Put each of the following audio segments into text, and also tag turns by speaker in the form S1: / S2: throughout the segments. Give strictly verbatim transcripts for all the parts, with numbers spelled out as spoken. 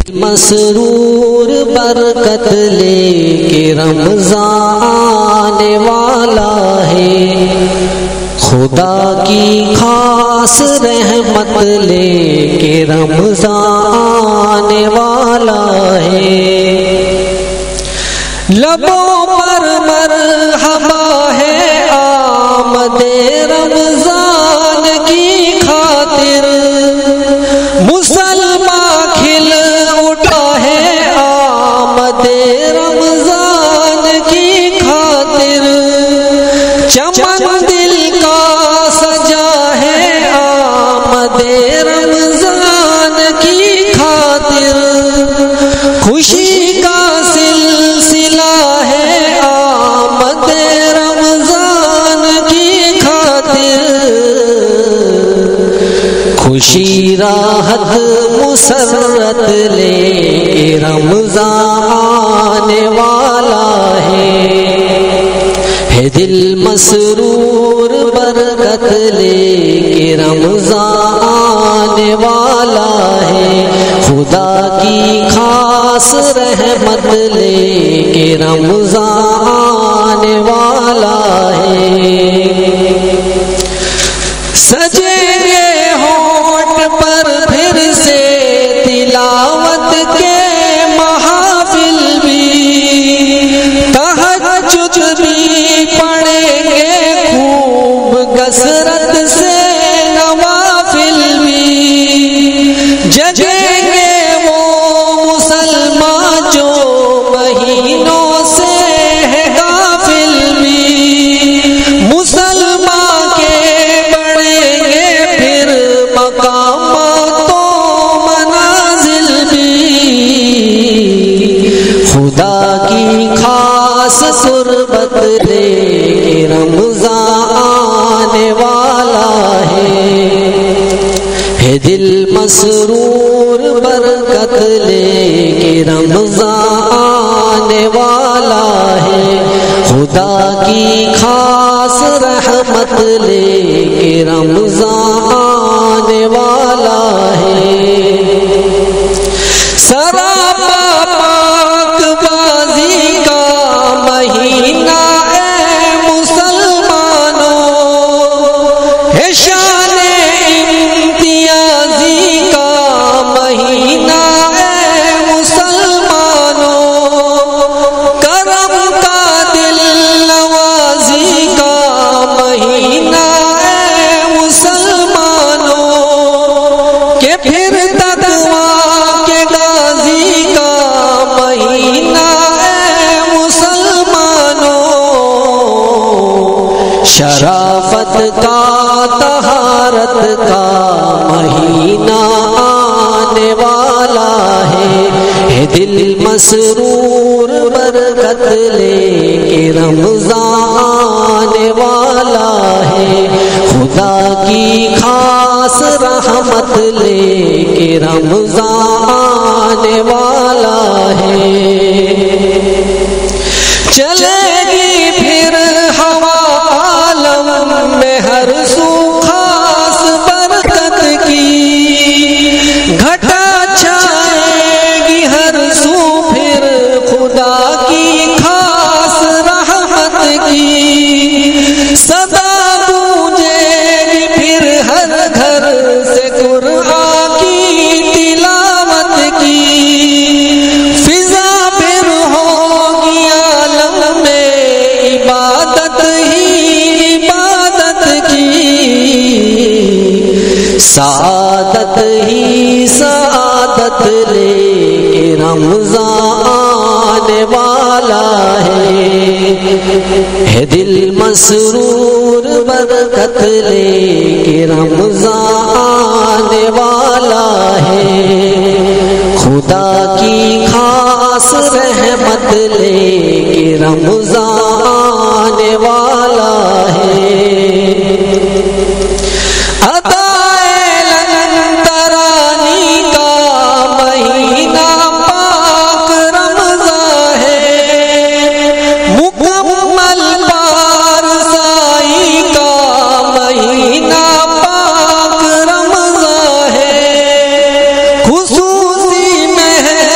S1: مسرور برکت لے کے رمضان آنے والا ہے، خدا کی خاص رحمت لے کے رمضان آنے والا ہے۔ لبوں پر مرحبا ہے آمد رمضان کی خاطر، مسلمان کھل اٹھا ہے آمد رمضان کی خاطر، چمن دل کا سجا ہے آمد رمضان کی خاطر، خوشی کا سلسلہ ہے آمد رمضان کی خاطر، خوشی راحت مسرت لے کے رمضان آنے والا ہے، ہے دل مسرور برکت لے کے رمضان آنے والا ہے، خدا کی خاص رحمت لے کے رمضان آنے والا ہے۔ سجیں گے ہونٹ پر پھر سے تلاوت کے محافل بھی، تہجد بھی پڑھیں گے خوب کثرت سے نوافل بھی، جگیں گے وہ مسلمان جو مہینوں سے ہے غافل بھی، مسلمان کے بڑھیں گے پھر مقامات و منازل بھی، خدا کی خاص قربت لے کے رمضان آنے والا ہے، ہے دل مسرور برکت لے کے رمضان آنے والا ہے، خدا کی خاص رحمت لے کے رمضان آنے والا ہے۔ سراپا پاک بازی کا مہینہ اے مسلمانوں، ہے شان امتیازی کا مہینہ اے مسلمانوں، کرم کا دل نوازی کا مہینہ اے مسلمانوں، کہ پھر تقویٰ کے غازی کا مہینہ اے مسلمانوں، شرافت کا طہارت کا مہینہ آنے والا ہے، ہے دل مسرور برکت لے کے رمضان آنے والا ہے، خدا کی خاص رحمت لے کے رمضان آنے والا ہے۔ چلے گی پھر ہوا عالم میں ہر سو خاص برکت کی، گھٹا چھائے گی ہر سو پھر خدا کی خاص رحمت کی، صدا گونجے گی پھر ہر گھر سے قرآن کی تلاوت کی، فضا پھر ہوگی عالم میں عبادت ہی عبادت کی، سعادت ہی سعادت لے کے رمضان آنے والا ہے، ہے دل مسرور برکت لے کے رمضان آنے والا ہے، خدا کی خاص رحمت لے کے رمضان آنے والا ہے۔ خصوصی مہر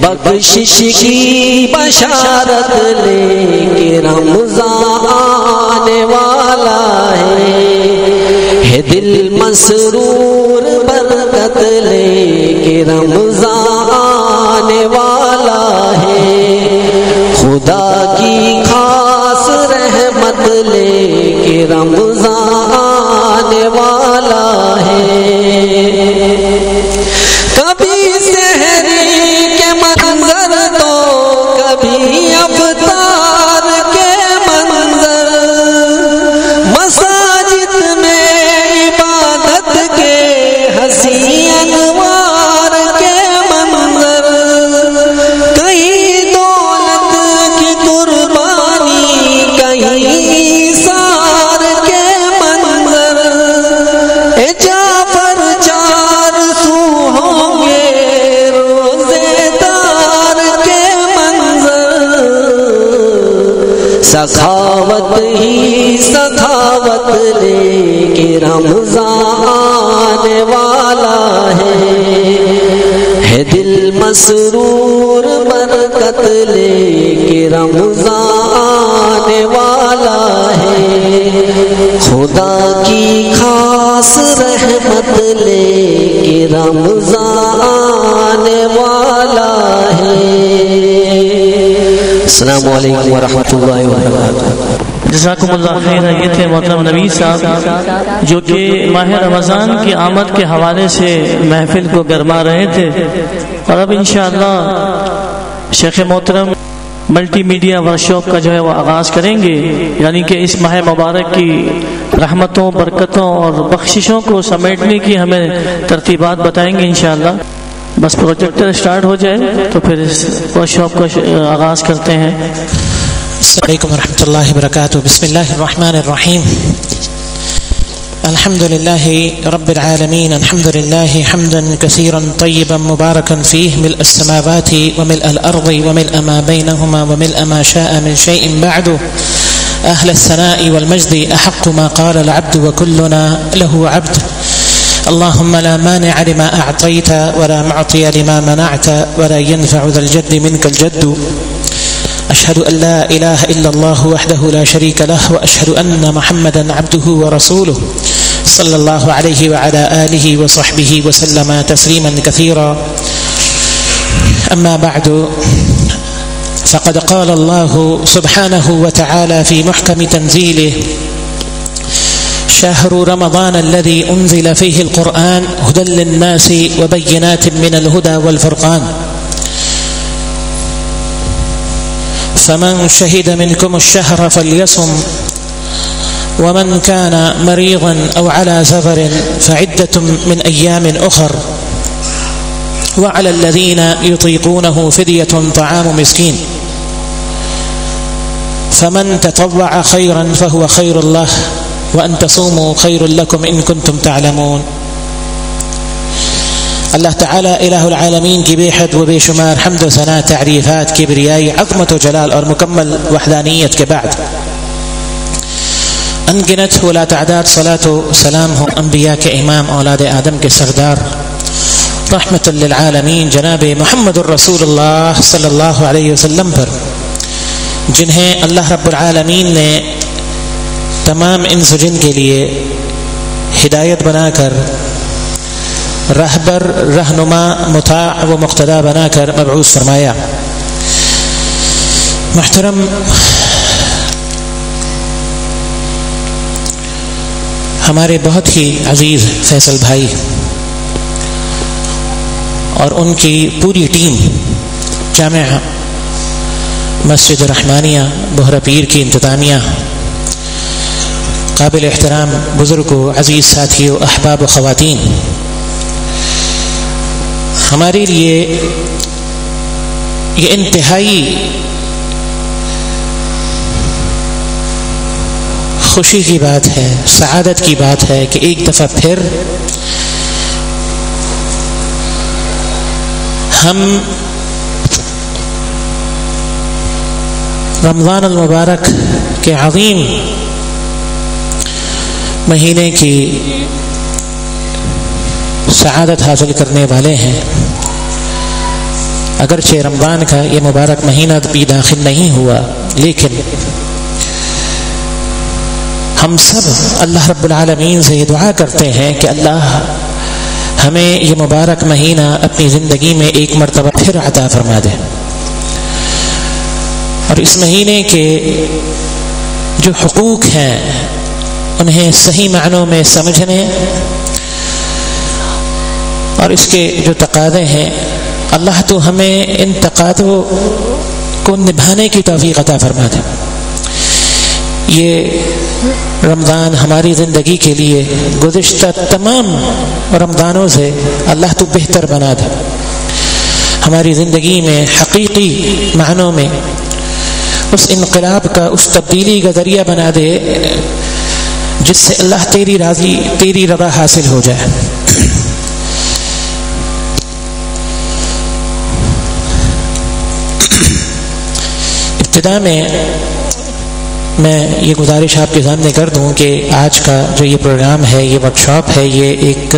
S1: بخشش کی بشارت لے کے رمضان آنے والا ہے، ہے دل مسرور برکت لے کے رمضان آنے والا ہے، خدا کی خاص رحمت لے کے رمضان آنے والا ہے۔ کبھی سحری کے منظر تو کبھی افطار کے منظر، مساجد میں عبادت کے حسین انوار کے منظر، کہیں دولت کی قربانی کہیں سار کے منظر، اے جعفر چار سو ہوں گے روزے دار کے منظر، سخاوت ہی سخاوت لے کے رمضان آنے والا ہے، ہے دل مسرور برکت لے کے رمضان آنے والا ہے، خدا کی خاص رحمت لے کے رمضان آنے والا ہے۔ السلام علیکم ورحمۃ اللہ وبرکاتہ۔
S2: جزاکم اللہ خیر۔ یہ تھے محترم نبی صاحب جو کہ ماہ رمضان کی آمد کے حوالے سے محفل کو گرما رہے تھے، اور اب انشاءاللہ شیخ محترم ملٹی میڈیا ورکشاپ کا جو ہے وہ آغاز کریں گے، یعنی کہ اس ماہ مبارک کی رحمتوں، برکتوں اور بخششوں کو سمیٹنے کی ہمیں ترتیبات بتائیں گے انشاءاللہ۔ بس پروجیکٹر سٹارٹ ہو جائے تو پھر اس ورکشاپ کا آغاز کرتے ہیں۔
S3: السلام علیکم ورحمۃ اللہ وبرکاتہ۔ بسم اللہ الرحمن الرحیم۔ الحمد للہ رب العالمین، الحمد للہ حمدا کثیرا طیبا مبارکا فیہ، ملء السماوات وملء الارض وملء ما بینہما وملء ما شاء من شیء بعد، اہل الثناء والمجد احق ما قال العبد وكلنا له عبد، اللهم لا مانع لما اعطیت ولا معطی لما منعت ولا ينفع ذا الجد منك الجد، أشهد أن لا إله إلا الله وحده لا شريك له، وأشهد أن محمدا عبده ورسوله صلى الله عليه وعلى آله وصحبه وسلم تسليما كثيرا، أما بعد، فقد قال الله سبحانه وتعالى في محكم تنزيله: شهر رمضان الذي أنزل فيه القرآن هدى للناس وبينات من الهدى والفرقان، فمن شهد منكم الشهر فليصم، ومن كان مريضا أو على سفر فعدة من أيام أخر، وعلى الذين يطيقونه فدية طعام مسكين، فمن تطوع خيرا فهو خير له، وأن تصوموا خير لكم إن كنتم تعلمون۔ اللہ تعالیٰ الہ العالمین کی بے حد و بے شمار حمد و ثنا، تعریفات، کبریائی، عظمت و جلال اور مکمل وحدانیت کے بعد ان گنت ولا تعداد صلاۃ و سلام ہو انبیاء کے امام، اولاد آدم کے سردار، رحمت للعالمین جناب محمد الرسول اللہ صلی اللہ علیہ وسلم پر، جنہیں اللہ رب العالمین نے تمام انس و جن کے لیے ہدایت بنا کر، رہبر، رہنما، مطاع و مقتدا بنا کر مبعوث فرمایا۔ محترم ہمارے بہت ہی عزیز فیصل بھائی اور ان کی پوری ٹیم جامعہ مسجد رحمانیہ بہرہ پیر کی انتظامیہ، قابل احترام بزرگوں، عزیز ساتھیوں، احباب و خواتین، ہمارے لیے یہ انتہائی خوشی کی بات ہے، سعادت کی بات ہے کہ ایک دفعہ پھر ہم رمضان المبارک کے عظیم مہینے کی سعادت حاصل کرنے والے ہیں۔ اگرچہ رمضان کا یہ مبارک مہینہ بھی داخل نہیں ہوا، لیکن ہم سب اللہ رب العالمین سے یہ دعا کرتے ہیں کہ اللہ ہمیں یہ مبارک مہینہ اپنی زندگی میں ایک مرتبہ پھر عطا فرما دے، اور اس مہینے کے جو حقوق ہیں انہیں صحیح معنوں میں سمجھنے اور اس کے جو تقاضے ہیں، اللہ تو ہمیں ان تقاضوں کو نبھانے کی توفیق عطا فرما دے۔ یہ رمضان ہماری زندگی کے لیے گزشتہ تمام رمضانوں سے اللہ تو بہتر بنا دے، ہماری زندگی میں حقیقی معنوں میں اس انقلاب کا، اس تبدیلی کا ذریعہ بنا دے جس سے اللہ تیری راضی تیری رضا حاصل ہو جائے۔ ابتدا میں میں یہ گزارش آپ کے سامنے کر دوں کہ آج کا جو یہ پروگرام ہے، یہ ورک شاپ ہے، یہ ایک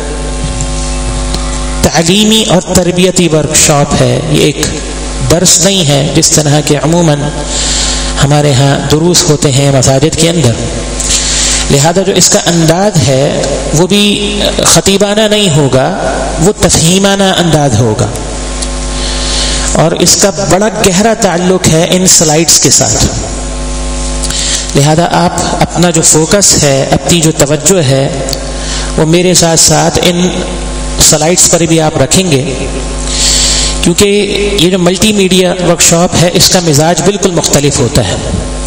S3: تعلیمی اور تربیتی ورک شاپ ہے، یہ ایک درس نہیں ہے جس طرح کے عموماً ہمارے ہاں دروس ہوتے ہیں مساجد کے اندر، لہذا جو اس کا انداز ہے وہ بھی خطیبانہ نہیں ہوگا، وہ تفہیمانہ انداز ہوگا، اور اس کا بڑا گہرا تعلق ہے ان سلائڈز کے ساتھ، لہذا آپ اپنا جو فوکس ہے، اپنی جو توجہ ہے، وہ میرے ساتھ ساتھ ان سلائڈز پر بھی آپ رکھیں گے، کیونکہ یہ جو ملٹی میڈیا ورک شاپ ہے اس کا مزاج بالکل مختلف ہوتا ہے،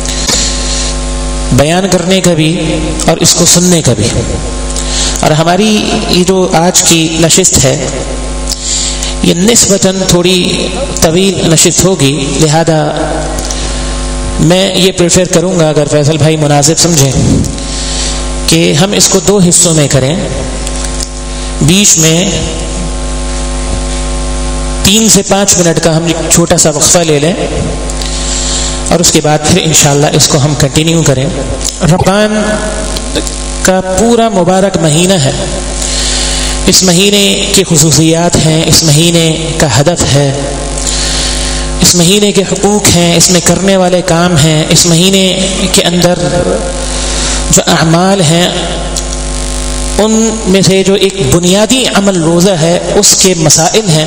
S3: بیان کرنے کا بھی اور اس کو سننے کا بھی، اور ہماری یہ جو آج کی نشست ہے یہ نسبتاً تھوڑی طویل نشست ہوگی، لہذا میں یہ پریفر کروں گا، اگر فیصل بھائی مناسب سمجھیں، کہ ہم اس کو دو حصوں میں کریں، بیچ میں تین سے پانچ منٹ کا ہم ایک چھوٹا سا وقفہ لے لیں، اور اس کے بعد پھر انشاءاللہ اس کو ہم کنٹینیو کریں۔ رمضان کا پورا مبارک مہینہ ہے، اس مہینے کی خصوصیات ہیں، اس مہینے کا ہدف ہے، اس مہینے کے حقوق ہیں، اس میں کرنے والے کام ہیں، اس مہینے کے اندر جو اعمال ہیں ان میں سے جو ایک بنیادی عمل روزہ ہے اس کے مسائل ہیں،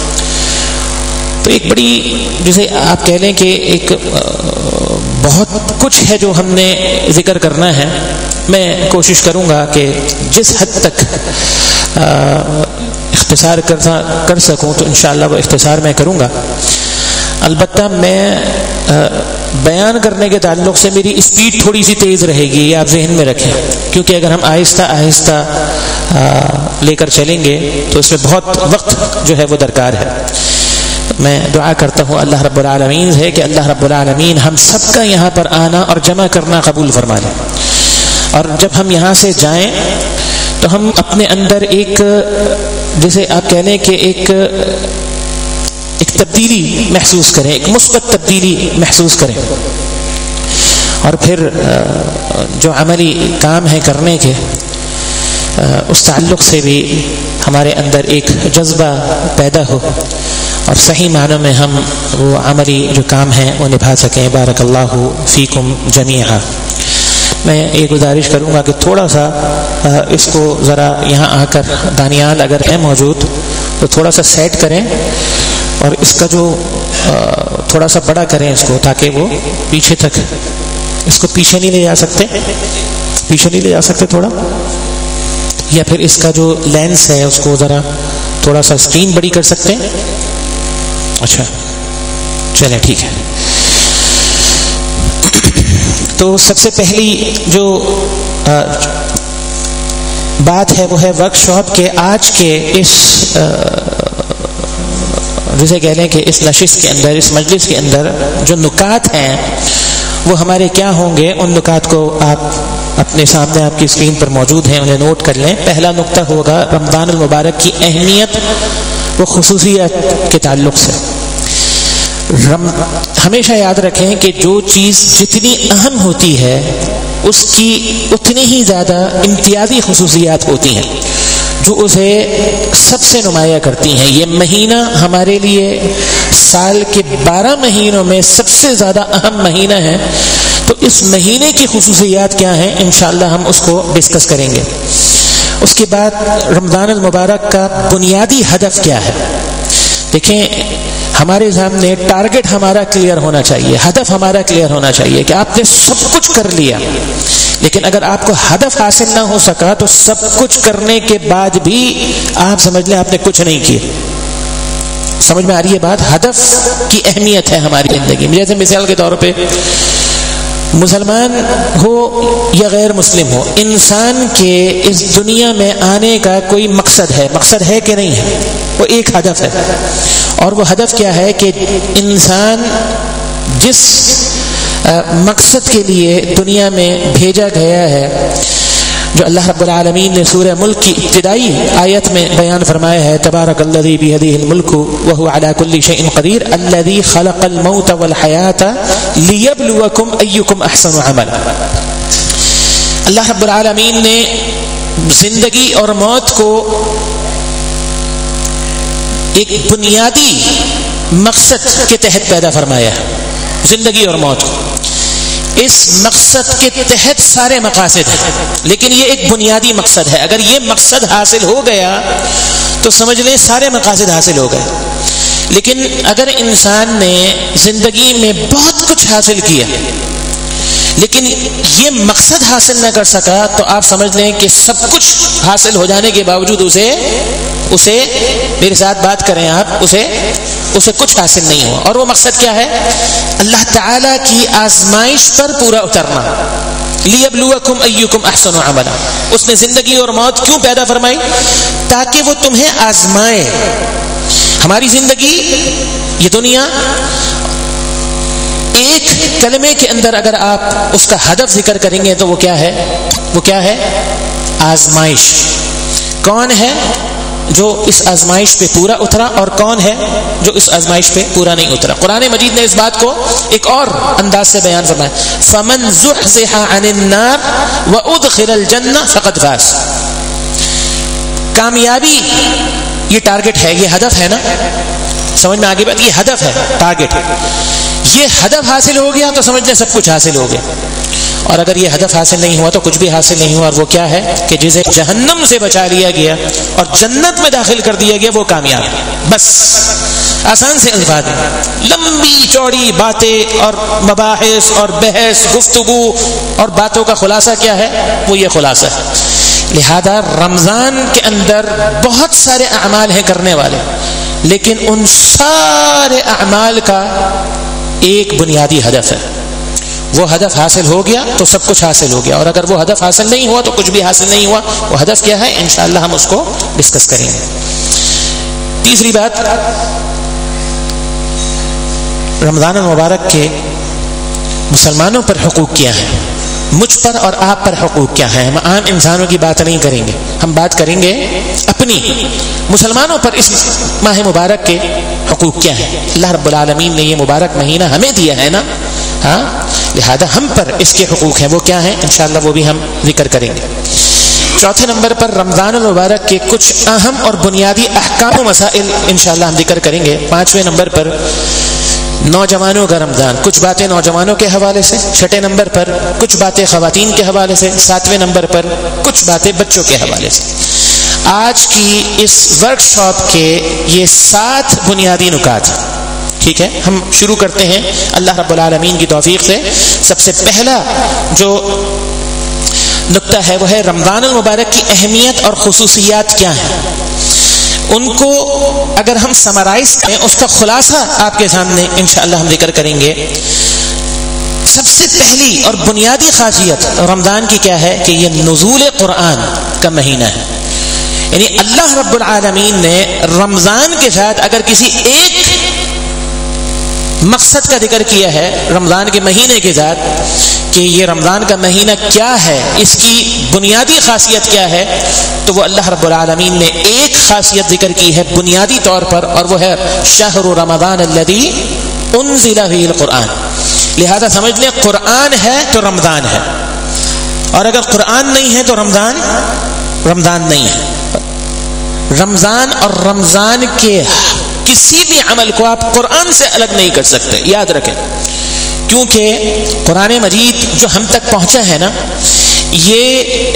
S3: تو ایک بڑی جسے آپ کہہ لیں کہ ایک بہت کچھ ہے جو ہم نے ذکر کرنا ہے۔ میں کوشش کروں گا کہ جس حد تک اختصار کر سکوں تو انشاءاللہ وہ اختصار میں کروں گا، البتہ میں بیان کرنے کے تعلق سے میری اسپیڈ تھوڑی سی تیز رہے گی، یہ آپ ذہن میں رکھیں، کیونکہ اگر ہم آہستہ آہستہ لے کر چلیں گے تو اس میں بہت وقت جو ہے وہ درکار ہے۔ میں دعا کرتا ہوں اللہ رب العالمین ہے کہ اللہ رب العالمین ہم سب کا یہاں پر آنا اور جمع کرنا قبول فرما لیں، اور جب ہم یہاں سے جائیں تو ہم اپنے اندر ایک جسے آپ کہہ لیں کہ ایک ایک تبدیلی محسوس کریں، ایک مثبت تبدیلی محسوس کریں، اور پھر جو عملی کام ہے کرنے کے اس تعلق سے بھی ہمارے اندر ایک جذبہ پیدا ہو اور صحیح معنوں میں ہم وہ عملی جو کام ہیں وہ نبھا سکیں۔ بارک اللہ فیکم جمیعا۔ میں یہ گزارش کروں گا کہ تھوڑا سا اس کو ذرا یہاں آ کر دانیال اگر ہے موجود تو تھوڑا سا سیٹ کریں، اور اس کا جو تھوڑا سا بڑا کریں اس کو، تاکہ وہ پیچھے تک، اس کو پیچھے نہیں لے جا سکتے، پیچھے نہیں لے جا سکتے تھوڑا، یا پھر اس کا جو لینس ہے اس کو ذرا تھوڑا سا اسکرین بڑی کر سکتے ہیں۔ اچھا چلیں ٹھیک ہے۔ تو سب سے پہلی جو بات ہے وہ ہے ورک شاپ کے آج کے اس جسے کہہ لیں کہ اس نشست کے اندر، اس مجلس کے اندر جو نکات ہیں وہ ہمارے کیا ہوں گے، ان نکات کو آپ اپنے سامنے آپ کی اسکرین پر موجود ہیں، انہیں نوٹ کر لیں۔ پہلا نقطہ ہوگا رمضان المبارک کی اہمیت و خصوصیت کے تعلق سے۔ ہمیشہ یاد رکھیں کہ جو چیز جتنی اہم ہوتی ہے اس کی اتنی ہی زیادہ امتیازی خصوصیات ہوتی ہیں۔ جو اسے سب سے نمایاں کرتی ہیں. یہ مہینہ ہمارے لیے سال کے بارہ مہینوں میں سب سے زیادہ اہم مہینہ ہے. تو اس مہینے کی خصوصیات کیا ہیں انشاءاللہ ہم اس کو ڈسکس کریں گے. اس کے بعد رمضان المبارک کا بنیادی ہدف کیا ہے. دیکھیں ہمارے سامنے ٹارگٹ ہمارا کلیئر ہونا چاہیے, ہدف ہمارا کلیئر ہونا چاہیے کہ آپ نے سب کچھ کر لیا, لیکن اگر آپ کو ہدف حاصل نہ ہو سکا تو سب کچھ کرنے کے بعد بھی آپ سمجھ لیں آپ نے کچھ نہیں کیا. سمجھ میں آ رہی ہے بات؟ ہدف کی اہمیت ہے ہماری زندگی میں. جیسے مثال کے طور پہ مسلمان ہو یا غیر مسلم ہو, انسان کے اس دنیا میں آنے کا کوئی مقصد ہے, مقصد ہے کہ نہیں ہے؟ وہ ایک ہدف ہے, اور وہ ہدف کیا ہے کہ انسان جس مقصد کے لیے دنیا میں بھیجا گیا ہے, جو اللہ رب العالمین نے سورہ ملک کی ابتدائی آیت میں بیان فرمایا ہے, تبارک الذی بیدہ الملک وہو علی کل شیء قدیر الذی خلق الموت والحیاۃ لیبلوکم ایکم احسن عملا. اللہ رب العالمین نے زندگی اور موت کو ایک بنیادی مقصد کے تحت پیدا فرمایا ہے. زندگی اور موت کو اس مقصد کے تحت سارے مقاصد ہیں, لیکن یہ ایک بنیادی مقصد ہے. اگر یہ مقصد حاصل ہو گیا تو سمجھ لیں سارے مقاصد حاصل ہو گئے. لیکن اگر انسان نے زندگی میں بہت کچھ حاصل کیا لیکن یہ مقصد حاصل نہ کر سکا تو آپ سمجھ لیں کہ سب کچھ حاصل ہو جانے کے باوجود اسے اسے میرے ساتھ بات کریں آپ اسے اسے کچھ حاصل نہیں ہوا. اور وہ مقصد کیا ہے؟ اللہ تعالیٰ کی آزمائش پر پورا اترنا. لیبلوکم ایکم احسن عملا. اس نے زندگی اور موت کیوں پیدا فرمائی؟ تاکہ وہ تمہیں آزمائے. ہماری زندگی یہ دنیا ایک کلمے کے اندر اگر آپ اس کا ہدف ذکر کریں گے تو وہ کیا ہے؟ وہ کیا ہے؟ آزمائش. کون ہے جو اس آزمائش پہ پورا اترا اور کون ہے جو اس آزمائش پہ پورا نہیں اترا؟ قرآن مجید نے اس بات کو ایک اور انداز سے بیان فرمایا, فمن زحزح عن النار وادخل الجنہ فقد فاز. کامیابی یہ ٹارگٹ ہے, یہ ہدف ہے نا, سمجھ میں آگے بات, یہ ہدف ہے, ٹارگٹ. یہ ہدف حاصل ہو گیا تو سمجھ لیں سب کچھ حاصل ہو گیا. اور اگر یہ ہدف حاصل نہیں ہوا تو کچھ بھی حاصل نہیں ہوا. اور وہ کیا ہے کہ جسے جہنم سے بچا لیا گیا اور جنت میں داخل کر دیا گیا وہ کامیاب. بس آسان سے الفاظ ہیں, لمبی چوڑی باتیں اور مباحث اور بحث گفتگو اور باتوں کا خلاصہ کیا ہے؟ وہ یہ خلاصہ ہے. لہذا رمضان کے اندر بہت سارے اعمال ہیں کرنے والے, لیکن ان سارے اعمال کا ایک بنیادی ہدف ہے. وہ ہدف حاصل ہو گیا تو سب کچھ حاصل ہو گیا, اور اگر وہ ہدف حاصل نہیں ہوا تو کچھ بھی حاصل نہیں ہوا. وہ ہدف کیا ہے انشاءاللہ ہم اس کو ڈسکس کریں گے. تیسری بات, رمضان المبارک کے مسلمانوں پر حقوق کیا ہیں, مجھ پر اور آپ پر حقوق کیا ہیں. ہم عام انسانوں کی بات نہیں کریں گے, ہم بات کریں گے اپنی مسلمانوں پر اس ماہ مبارک کے حقوق کیا ہیں. اللہ رب العالمین نے یہ مبارک مہینہ ہمیں دیا ہے نا, ہاں, لہذا ہم پر اس کے حقوق ہیں. وہ کیا ہیں انشاءاللہ وہ بھی ہم ذکر کریں گے. چوتھے نمبر پر رمضان المبارک کے کچھ اہم اور بنیادی احکام و مسائل انشاءاللہ ہم ذکر کریں گے. پانچویں نمبر پر نوجوانوں کا رمضان, کچھ باتیں نوجوانوں کے حوالے سے. چھٹے نمبر پر کچھ باتیں خواتین کے حوالے سے. ساتویں نمبر پر کچھ باتیں بچوں کے حوالے سے. آج کی اس ورک شاپ کے یہ سات بنیادی نکات, ٹھیک ہے, ہم شروع کرتے ہیں اللہ رب العالمین کی توفیق سے. سب سے پہلا جو نقطہ ہے وہ ہے رمضان المبارک کی اہمیت اور خصوصیات کیا ہیں. ان کو اگر ہم سمرائز کریں, اس کا خلاصہ آپ کے سامنے انشاءاللہ ہم ذکر کریں گے. سب سے پہلی اور بنیادی خاصیت رمضان کی کیا ہے کہ یہ نزول قرآن کا مہینہ ہے. یعنی اللہ رب العالمین نے رمضان کے ساتھ اگر کسی ایک مقصد کا ذکر کیا ہے رمضان کے مہینے کے ساتھ کہ یہ رمضان کا مہینہ کیا ہے, اس کی بنیادی خاصیت کیا ہے, تو وہ اللہ رب العالمین نے ایک خاصیت ذکر کی ہے بنیادی طور پر, اور وہ ہے شہر رمضان الذی انزل فیہ القرآن. لہذا سمجھ لیں قرآن ہے تو رمضان ہے, اور اگر قرآن نہیں ہے تو رمضان رمضان نہیں ہے. رمضان اور رمضان کے کسی بھی عمل کو آپ قرآن سے الگ نہیں کر سکتے، یاد رکھیں، کیونکہ قرآن مجید جو ہم تک پہنچا ہے نا، یہ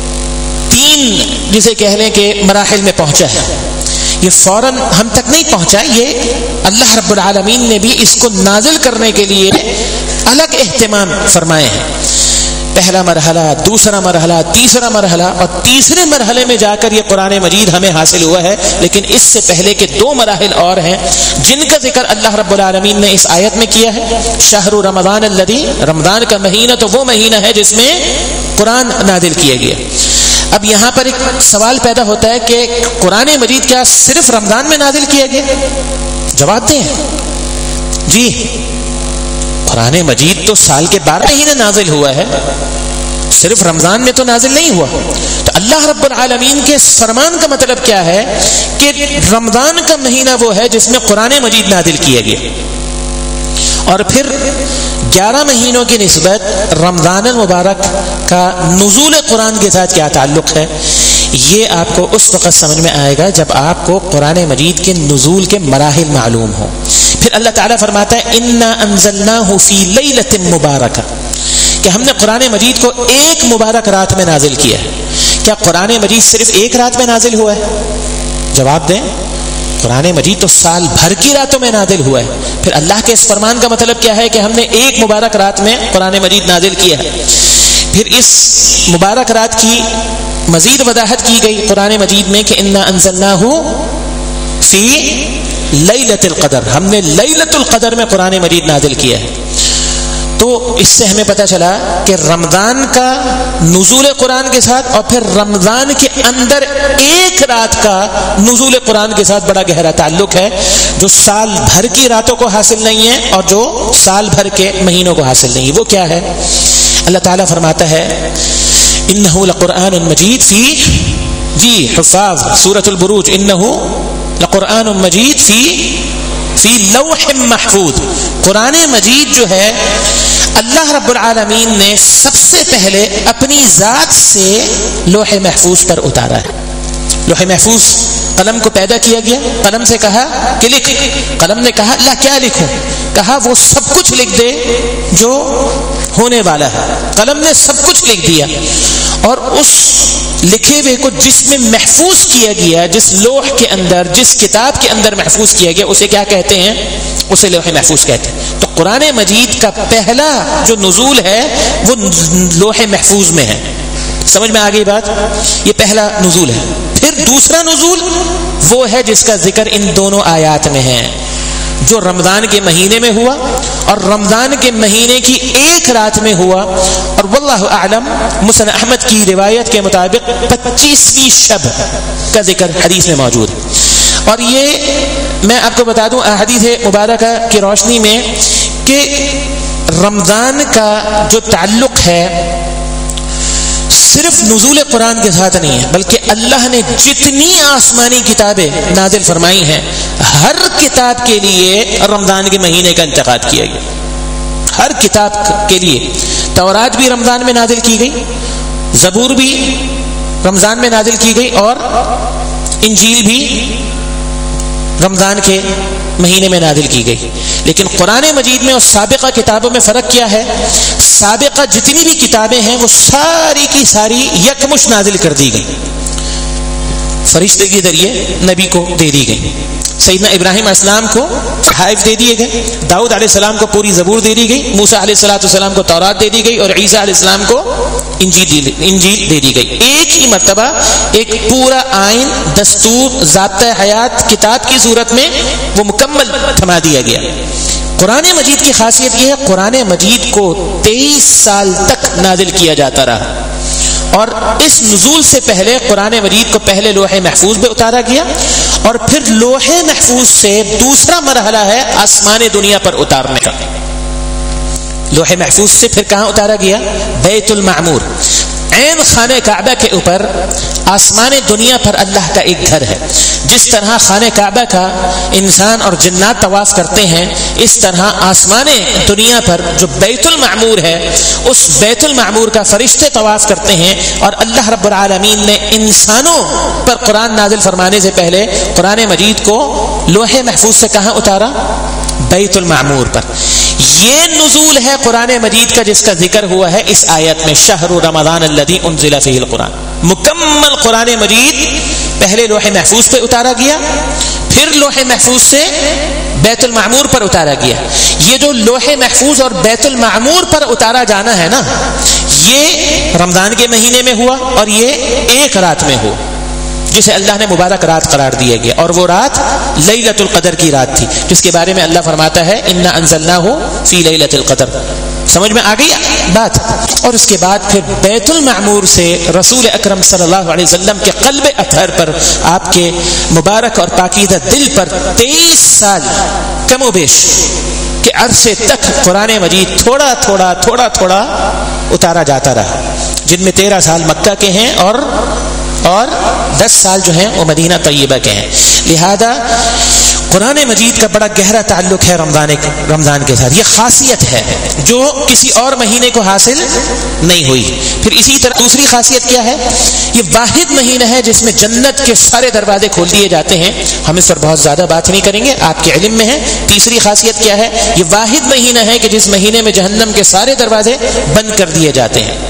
S3: تین جسے کہہ لیں کہ مراحل میں پہنچا ہے. یہ فوراً ہم تک نہیں پہنچا، یہ اللہ رب العالمین نے بھی اس کو نازل کرنے کے لیے الگ اہتمام فرمائے ہیں. پہلا مرحلہ، دوسرا مرحلہ، تیسرا مرحلہ، اور تیسرے مرحلے میں جا کر یہ قرآن مجید ہمیں حاصل ہوا ہے. لیکن اس سے پہلے کے دو مراحل اور ہیں جن کا ذکر اللہ رب العالمین نے اس آیت میں کیا ہے. شہر رمضان الذی، رمضان کا مہینہ تو وہ مہینہ ہے جس میں قرآن نازل کیا گیا. اب یہاں پر ایک سوال پیدا ہوتا ہے کہ قرآن مجید کیا صرف رمضان میں نازل کیا گیا؟ جواب دیں جی، قرآن مجید تو سال کے بارہ مہینے نازل ہوا ہے، صرف رمضان میں تو نازل نہیں ہوا. تو اللہ رب العالمین کے اس فرمان کا مطلب کیا ہے کہ رمضان کا مہینہ وہ ہے جس میں قرآن مجید نازل کیا گیا. اور پھر گیارہ مہینوں کی نسبت رمضان المبارک کا نزول قرآن کے ساتھ کیا تعلق ہے، یہ آپ کو اس وقت سمجھ میں آئے گا جب آپ کو قرآن مجید کے نزول کے مراحل معلوم ہوں. پھر اللہ تعالیٰ فرماتا ہے انا انزلناہ فی لیلۃ مبارکہ، کہ ہم نے قرآن مجید کو ایک مبارک رات میں نازل کیا ہے. کیا قرآن مجید صرف ایک رات میں نازل ہوا ہے؟ جواب دیں، قرآن مجید تو سال بھر کی راتوں میں نازل ہوا ہے. پھر اللہ کے اس فرمان کا مطلب کیا ہے کہ ہم نے ایک مبارک رات میں قرآن مجید نازل کیا ہے. پھر اس مبارک رات کی مزید وضاحت کی گئی قرآن مجید میں کہ انا انزلناہ فی لیلۃ القدر، ہم نے لیلۃ القدر میں قرآن مجید نازل کیا ہے. تو اس سے ہمیں پتہ چلا کہ رمضان کا نزول قرآن کے ساتھ اور پھر رمضان کے اندر ایک رات کا نزول قرآن کے ساتھ بڑا گہرا تعلق ہے، جو سال بھر کی راتوں کو حاصل نہیں ہے اور جو سال بھر کے مہینوں کو حاصل نہیں ہے. وہ کیا ہے؟ اللہ تعالیٰ فرماتا ہے انہ لقرآن مجید فی، جی حفاظ سورۃ البروج، انہ لقرآن مجید فی فی لوح محفوظ. قرآن مجید جو ہے اللہ رب العالمین نے سب سے پہلے اپنی ذات سے لوح محفوظ پر اتارا ہے. لوح محفوظ، قلم کو پیدا کیا گیا، قلم سے کہا کہ لکھ، قلم نے کہا اللہ کیا لکھوں؟ کہا وہ سب کچھ لکھ دے جو ہونے والا ہے. قلم نے سب کچھ لکھ دیا، اور اس لکھے ہوئے کو جس میں محفوظ کیا گیا، جس لوح کے اندر، جس کتاب کے اندر محفوظ کیا گیا، اسے کیا کہتے ہیں؟ اسے لوح محفوظ کہتے ہیں. تو قرآن مجید کا پہلا جو نزول ہے وہ لوح محفوظ میں ہے. سمجھ میں آ گئی بات؟ یہ پہلا نزول ہے. پھر دوسرا نزول وہ ہے جس کا ذکر ان دونوں آیات میں ہے، جو رمضان کے مہینے میں ہوا اور رمضان کے مہینے کی ایک رات میں ہوا. اور واللہ اعلم، مسند احمد کی روایت کے مطابق پچیسویں شب کا ذکر حدیث میں موجود ہے. اور یہ میں آپ کو بتا دوں احادیث مبارکہ کی روشنی میں کہ رمضان کا جو تعلق ہے صرف نزول قرآن کے ساتھ نہیں ہے، بلکہ اللہ نے جتنی آسمانی کتابیں نازل فرمائی ہیں ہر کتاب کے لیے رمضان کے مہینے کا انتخاب کیا گیا. ہر کتاب کے لیے تورات بھی رمضان میں نازل کی گئی، زبور بھی رمضان میں نازل کی گئی، اور انجیل بھی رمضان کے مہینے میں نازل کی گئی. لیکن قرآن مجید میں اور سابقہ کتابوں میں فرق کیا ہے؟ سابقہ جتنی بھی کتابیں ہیں وہ ساری کی ساری یکمش نازل کر دی گئی، فرشتے کے ذریعے نبی کو دے دی گئی. سیدنا ابراہیم علیہ السلام کو صحائف دے دیے گئے، داؤد علیہ السلام کو پوری زبور دے دی گئی، موسیٰ علیہ الصلوۃ والسلام کو تورات دے دی گئی، اور عیسیٰ علیہ السلام کو انجیل انجیل دے دی گئی. ایک ہی مرتبہ ایک پورا آئین، دستور، ضابطۂ حیات کتاب کی صورت میں وہ مکمل تھما دیا گیا. قرآن مجید کی خاصیت یہ ہے قرآن مجید کو تیئیس سال تک نازل کیا جاتا رہا، اور اس نزول سے پہلے قرآن مجید کو پہلے لوح محفوظ میں اتارا گیا، اور پھر لوح محفوظ سے دوسرا مرحلہ ہے آسمان دنیا پر اتارنے کا. لوح محفوظ سے پھر کہاں اتارا گیا؟ بیت المعمور. عین خانہ کعبہ کے اوپر آسمان دنیا پر اللہ کا ایک گھر ہے. جس طرح خانہ کعبہ کا انسان اور جنات طواف کرتے ہیں، اس طرح آسمان دنیا پر جو بیت المعمور ہے اس بیت المعمور کا فرشتے طواف کرتے ہیں. اور اللہ رب العالمین نے انسانوں پر قرآن نازل فرمانے سے پہلے قرآن مجید کو لوح محفوظ سے کہاں اتارا؟ بیت المعمور پر. یہ نزول ہے قرآن مجید کا جس کا ذکر ہوا ہے اس آیت میں، شہر رمضان الذی انزل فیہ القرآن. مکمل قرآن مجید پہلے لوح محفوظ پہ اتارا گیا، پھر لوح محفوظ سے بیت المعمور پر اتارا گیا. یہ جو لوح محفوظ اور بیت المعمور پر اتارا جانا ہے نا، یہ رمضان کے مہینے میں ہوا اور یہ ایک رات میں ہوا جسے اللہ نے مبارک رات قرار دیا گیا، اور وہ رات لیلۃ القدر کی رات تھی جس کے بارے میں اللہ فرماتا ہے انا انزلناہ فی لیلۃ القدر. سمجھ میں آ گئی بات؟ اور اس کے بعد پھر بیت المعمور سے رسول اکرم صلی اللہ علیہ وسلم کے قلب اطہر پر، آپ کے مبارک اور پاکیزہ دل پر تیئیس سال کم و بیش کے عرصے تک قرآن مجید تھوڑا تھوڑا تھوڑا تھوڑا اتارا جاتا رہا، جن میں تیرہ سال مکہ کے ہیں اور اور دس سال جو ہیں وہ مدینہ طیبہ کے ہیں. لہذا قرآن مجید کا بڑا گہرا تعلق ہے رمضان رمضان کے ساتھ. یہ خاصیت ہے جو کسی اور مہینے کو حاصل نہیں ہوئی. پھر اسی طرح دوسری خاصیت کیا ہے؟ یہ واحد مہینہ ہے جس میں جنت کے سارے دروازے کھول دیے جاتے ہیں. ہم اس پر بہت زیادہ بات نہیں کریں گے، آپ کے علم میں ہے. تیسری خاصیت کیا ہے؟ یہ واحد مہینہ ہے کہ جس مہینے میں جہنم کے سارے دروازے بند کر دیے جاتے ہیں.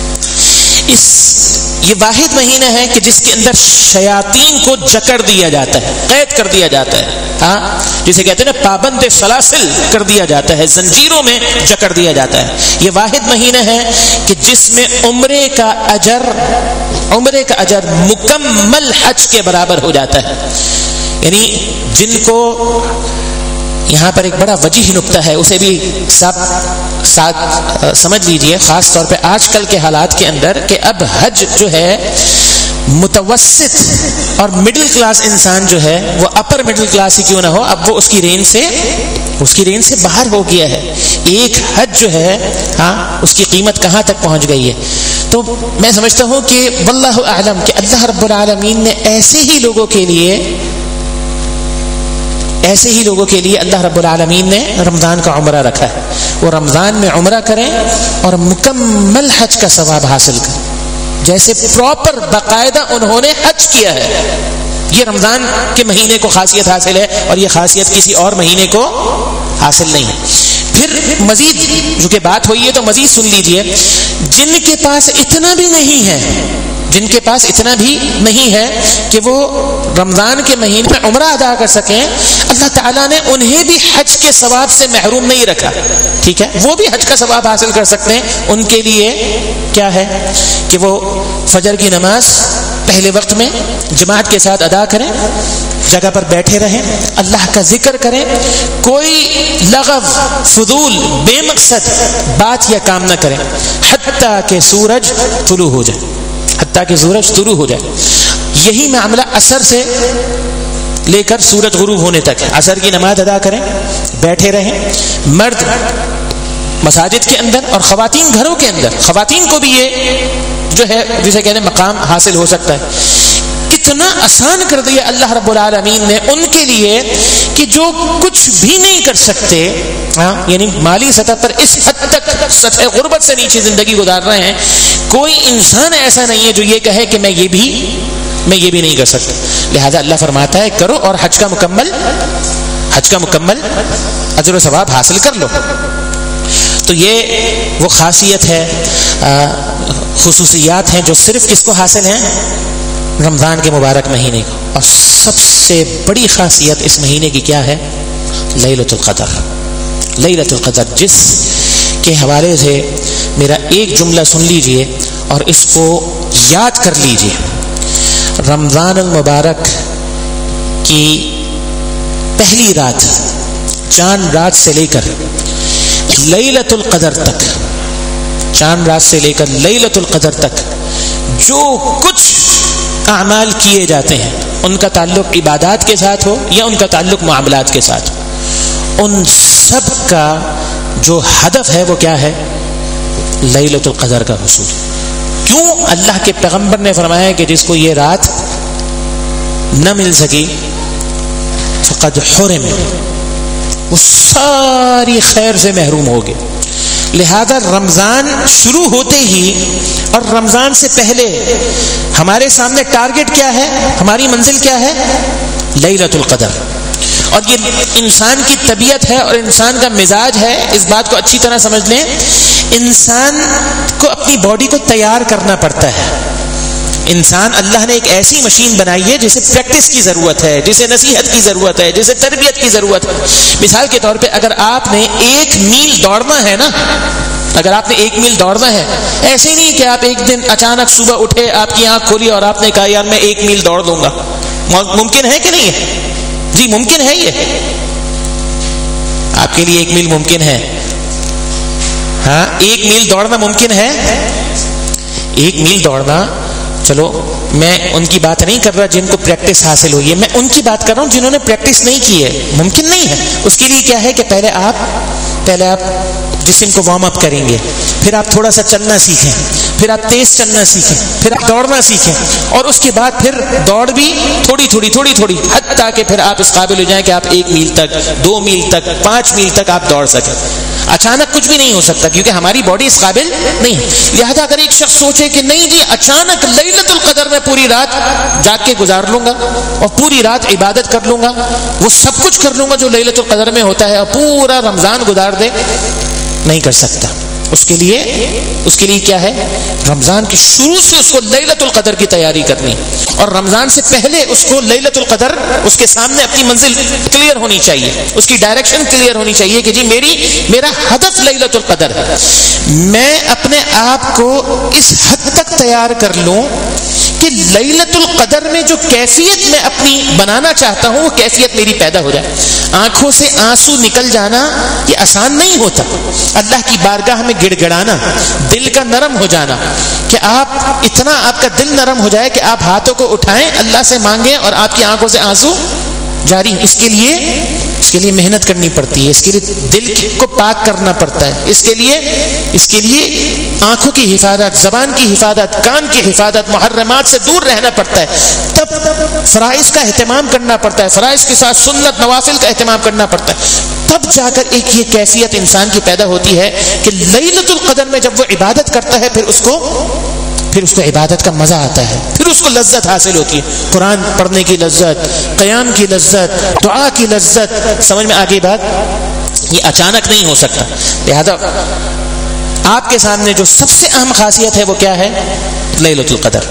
S3: اس یہ واحد مہینہ ہے کہ جس کے اندر شیاطین کو جکڑ دیا جاتا ہے، قید کر دیا جاتا ہے، ہاں جسے کہتے ہیں نا پابند سلاسل کر دیا جاتا ہے، زنجیروں میں جکڑ دیا جاتا ہے. یہ واحد مہینہ ہے کہ جس میں عمرے کا اجر عمرے کا اجر مکمل حج کے برابر ہو جاتا ہے. یعنی جن کو یہاں پر ایک بڑا وجیح نکتہ ہے، اسے بھی ساتھ ساتھ سمجھ لیجئے، خاص طور پہ آج کل کے حالات کے اندر، کہ اب حج جو ہے متوسط اور مڈل کلاس انسان جو ہے وہ اپر مڈل کلاس ہی کیوں نہ ہو، اب وہ اس کی رینج سے اس کی رینج سے باہر ہو گیا ہے. ایک حج جو ہے ہاں اس کی قیمت کہاں تک پہنچ گئی ہے. تو میں سمجھتا ہوں کہ واللہ اعلم کہ اللہ رب العالمین نے ایسے ہی لوگوں کے لیے ایسے ہی لوگوں کے لیے اللہ رب العالمین نے رمضان کا عمرہ رکھا ہے. وہ رمضان میں عمرہ کریں اور مکمل حج کا ثواب حاصل کریں، جیسے پراپر باقاعدہ انہوں نے حج کیا ہے. یہ رمضان کے مہینے کو خاصیت حاصل ہے اور یہ خاصیت کسی اور مہینے کو حاصل نہیں ہے. پھر مزید جو کہ بات ہوئی ہے تو مزید سن لیجئے. جن کے پاس اتنا بھی نہیں ہے جن کے پاس اتنا بھی نہیں ہے کہ وہ رمضان کے مہینے میں عمرہ ادا کر سکیں، اللہ تعالیٰ نے انہیں بھی حج کے ثواب سے محروم نہیں رکھا. ٹھیک ہے، وہ بھی حج کا ثواب حاصل کر سکتے ہیں. ان کے لیے کیا ہے کہ وہ فجر کی نماز پہلے وقت میں جماعت کے ساتھ ادا کریں، جگہ پر بیٹھے رہیں، اللہ کا ذکر کریں، کوئی لغو فضول بے مقصد بات یا کام نہ کریں حتیٰ کہ سورج طلوع ہو جائے حتیٰ کہ سورج طلوع ہو جائے. یہی معاملہ عصر سے لے کر سورج غروب ہونے تک ہے. عصر کی نماز ادا کریں، بیٹھے رہیں، مرد مساجد کے اندر اور خواتین گھروں کے اندر. خواتین کو بھی یہ جو ہے جسے کہتے ہیں مقام حاصل ہو سکتا ہے. اتنا آسان کر دیا اللہ رب العالمین نے ان کے لیے کہ جو کچھ بھی نہیں کر سکتے، ہاں یعنی مالی سطح پر اس حد تک سطح غربت سے نیچے زندگی گزار رہے ہیں، کوئی انسان ایسا نہیں ہے جو یہ کہے کہ میں یہ بھی میں یہ بھی نہیں کر سکتا. لہذا اللہ فرماتا ہے کرو اور حج کا مکمل حج کا مکمل اجر و ثواب حاصل کر لو. تو یہ وہ خاصیت ہے، خصوصیات ہیں جو صرف کس کو حاصل ہیں؟ رمضان کے مبارک مہینے کو. اور سب سے بڑی خاصیت اس مہینے کی کیا ہے؟ لیلۃ القدر. لیلۃ القدر جس کے حوالے سے میرا ایک جملہ سن لیجئے اور اس کو یاد کر لیجئے. رمضان المبارک کی پہلی رات، چاند رات سے لے کر لیلۃ القدر تک چاند رات سے لے کر لیلۃ القدر تک جو کچھ اعمال کیے جاتے ہیں، ان کا تعلق عبادات کے ساتھ ہو یا ان کا تعلق معاملات کے ساتھ ہو، ان سب کا جو ہدف ہے وہ کیا ہے؟ لیلۃ القدر کا حصول. کیوں؟ اللہ کے پیغمبر نے فرمایا کہ جس کو یہ رات نہ مل سکی فقد حرم، وہ ساری خیر سے محروم ہو گئے۔ لہذا رمضان شروع ہوتے ہی اور رمضان سے پہلے ہمارے سامنے ٹارگٹ کیا ہے، ہماری منزل کیا ہے؟ لیلۃ القدر۔ اور یہ انسان کی طبیعت ہے اور انسان کا مزاج ہے، اس بات کو اچھی طرح سمجھ لیں، انسان کو اپنی باڈی کو تیار کرنا پڑتا ہے۔ انسان، اللہ نے ایک ایسی مشین بنائی ہے جسے پریکٹس کی ضرورت ہے، جسے نصیحت کی ضرورت ہے، جسے تربیت کی ضرورت ہے۔ مثال کے طور پہ اگر آپ نے ایک میل دوڑنا ہے نا، اگر آپ نے ایک میل دوڑنا ہے، ایسے نہیں کہ آپ ایک دن اچانک صبح اٹھے، آپ کی آنکھ کھولی اور آپ نے کہا یار میں ایک میل دوڑ لوں گا۔ ممکن ہے کہ نہیں ہے؟ جی ممکن ہے، یہ آپ کے لیے ایک میل ممکن ہے؟ ہاں، ایک میل دوڑنا ممکن ہے؟ ایک میل دوڑنا، چلو میں ان کی بات نہیں کر رہا جن کو پریکٹس حاصل ہوئی ہے، میں ان کی بات کر رہا ہوں جنہوں نے پریکٹس نہیں کی ہے، ممکن نہیں ہے۔ اس کے لیے کیا ہے کہ پہلے آپ پہلے آپ جسم کو وارم اپ کریں گے، پھر آپ تھوڑا سا چلنا سیکھیں، پھر آپ تیز چلنا سیکھیں، پھر آپ دوڑنا سیکھیں، اور اس کے بعد پھر دوڑ بھی تھوڑی تھوڑی تھوڑی تھوڑی حتیٰ کہ پھر آپ اس قابل ہو جائیں کہ آپ ایک میل تک، دو میل تک، پانچ میل تک آپ دوڑ سکیں۔ اچانک کچھ بھی نہیں ہو سکتا کیونکہ ہماری باڈی اس قابل نہیں ہے۔ لہذا اگر ایک شخص سوچے کہ نہیں جی اچانک لیلۃ القدر میں پوری رات جاگ کے گزار لوں گا اور پوری رات عبادت کر لوں گا، وہ سب کچھ کر لوں گا جو لیلۃ القدر میں ہوتا ہے اور پورا رمضان گزار دے، نہیں کر سکتا۔ اس کے لیے اس کے لیے کیا ہے؟ رمضان کی شروع سے اس کو لیلۃ القدر کی تیاری کرنی، اور رمضان سے پہلے اس کو لیلۃ القدر اس کے سامنے اپنی منزل کلیئر ہونی چاہیے، اس کی ڈائریکشن کلیئر ہونی چاہیے کہ جی میری میرا ہدف لیلۃ القدر ہے۔ میں اپنے آپ کو اس حد تک تیار کر لوں کہ لیلۃ القدر میں جو کیفیت میں اپنی بنانا چاہتا ہوں وہ کیفیت میری پیدا ہو جائے۔ آنکھوں سے آنسو نکل جانا یہ آسان نہیں ہوتا، اللہ کی بارگاہ میں گڑ گڑانا، دل کا نرم ہو جانا، کہ آپ اتنا آپ کا دل نرم ہو جائے کہ آپ ہاتھوں کو اٹھائیں، اللہ سے مانگیں اور آپ کی آنکھوں سے آنسو جاری۔ اس کے لیے اس کے لیے محنت کرنی پڑتی ہے، اس کے لیے دل کو پاک کرنا پڑتا ہے، اس کے لیے اس کے لیے آنکھوں کی حفاظت، زبان کی حفاظت، کان کی حفاظت، محرمات سے دور رہنا پڑتا ہے، تب فرائض کا اہتمام کرنا پڑتا ہے، فرائض کے ساتھ سنت نوافل کا اہتمام کرنا پڑتا ہے، تب جا کر ایک یہ کیفیت انسان کی پیدا ہوتی ہے کہ لیلۃ القدر میں جب وہ عبادت کرتا ہے پھر اس کو پھر اس کو عبادت کا مزہ آتا ہے، پھر اس کو لذت حاصل ہوتی ہے، قرآن پڑھنے کی لذت، قیام کی لذت، دعا کی لذت۔ سمجھ میں آگے بات؟ یہ اچانک نہیں ہو سکتا۔ لہذا آپ کے سامنے جو سب سے اہم خاصیت ہے وہ کیا ہے؟ لیلۃ القدر۔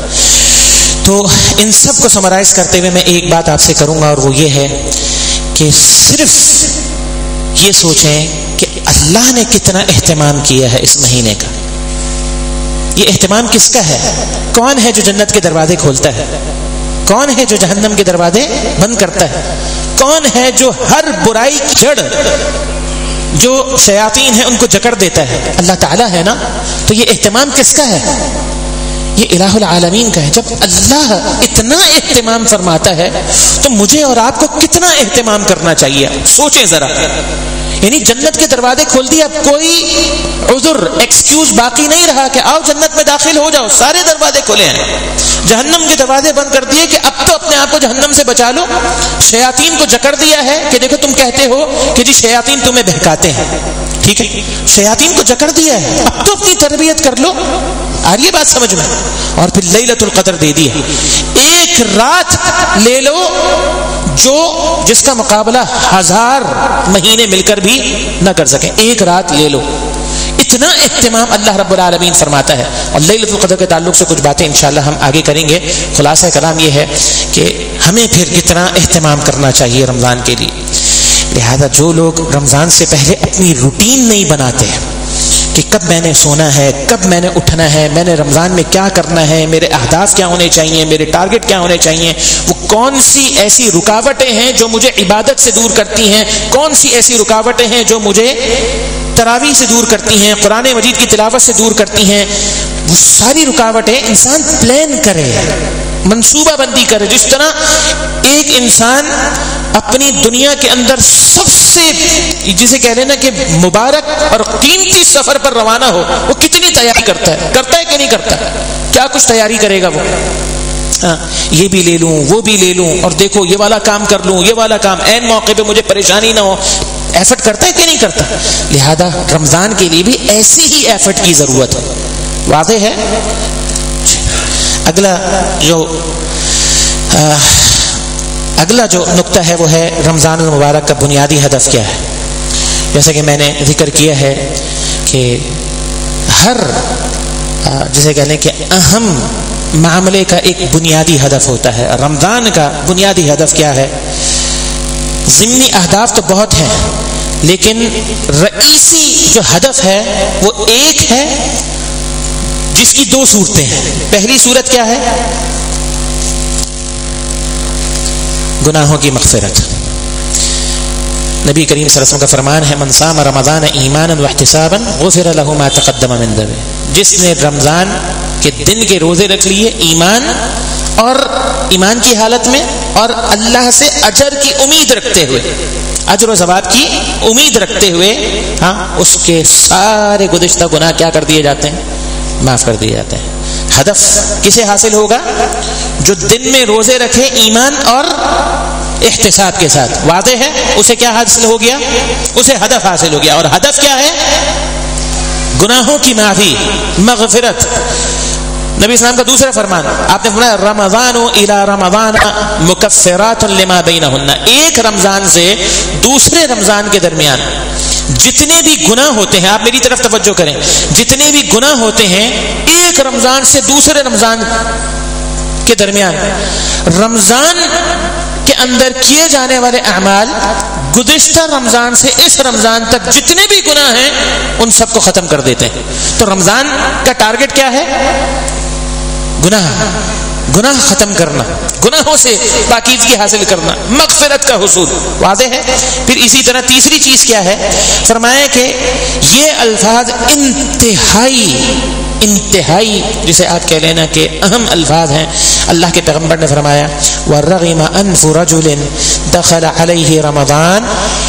S3: تو ان سب کو سمرائز کرتے ہوئے میں ایک بات آپ سے کروں گا، اور وہ یہ ہے کہ صرف یہ سوچیں کہ اللہ نے کتنا اہتمام کیا ہے اس مہینے کا۔ یہ اہتمام کس کا ہے؟ کون ہے جو جنت کے دروازے کھولتا ہے؟ کون ہے جو جہنم کے دروازے بند کرتا ہے؟ کون ہے جو ہر برائی کی جڑ جو شیاطین ہیں ان کو جکڑ دیتا ہے؟ اللہ تعالیٰ ہے نا۔ تو یہ اہتمام کس کا ہے؟ یہ الہ العالمین کا ہے۔ جب اللہ اتنا اہتمام فرماتا ہے تو مجھے اور آپ کو کتنا اہتمام کرنا چاہیے؟ سوچیں ذرا۔ یعنی جنت کے دروازے کھول دیے، اب کوئی عذر ایکسکیوز باقی نہیں رہا کہ آؤ جنت میں داخل ہو جاؤ، سارے دروازے کھلے ہیں۔ جہنم کے دروازے بند کر دیے کہ اب تو اپنے آپ کو جہنم سے بچا لو۔ شیاطین کو جکڑ دیا ہے کہ دیکھو تم کہتے ہو کہ جی شیاطین تمہیں بہکاتے ہیں، ٹھیک ہے، شیاطین کو جکڑ دیا ہے، اب تو اپنی تربیت کر لو۔ آ رہی ہے بات سمجھ میں؟ اور پھر لیلۃ القدر دے دی ہے، ایک رات لے لو جو جس کا مقابلہ ہزار مہینے مل کر بھی نہ کر سکیں، ایک رات لے لو۔ اتنا اہتمام اللہ رب العالمین فرماتا ہے۔ اور لیلۃ القدر کے تعلق سے کچھ باتیں انشاءاللہ ہم آگے کریں گے۔ خلاصہ کلام یہ ہے کہ ہمیں پھر کتنا اہتمام کرنا چاہیے رمضان کے لیے۔ لہذا جو لوگ رمضان سے پہلے اپنی روٹین نہیں بناتے کہ کب میں نے سونا ہے، کب میں نے اٹھنا ہے، میں نے رمضان میں کیا کرنا ہے، میرے اہداف کیا ہونے چاہیے، میرے ٹارگٹ کیا ہونے چاہیے، وہ کون سی ایسی رکاوٹیں ہیں جو مجھے عبادت سے دور کرتی ہیں، کون سی ایسی رکاوٹیں ہیں جو مجھے تراویح سے دور کرتی ہیں، قرآن مجید کی تلاوت سے دور کرتی ہیں، وہ ساری رکاوٹیں انسان پلان کرے۔ منصوبہ بندی کرے. جس طرح ایک انسان اپنی دنیا کے اندر سب سے جسے کہہ لینا کہ مبارک اور قیمتی سفر پر روانہ ہو, وہ کتنی تیاری کرتا ہے کرتا ہے کہ نہیں کرتا؟ کیا کچھ تیاری کرے گا وہ. ہاں یہ بھی لے لوں, وہ بھی لے لوں, اور دیکھو یہ والا کام کر لوں, یہ والا کام عین موقع پہ مجھے پریشانی نہ ہو. ایفرٹ کرتا ہے کہ نہیں کرتا؟ لہذا رمضان کے لیے بھی ایسی ہی ایفرٹ کی ضرورت ہے. واضح ہے. اگلا جو آ, اگلا جو نقطہ ہے وہ ہے رمضان المبارک کا بنیادی ہدف کیا ہے. جیسا کہ میں نے ذکر کیا ہے کہ ہر جسے کہہ لیں کہ اہم معاملے کا ایک بنیادی ہدف ہوتا ہے. رمضان کا بنیادی ہدف کیا ہے؟ ضمنی اہداف تو بہت ہیں, لیکن رئیسی جو ہدف ہے وہ ایک ہے جس کی دو صورتیں ہیں. پہلی صورت کیا ہے؟ گناہوں کی مغفرت. نبی کریم صلی اللہ علیہ وسلم کا فرمان ہے من صام رمضان ایمانا واحتسابا غفر له ما تقدم من ذنبه. جس نے رمضان کے دن کے روزے رکھ لیے ایمان اور ایمان کی حالت میں اور اللہ سے اجر کی امید رکھتے ہوئے, اجر و ثواب کی امید رکھتے ہوئے, ہاں اس کے سارے گزشتہ گناہ کیا کر دیے جاتے ہیں؟ معاف کر دیے جاتے ہیں. ہدف کسے حاصل ہوگا؟ جو دن میں روزے رکھے ایمان اور احتساب کے ساتھ. واضح ہے اسے کیا حاصل ہو گیا؟ اسے ہدف حاصل ہو گیا. اور ہدف کیا ہے؟ گناہوں کی معافی, مغفرت. نبی اسلام کا دوسرا فرمان آپ نے فرمایا رمضان الی رمضان مکفرات لما بینہن. ایک رمضان سے دوسرے رمضان کے درمیان جتنے بھی گناہ ہوتے ہیں, آپ میری طرف توجہ کریں, جتنے بھی گناہ ہوتے ہیں ایک رمضان سے دوسرے رمضان کے درمیان, رمضان کے اندر کیے جانے والے اعمال گزشتہ رمضان سے اس رمضان تک جتنے بھی گناہ ہیں ان سب کو ختم کر دیتے ہیں. تو رمضان کا ٹارگٹ کیا ہے؟ گناہ گناہ ختم کرنا, گناہوں سے پاکیزگی حاصل کرنا, مغفرت کا حصول. واضح ہے. پھر اسی طرح تیسری چیز کیا ہے؟ فرمایا کہ یہ الفاظ انتہائی انتہائی جسے آپ کہہ لینا کہ اہم الفاظ ہیں. اللہ کے پیغمبر نے فرمایا وَرَغِمَ أَنْفُ رَجُلٍ دَخَلَ عَلَيْهِ رَمَضَانَ,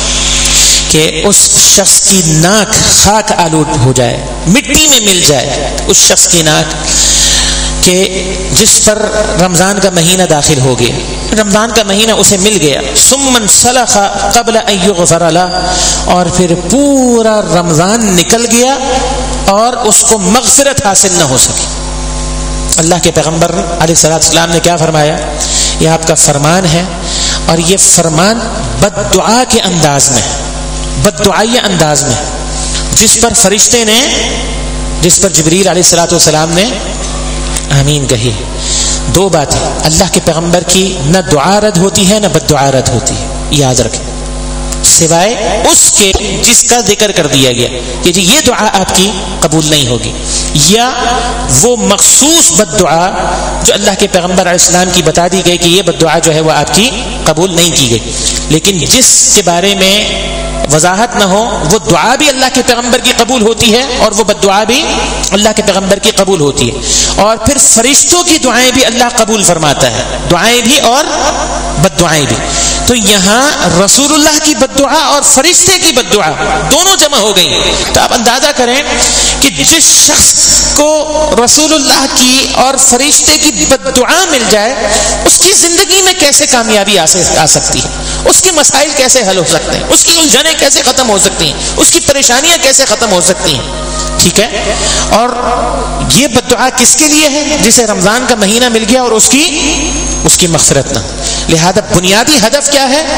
S3: کہ اس شخص کی ناک خاک آلود ہو جائے, مٹی میں مل جائے اس شخص کی ناک کہ جس پر رمضان کا مہینہ داخل ہو گیا, رمضان کا مہینہ اسے مل گیا. ثم انسلخ قبل ان یغفر له, اور پھر پورا رمضان نکل گیا اور اس کو مغفرت حاصل نہ ہو سکی. اللہ کے پیغمبر علیہ الصلوۃ والسلام نے کیا فرمایا؟ یہ آپ کا فرمان ہے, اور یہ فرمان بد دعا کے انداز میں, بد دعائیہ انداز میں, جس پر فرشتے نے, جس پر جبریل علیہ الصلوۃ والسلام نے آمین کہی. دو باتیں, اللہ کے پیغمبر کی نہ دعا رد ہوتی ہے نہ بد دعا رد ہوتی ہے, یاد رکھیں, سوائے اس کے جس کا ذکر کر دیا گیا کہ جی یہ دعا آپ کی قبول نہیں ہوگی, یا وہ مخصوص بد دعا جو اللہ کے پیغمبر علیہ السلام کی بتا دی گئی کہ یہ بد دعا جو ہے وہ آپ کی قبول نہیں کی گئی. لیکن جس کے بارے میں وضاحت نہ ہو وہ دعا بھی اللہ کے پیغمبر کی قبول ہوتی ہے اور وہ بد دعا بھی اللہ کے پیغمبر کی قبول ہوتی ہے. اور پھر فرشتوں کی دعائیں بھی اللہ قبول فرماتا ہے, دعائیں بھی اور بد دعائیں بھی. تو یہاں رسول اللہ کی بد دعا اور فرشتے کی بد دعا دونوں جمع ہو گئی. تو آپ اندازہ کریں کہ جس شخص کو رسول اللہ کی اور فرشتے کی بد دعا مل جائے اس کی زندگی میں کیسے کامیابی آ سکتی ہے, اس کے مسائل کیسے حل ہو سکتے ہیں, اس کی الجھنیں کیسے ختم ہو سکتی ہیں, اس کی پریشانیاں کیسے ختم ہو سکتی ہیں. ٹھیک ہے. اور یہ بد دعا کس کے لیے ہے؟ جسے رمضان کا مہینہ مل گیا اور اس کی اس کی مغفرت نہ. لہذا بنیادی ہدف کیا ہے؟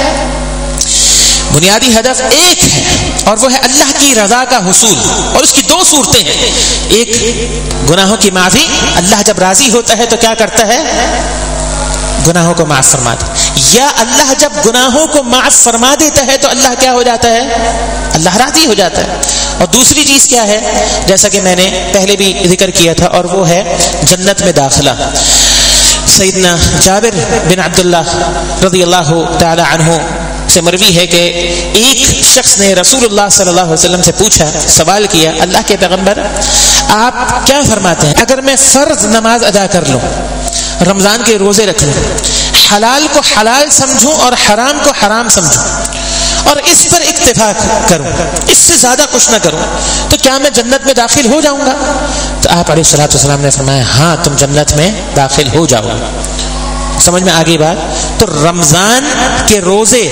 S3: بنیادی ہدف ایک ہے اور وہ ہے اللہ کی رضا کا حصول. اور اس کی دو صورتیں ہیں, ایک گناہوں کی معافی, اللہ جب راضی ہوتا ہے تو کیا کرتا ہے؟ گناہوں کو معاف فرما دے. یا اللہ جب گناہوں کو معاف فرما دیتا ہے تو اللہ کیا ہو جاتا ہے؟ اللہ راضی ہو جاتا ہے. اور دوسری چیز کیا ہے؟ جیسا کہ میں نے پہلے بھی ذکر کیا تھا, اور وہ ہے جنت میں داخلہ. سیدنا جابر بن عبداللہ رضی اللہ تعالی عنہ سے مروی ہے کہ ایک شخص نے رسول اللہ صلی اللہ علیہ وسلم سے پوچھا, سوال کیا, اللہ کے پیغمبر آپ کیا فرماتے ہیں اگر میں فرض نماز ادا کر لوں, رمضان کے روزے رکھ لوں، حلال کو حلال سمجھوں اور حرام کو حرام سمجھوں اور اس پر اکتفا کروں، اس سے زیادہ کچھ نہ کروں، تو کیا میں جنت میں داخل ہو جاؤں گا؟ تو آپ علیہ الصلوۃ والسلام نے فرمایا ہاں تم جنت میں داخل ہو جاؤ گے۔ سمجھ میں آگئی بات؟ تو رمضان کے روزے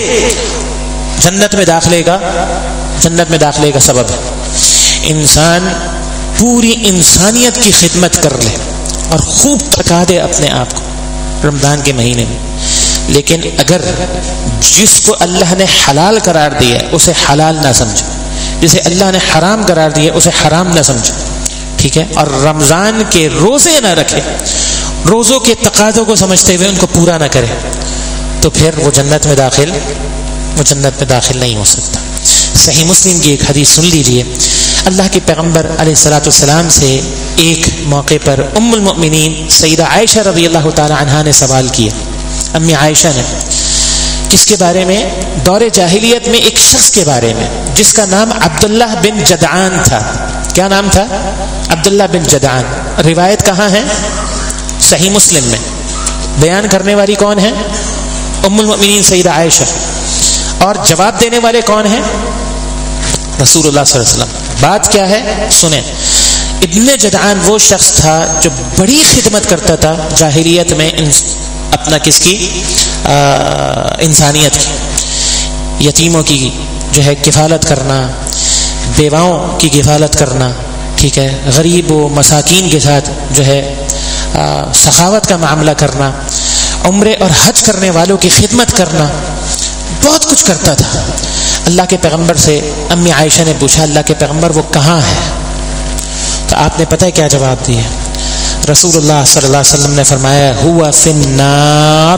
S3: جنت میں داخلے کا جنت میں داخلے کا سبب ہے۔ انسان پوری انسانیت کی خدمت کر لے اور خوب تھکا دے اپنے آپ کو رمضان کے مہینے میں، لیکن اگر جس کو اللہ نے حلال قرار دیا اسے حلال نہ سمجھے، جسے اللہ نے حرام قرار دیا اسے حرام نہ سمجھے، ٹھیک ہے، اور رمضان کے روزے نہ رکھے، روزوں کے تقاضوں کو سمجھتے ہوئے ان کو پورا نہ کرے، تو پھر وہ جنت میں داخل وہ جنت میں داخل نہیں ہو سکتا۔ صحیح مسلم کی ایک حدیث سن لیجئے، اللہ کے پیغمبر علیہ الصلوۃ والسلام سے ایک موقع پر ام المؤمنین سیدہ عائشہ رضی اللہ تعالی عنہا نے سوال کیا، امی عائشہ نے، کس کے بارے میں؟ دور جاہلیت میں ایک شخص کے بارے میں جس کا نام عبداللہ بن جدعان تھا۔ کیا نام تھا؟ عبداللہ بن جدعان۔ روایت کہاں ہے؟ صحیح مسلم میں۔ بیان کرنے والی کون ہے؟ ام المؤمنین سیدہ عائشہ، اور جواب دینے والے کون ہیں؟ رسول اللہ صلی اللہ علیہ وسلم۔ بات کیا ہے سنیں۔ ابن جدعان وہ شخص تھا جو بڑی خدمت کرتا تھا جاہلیت میں اپنا کس کی؟ آ, انسانیت کی، یتیموں کی جو ہے کفالت کرنا، بیواؤں کی کفالت کرنا، ٹھیک ہے، غریب و مساکین کے ساتھ جو ہے آ, سخاوت کا معاملہ کرنا، عمرے اور حج کرنے والوں کی خدمت کرنا، بہت کچھ کرتا تھا۔ اللہ کے پیغمبر سے امی عائشہ نے پوچھا اللہ کے پیغمبر وہ کہاں ہے؟ تو آپ نے پتہ ہے کیا جواب دیا؟ رسول اللہ صلی اللہ علیہ وسلم نے فرمایا ہوا فی النار۔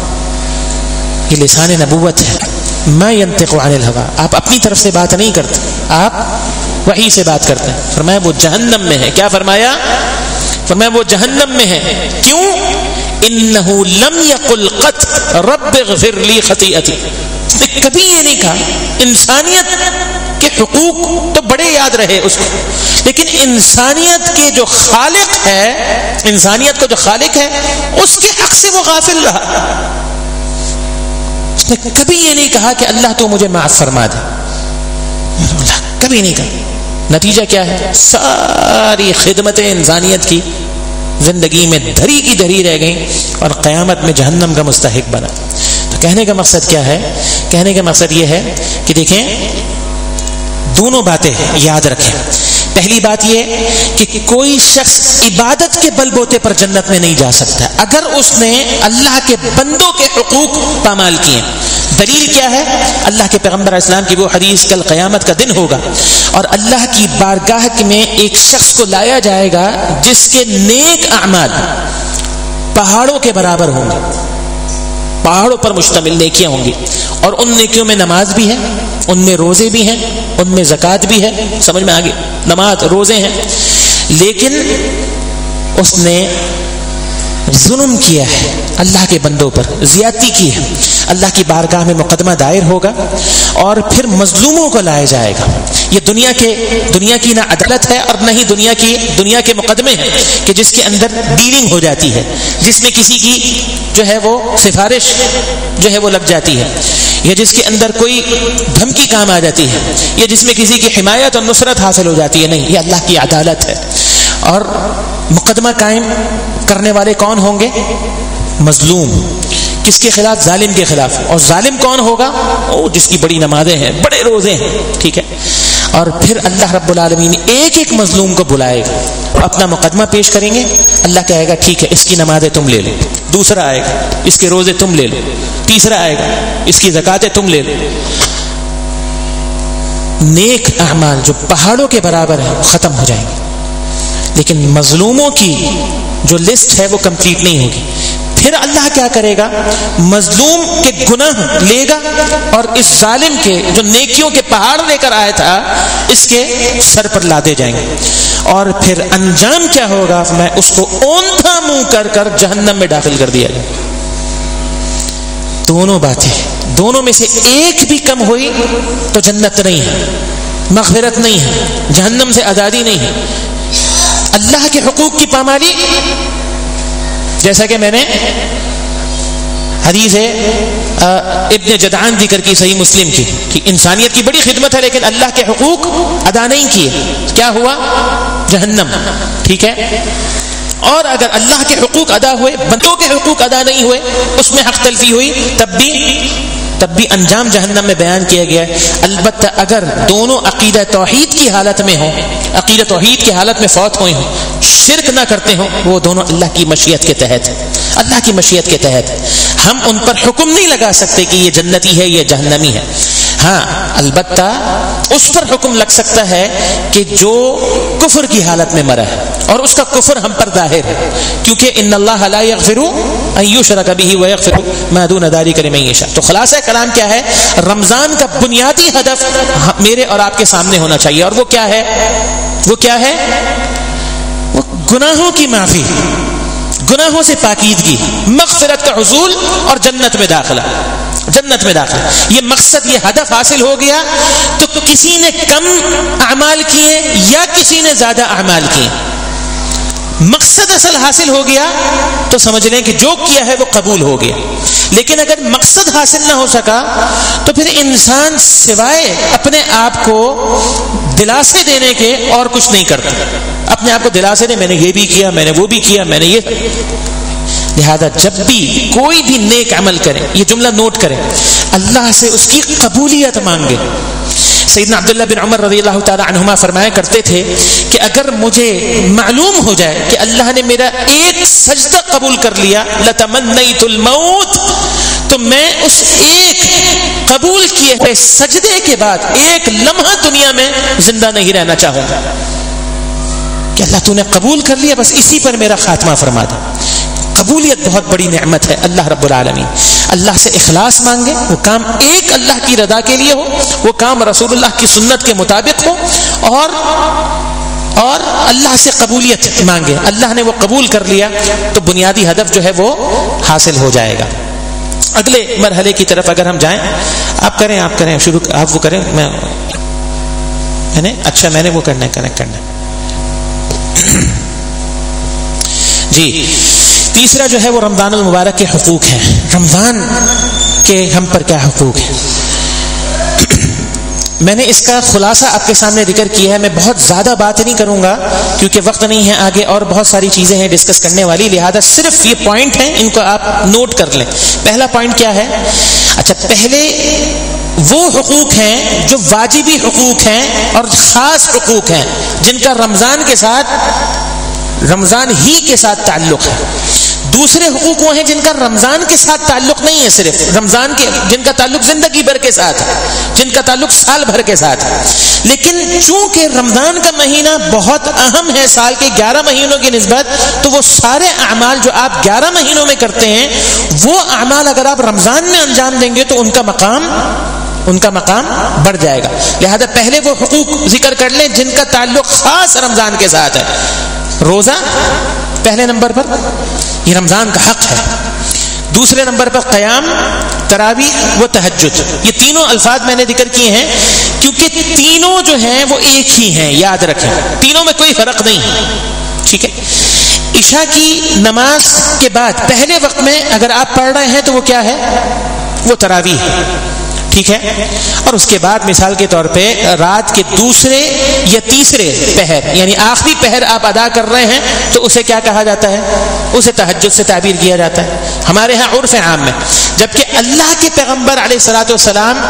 S3: یہ لسان نبوت ہے، ما ینطق عن الہوا، آپ اپنی طرف سے بات نہیں کرتے، آپ وحی سے بات کرتے ہیں۔ فرمایا وہ جہنم میں ہے۔ کیا فرمایا؟ فرمایا وہ جہنم میں ہے۔ کیوں؟ انہ لم یقل قط رب اغفر لی خطیئتی، کبھی یہ نہیں کہا۔ انسانیت کے حقوق تو بڑے یاد رہے اس کو، لیکن انسانیت کے جو خالق ہے، انسانیت کو جو خالق ہے اس کے حق سے وہ غافل رہا۔ اس نے کبھی یہ نہیں کہا کہ اللہ تو مجھے معاف فرما دے، کبھی نہیں کہا۔ نتیجہ کیا ہے؟ ساری خدمتیں انسانیت کی زندگی میں دھری کی دھری رہ گئیں اور قیامت میں جہنم کا مستحق بنا۔ تو کہنے کا مقصد کیا ہے؟ کہنے کا مقصد یہ ہے کہ دیکھیں دونوں باتیں یاد رکھیں۔ پہلی بات یہ کہ کوئی شخص عبادت کے بل بوتے پر جنت میں نہیں جا سکتا اگر اس نے اللہ کے بندوں کے حقوق پامال کیے۔ دلیل کیا ہے؟ اللہ کے پیغمبر علیہ السلام کی وہ حدیث، کل قیامت کا دن ہوگا اور اللہ کی بارگاہ میں ایک شخص کو لایا جائے گا جس کے نیک اعمال پہاڑوں کے برابر ہوں گے، پہاڑوں پر مشتمل نیکیاں ہوں گی، اور ان نیکیوں میں نماز بھی ہے، ان میں روزے بھی ہیں، ان میں زکوٰۃ بھی ہے۔ سمجھ میں آگے؟ نماز روزے ہیں، لیکن اس نے ظلم کیا ہے، اللہ کے بندوں پر زیادتی کی ہے۔ اللہ کی بارگاہ میں مقدمہ دائر ہوگا اور پھر مظلوموں کو لایا جائے گا۔ یہ دنیا کے دنیا کی نہ عدالت ہے اور نہ ہی دنیا کی دنیا کے مقدمے ہیں کہ جس کے اندر ڈیلنگ ہو جاتی ہے، جس میں کسی کی جو ہے وہ سفارش جو ہے وہ لگ جاتی ہے، یا جس کے اندر کوئی دھمکی کام آ جاتی ہے، یا جس میں کسی کی حمایت اور نصرت حاصل ہو جاتی ہے۔ نہیں، یہ اللہ کی عدالت ہے۔ اور مقدمہ قائم کرنے والے کون ہوں گے؟ مظلوم۔ کس کے خلاف؟ ظالم کے خلاف۔ اور ظالم کون ہوگا؟ او جس کی بڑی نمازیں ہیں، بڑے روزے ہیں، ٹھیک ہے۔ اور پھر اللہ رب العالمین ایک ایک مظلوم کو بلائے گا، اپنا مقدمہ پیش کریں گے، اللہ کہے گا ٹھیک ہے اس کی نمازیں تم لے لو، دوسرا آئے گا اس کے روزے تم لے لو، تیسرا آئے گا اس کی زکاتیں تم لے لو۔ نیک اعمال جو پہاڑوں کے برابر ہیں ختم ہو جائیں گے، لیکن مظلوموں کی جو لسٹ ہے وہ کمپلیٹ نہیں ہوگی۔ پھر اللہ کیا کرے گا؟ مظلوم کے گناہ لے گا اور اس ظالم کے جو نیکیوں کے پہاڑ لے کر آیا تھا اس کے سر پر لادے جائیں گے، اور پھر انجام کیا ہوگا؟ میں اس کو اونھا منہ کر کر جہنم میں داخل کر دیا جائے۔ دونوں باتیں، دونوں میں سے ایک بھی کم ہوئی تو جنت نہیں ہے، مغفرت نہیں ہے، جہنم سے آزادی نہیں ہے۔ اللہ کے حقوق کی پامالی جیسا کہ میں نے حدیث ہے ابن جدعان ذکر کی صحیح مسلم کی کہ انسانیت کی بڑی خدمت ہے لیکن اللہ کے حقوق ادا نہیں کیے، کیا ہوا؟ جہنم. ٹھیک ہے. اور اگر اللہ کے حقوق ادا ہوئے، بندوں کے حقوق ادا نہیں ہوئے، اس میں حق تلفی ہوئی، تب بھی تب بھی انجام جہنم میں بیان کیا گیا ہے. البتہ اگر دونوں عقیدہ توحید کی حالت میں ہوں، عقیدہ توحید کی حالت میں فوت ہوئے ہوں، شرک نہ کرتے ہوں، وہ دونوں اللہ کی مشیت کے تحت، اللہ کی مشیت کے تحت ہم ان پر حکم نہیں لگا سکتے کہ یہ جنتی ہے یہ جہنمی ہے. ہاں البتہ اس پر حکم لگ سکتا ہے کہ جو کفر کی حالت میں مرا ہے اور اس کا کفر ہم پر ظاہر ہے، کیونکہ ان اللہ لا یغفر ان یشرک بہ ویغفر ما دون ذلک لمن یشاء. تو خلاصہ کلام کیا ہے؟ رمضان کا بنیادی ہدف میرے اور آپ کے سامنے ہونا چاہیے، اور وہ کیا ہے؟ وہ کیا ہے؟ وہ گناہوں کی معافی، گناہوں سے پاکیزگی، مغفرت کا حصول اور جنت میں داخلہ. جنت میں داخلہ یہ مقصد، یہ ہدف حاصل ہو گیا تو کسی نے کم اعمال کیے یا کسی نے زیادہ اعمال کیے، مقصد اصل حاصل ہو گیا تو سمجھ لیں کہ جو کیا ہے وہ قبول ہو گیا. لیکن اگر مقصد حاصل نہ ہو سکا تو پھر انسان سوائے اپنے آپ کو دلاسے دینے کے اور کچھ نہیں کرتا. اپنے آپ کو دلاسے دے، میں نے یہ بھی کیا، میں نے وہ بھی کیا، میں نے یہ. لہذا جب بھی کوئی بھی نیک عمل کرے، یہ جملہ نوٹ کریں، اللہ سے اس کی قبولیت مانگے. سیدنا عبداللہ بن عمر رضی اللہ تعالی عنہما فرمایا کرتے تھے کہ اگر مجھے معلوم ہو جائے کہ اللہ نے میرا ایک سجدہ قبول کر لیا، لتمنیت الموت، تو میں اس ایک قبول کیے ہوئے سجدے کے بعد ایک لمحہ دنیا میں زندہ نہیں رہنا چاہوں گا کہ اللہ تو نے قبول کر لیا، بس اسی پر میرا خاتمہ فرما دے. قبولیت بہت بڑی نعمت ہے اللہ رب العالمین. اللہ سے اخلاص مانگے، وہ کام ایک اللہ کی رضا کے لیے ہو، وہ کام رسول اللہ کی سنت کے مطابق ہو، اور اور اللہ سے قبولیت مانگے. اللہ نے وہ قبول کر لیا تو بنیادی ہدف جو ہے وہ حاصل ہو جائے گا. اگلے مرحلے کی طرف اگر ہم جائیں، آپ کریں آپ کریں شروع آپ وہ کریں، میں میں نے اچھا میں نے وہ کرنا ہے کنیکٹ کرنا ہے. جی تیسرا جو ہے وہ رمضان المبارک کے حقوق ہیں. رمضان کے ہم پر کیا حقوق ہیں؟ میں نے اس کا خلاصہ آپ کے سامنے ذکر کیا ہے. میں بہت زیادہ بات نہیں کروں گا کیونکہ وقت نہیں ہے، آگے اور بہت ساری چیزیں ہیں ڈسکس کرنے والی، لہذا صرف یہ پوائنٹ ہیں، ان کو آپ نوٹ کر لیں. پہلا پوائنٹ کیا ہے؟ اچھا پہلے وہ حقوق ہیں جو واجبی حقوق ہیں اور خاص حقوق ہیں جن کا رمضان کے ساتھ رمضان ہی کے ساتھ تعلق ہے. دوسرے حقوق وہ ہیں جن کا رمضان کے ساتھ تعلق نہیں ہے، صرف رمضان کے، جن کا تعلق زندگی بھر کے ساتھ ہے، جن کا تعلق سال بھر کے ساتھ ہے. لیکن چونکہ رمضان کا مہینہ بہت اہم ہے سال کے گیارہ مہینوں کی نسبت، تو وہ سارے اعمال جو آپ گیارہ مہینوں میں کرتے ہیں، وہ اعمال اگر آپ رمضان میں انجام دیں گے تو ان کا مقام ان کا مقام بڑھ جائے گا. لہذا پہلے وہ حقوق ذکر کر لیں جن کا تعلق خاص رمضان کے ساتھ ہے. روزہ پہلے نمبر پر، یہ رمضان کا حق ہے. دوسرے نمبر پر قیام، تراویح و تہجد. یہ تینوں الفاظ میں نے ذکر کیے ہیں کیونکہ تینوں جو ہیں وہ ایک ہی ہیں، یاد رکھیں تینوں میں کوئی فرق نہیں ہے. ٹھیک ہے. عشاء کی نماز کے بعد پہلے وقت میں اگر آپ پڑھ رہے ہیں تو وہ کیا ہے؟ وہ تراویح ہے. ٹھیک ہے. اور اس کے بعد مثال کے طور پہ رات کے دوسرے یا تیسرے پہر یعنی آخری پہر آپ ادا کر رہے ہیں تو اسے کیا کہا جاتا ہے؟ اسے تہجد سے تعبیر کیا جاتا ہے ہمارے ہاں عرف عام میں. جبکہ اللہ کے پیغمبر علیہ الصلوۃ والسلام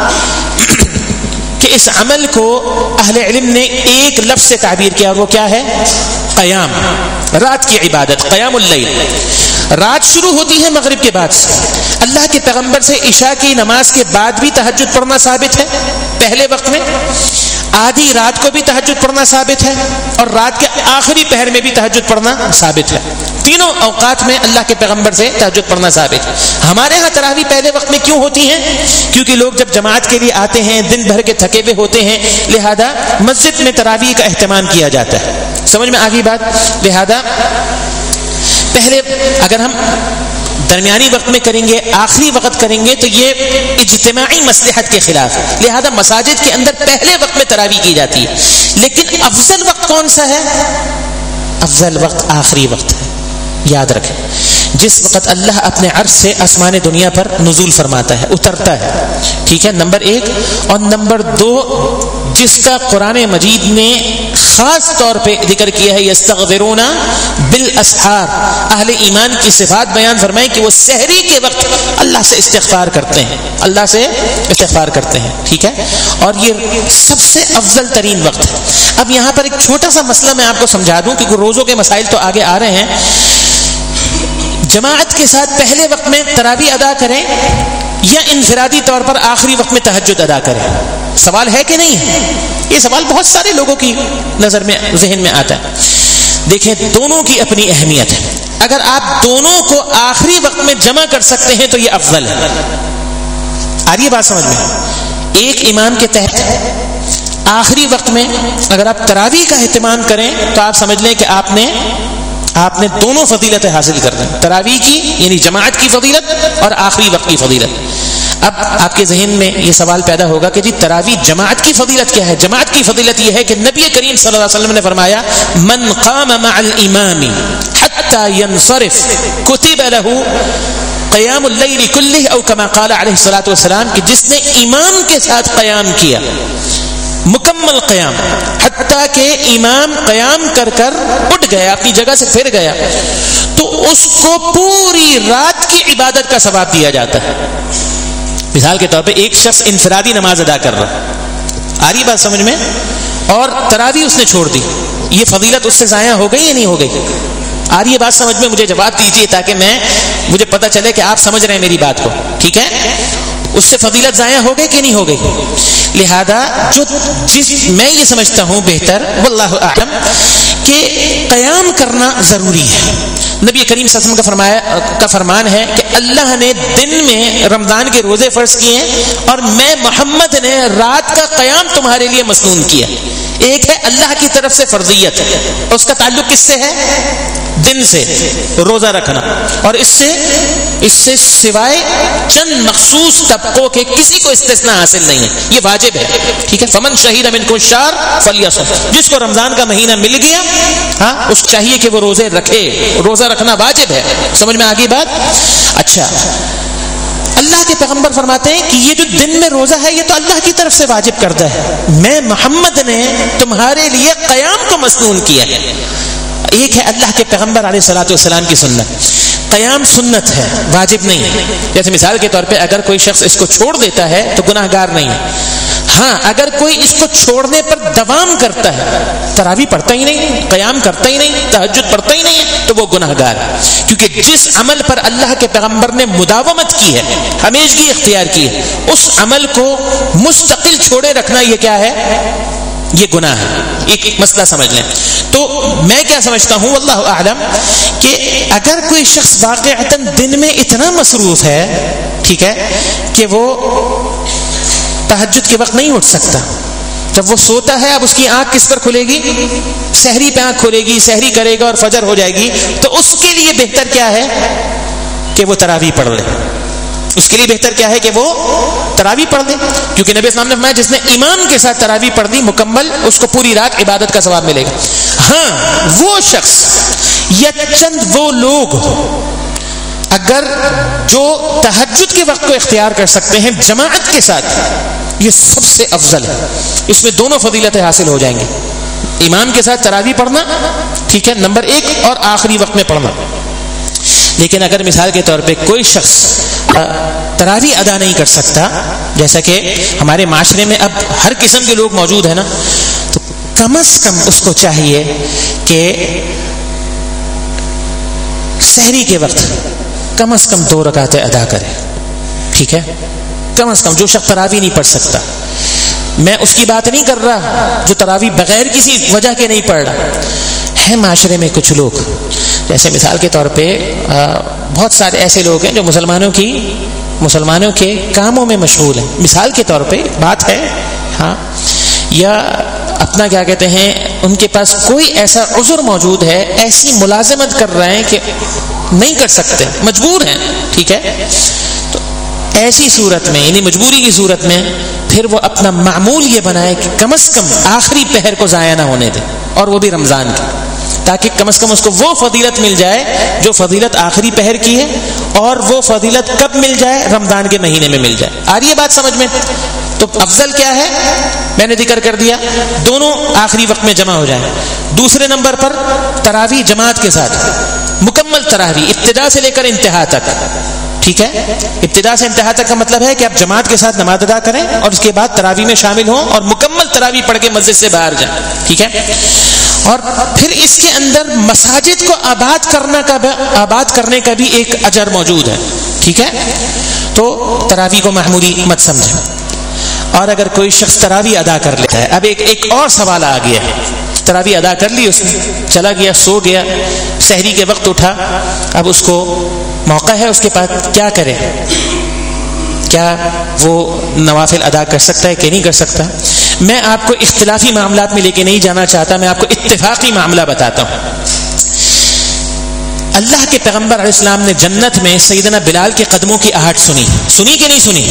S3: کہ اس عمل کو اہل علم نے ایک لفظ سے تعبیر کیا، اور وہ کیا ہے؟ قیام، رات کی عبادت، قیام اللیل. رات شروع ہوتی ہے مغرب کے بعد سے. اللہ کے پیغمبر سے عشاء کی نماز کے بعد بھی تہجد پڑھنا ثابت ہے پہلے وقت میں، آدھی رات کو بھی تہجد پڑھنا ثابت ہے، اور رات کے آخری پہر میں بھی تہجد پڑھنا ثابت ہے. تینوں اوقات میں اللہ کے پیغمبر سے تہجد پڑھنا ثابت ہے. ہمارے ہاں تراویح پہلے وقت میں کیوں ہوتی ہیں؟ کیونکہ لوگ جب جماعت کے لیے آتے ہیں دن بھر کے تھکے ہوئے ہوتے ہیں، لہذا مسجد میں تراویح کا اہتمام کیا جاتا ہے. سمجھ میں آ گئی بات؟ لہذا پہلے اگر ہم درمیانی وقت میں کریں گے، آخری وقت کریں گے، تو یہ اجتماعی مصلحت کے خلاف ہے. لہذا مساجد کے اندر پہلے وقت میں تراویح کی جاتی ہے. لیکن افضل وقت کون سا ہے؟ افضل وقت آخری وقت ہے، یاد رکھیں. جس وقت اللہ اپنے عرش سے آسمان دنیا پر نزول فرماتا ہے، اترتا ہے، ٹھیک ہے، نمبر ایک. اور نمبر دو، جس کا قرآن مجید نے خاص طور پہ ذکر کیا ہے، یستغفرون بالاسحار، اہل ایمان کی صفات بیان فرمائیں کہ وہ سحری کے وقت اللہ سے استغفار کرتے ہیں، اللہ سے استغفار کرتے ہیں، ٹھیک ہے. اور یہ سب سے افضل ترین وقت ہے. اب یہاں پر ایک چھوٹا سا مسئلہ میں آپ کو سمجھا دوں، کیونکہ روزوں کے مسائل تو آگے آ رہے ہیں. جماعت کے ساتھ پہلے وقت میں تراویح ادا کریں یا انفرادی طور پر آخری وقت میں تہجد ادا کریں؟ سوال ہے کہ نہیں ہے؟ یہ سوال بہت سارے لوگوں کی نظر میں ذہن میں آتا ہے. دیکھیں، دونوں کی اپنی اہمیت ہے. اگر آپ دونوں کو آخری وقت میں جمع کر سکتے ہیں تو یہ افضل ہے. آ رہی ہے بات سمجھ میں؟ ایک امام کے تحت آخری وقت میں اگر آپ تراویح کا اہتمام کریں تو آپ سمجھ لیں کہ آپ نے آپ نے دونوں فضیلتیں حاصل کر دیں، تراویح کی یعنی جماعت کی فضیلت اور آخری وقت کی فضیلت. اب آپ کے ذہن میں یہ سوال پیدا ہوگا کہ جی تراویح جماعت کی فضیلت کیا ہے؟ جماعت کی فضیلت یہ ہے کہ نبی کریم صلی اللہ علیہ وسلم نے فرمایا من قام مع الامام حتى ينصرف كتب له قیام اللیل کلہ، او کما قال علیہ الصلوۃ والسلام، کہ جس نے امام کے ساتھ قیام کیا، مکمل قیام، حتیٰ کہ امام قیام کر کر اٹھ گیا، اپنی جگہ سے پھر گیا، تو اس کو پوری رات کی عبادت کا ثواب دیا جاتا ہے. مثال کے طور پہ ایک شخص انفرادی نماز ادا کر رہا، آ رہی بات سمجھ میں، اور تراویح اس نے چھوڑ دی، یہ فضیلت اس سے ضائع ہو گئی یا نہیں ہو گئی؟ آ رہی ہے بات سمجھ میں؟ مجھے جواب دیجیے تاکہ میں مجھے پتہ چلے کہ آپ سمجھ رہے ہیں میری بات کو، ٹھیک ہے؟ اس سے فضیلت ضائع ہو گئی کہ نہیں ہو گئی؟ لہذا جو جس میں یہ سمجھتا ہوں بہتر واللہ اعلم کہ قیام کرنا ضروری ہے. نبی کریم صلی اللہ علیہ وسلم کا فرمایا کا فرمان ہے کہ اللہ نے دن میں رمضان کے روزے فرض کیے اور میں محمد نے رات کا قیام تمہارے لیے مسنون کیا. ایک ہے اللہ کی طرف سے فرضیت، اس کا تعلق کس سے ہے؟ دن سے، روزہ رکھنا، اور اس سے اس سے سوائے چند مخصوص طبقوں کے کسی کو استثناء حاصل نہیں ہے، یہ واجب ہے، ٹھیک ہے؟ فمن شہید منکم الشہر فلیصم، جس کو رمضان کا مہینہ مل گیا ہاں اس چاہیے کہ وہ روزے رکھے، روزہ رکھنا واجب ہے. سمجھ میں آگئی بات؟ اچھا، اللہ کے پیغمبر فرماتے ہیں کہ یہ جو دن میں روزہ ہے یہ تو اللہ کی طرف سے واجب کردہ ہے، میں محمد نے تمہارے لیے قیام کو مسنون کیا ہے. ایک ہے اللہ کے پیغمبر علیہ الصلوۃ والسلام کی سنت، قیام سنت ہے، واجب نہیں ہے. جیسے مثال کے طور پہ اگر کوئی شخص اس کو چھوڑ دیتا ہے تو گناہ گار نہیں ہے. ہاں اگر کوئی اس کو چھوڑنے پر دوام کرتا ہے، تراویح پڑھتا ہی نہیں، قیام کرتا ہی نہیں، تہجد پڑھتا ہی نہیں، تو وہ گناہ گار ہے. کیونکہ جس عمل پر اللہ کے پیغمبر نے مداومت کی ہے، ہمیشگی اختیار کی ہے، اس عمل کو مستقل چھوڑے رکھنا یہ کیا ہے؟ یہ گناہ ہے. ایک مسئلہ سمجھ لیں. تو میں کیا سمجھتا ہوں واللہ اعلم کہ اگر کوئی شخص واقعتاً دن میں اتنا مصروف ہے، ٹھیک ہے، کہ وہ تہجد کے وقت نہیں اٹھ سکتا، جب وہ سوتا ہے اب اس کی آنکھ کس پر کھلے گی؟ سحری پہ آنکھ کھلے گی، سحری کرے گا اور فجر ہو جائے گی، تو اس کے لیے بہتر کیا ہے کہ وہ تراویح پڑھ لے. اس کے لیے بہتر کیا ہے کہ وہ تراویح پڑھ لے، کیونکہ نبی اسلام نے فرمایا جس نے امام کے ساتھ تراویح پڑھ لی مکمل، اس کو پوری رات عبادت کا ثواب ملے گا. ہاں وہ شخص یا چند وہ لوگ اگر جو تہجد کے وقت کو اختیار کر سکتے ہیں جماعت کے ساتھ، یہ سب سے افضل ہے، اس میں دونوں فضیلتیں حاصل ہو جائیں گی. امام کے ساتھ تراویح پڑھنا، ٹھیک ہے، نمبر ایک، اور آخری وقت میں پڑھنا. لیکن اگر مثال کے طور پہ کوئی شخص تراویح ادا نہیں کر سکتا، جیسا کہ ہمارے معاشرے میں اب ہر قسم کے لوگ موجود ہیں نا، تو کم از کم اس کو چاہیے کہ سحری کے وقت کم از کم دو رکعتیں ادا کرے، ٹھیک ہے؟ کم از کم جو شخص تراویح نہیں پڑھ سکتا. میں اس کی بات نہیں کر رہا جو تراویح بغیر کسی وجہ کے نہیں پڑھ رہا. ہے معاشرے میں کچھ لوگ، جیسے مثال کے طور پہ بہت سارے ایسے لوگ ہیں جو مسلمانوں کی مسلمانوں کے کاموں میں مشغول ہیں. مثال کے طور پہ بات ہے ہاں، یا اپنا کیا کہتے ہیں، ان کے پاس کوئی ایسا عذر موجود ہے، ایسی ملازمت کر رہے ہیں کہ نہیں کر سکتے، مجبور ہیں، ٹھیک ہے؟ تو ایسی صورت میں، یعنی مجبوری کی صورت میں، پھر وہ اپنا معمول یہ بنائے کہ کم از کم آخری پہر کو ضائع نہ ہونے دے، اور وہ بھی رمضان کی. تاکہ کم از کم اس کو وہ فضیلت مل جائے جو فضیلت آخری پہر کی ہے، اور وہ فضیلت کب مل جائے؟ رمضان کے مہینے میں مل جائے۔ آ رہی ہے بات سمجھ میں؟ تو افضل کیا ہے میں نے ذکر کر دیا، دونوں آخری وقت میں جمع ہو جائیں۔ دوسرے نمبر پر تراویح جماعت کے ساتھ، مکمل تراویح ابتدا سے لے کر انتہا تک، ٹھیک ہے؟ ابتدا سے انتہا تک کا مطلب ہے کہ آپ جماعت کے ساتھ نماز ادا کریں اور اس کے بعد تراویح میں شامل ہوں اور مکمل تراویح پڑھ کے مسجد سے باہر جائیں، ٹھیک ہے؟ اور پھر اس کے اندر مساجد کو آباد کرنا کا آباد کرنے کا بھی ایک اجر موجود ہے، ٹھیک ہے؟ تو تراویح کو معمولی مت سمجھیں۔ اور اگر کوئی شخص تراویح ادا کر لیتا ہے، اب ایک ایک اور سوال آ گیا، تراویح ادا کر لی اس نے، چلا گیا، سو گیا، سحری کے وقت اٹھا، اب اس کو موقع ہے اس کے پاس، کیا کرے؟ کیا وہ نوافل ادا کر سکتا ہے کہ نہیں کر سکتا؟ میں آپ کو اختلافی معاملات میں لے کے نہیں جانا چاہتا، میں آپ کو اتفاقی معاملہ بتاتا ہوں۔ اللہ کے پیغمبر علیہ السلام نے جنت میں سیدنا بلال کے قدموں کی آہٹ سنی، سنی کہ نہیں سنی؟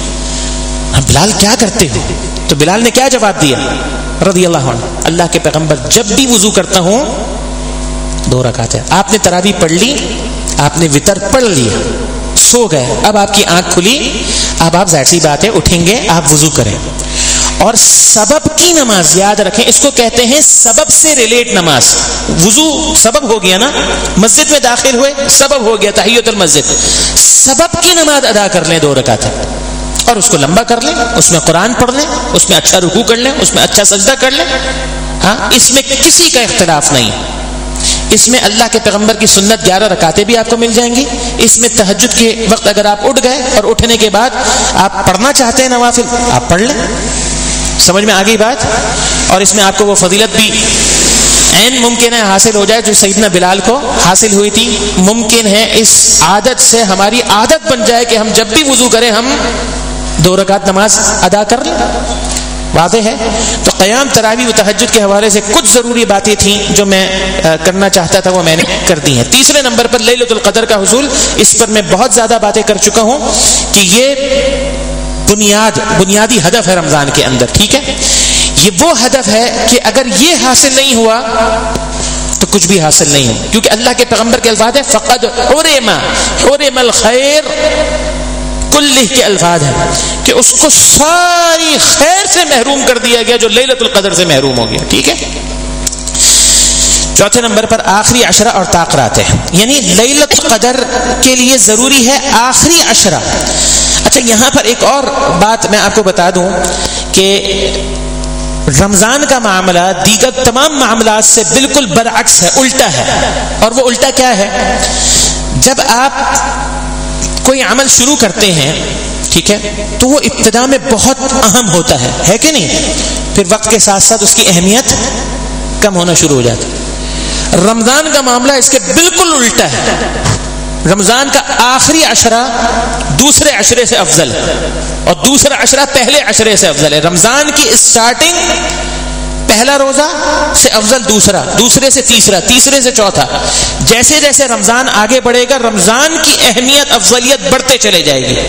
S3: بلال کیا کرتے ہو؟ تو بلال نے کیا جواب دیا رضی اللہ عنہ؟ اللہ کے پیغمبر جب بھی وضو کرتا ہوں دو رکعت ہے۔ آپ نے تراویح پڑھ لی، آپ نے وتر پڑھ لیا، سو گئے، اب آپ کی آنکھ کھلی، اب آپ ظاہر سی بات ہے اٹھیں گے، آپ وضو کریں، اور سبب کی نماز یاد رکھیں، اس کو کہتے ہیں سبب سے ریلیٹ نماز۔ وضو سبب ہو گیا نا، مسجد میں داخل ہوئے سبب ہو گیا تحیۃ المسجد، سبب کی نماز ادا کر لیں دو رکعت اور اس کو لمبا کر لیں، اس میں قرآن پڑھ لیں، اس میں اچھا رکوع کر لیں، اس میں اچھا سجدہ کر لیں، ہاں اس میں کسی کا اختلاف نہیں۔ اس میں اللہ کے پیغمبر کی سنت گیارہ رکعتیں بھی آپ کو مل جائیں گی۔ اس میں تہجد کے وقت اگر آپ اٹھ گئے اور اٹھنے کے بعد آپ پڑھنا چاہتے ہیں نوافل، آپ پڑھ لیں، سمجھ میں آ گئی بات؟ اور اس میں آپ کو وہ فضیلت بھی عین ممکن ہے حاصل ہو جائے جو سیدنا بلال کو حاصل ہوئی تھی۔ ممکن ہے اس عادت سے ہماری عادت بن جائے کہ ہم جب بھی وضو کریں ہم دو رکعت نماز ادا کر لیں، واضح ہے؟ تو قیام، تراویح و تہجد کے حوالے سے کچھ ضروری باتیں تھیں جو میں کرنا چاہتا تھا، وہ میں نے کر دی ہیں۔ تیسرے نمبر پر لیلۃ القدر کا حصول، اس پر میں بہت زیادہ باتیں کر چکا ہوں کہ یہ بنیاد بنیادی ہدف ہے رمضان کے اندر، ٹھیک ہے؟ یہ وہ ہدف ہے کہ اگر یہ حاصل نہیں ہوا تو کچھ بھی حاصل نہیں ہو، کیونکہ اللہ کے پیغمبر کے الفاظ ہیں فقد حرم حرم الخیر کلہ کے الفاظ ہیں کہ اس کو ساری خیر سے محروم کر دیا گیا جو لیلۃ القدر سے محروم ہو گیا، ٹھیک ہے؟ چوتھے نمبر پر آخری عشرہ اور طاقرات ہے، یعنی لیلۃ القدر کے لیے ضروری ہے آخری عشرہ۔ اچھا یہاں پر ایک اور بات میں آپ کو بتا دوں کہ رمضان کا معاملہ دیگر تمام معاملات سے بالکل برعکس ہے، الٹا ہے۔ اور وہ الٹا کیا ہے؟ جب آپ کوئی عمل شروع کرتے ہیں، ٹھیک ہے، تو وہ ابتدا میں بہت اہم ہوتا ہے ہے کہ نہیں؟ پھر وقت کے ساتھ ساتھ اس کی اہمیت کم ہونا شروع ہو جاتی ہے۔ رمضان کا معاملہ اس کے بالکل الٹا ہے۔ رمضان کا آخری عشرہ دوسرے عشرے سے افضل ہے اور دوسرا عشرہ پہلے عشرے سے افضل ہے۔ رمضان کی اسٹارٹنگ پہلا روزہ سے افضل دوسرا، دوسرے سے تیسرا، تیسرے سے چوتھا۔ جیسے جیسے رمضان آگے بڑھے گا رمضان کی اہمیت افضلیت بڑھتے چلے جائے گی۔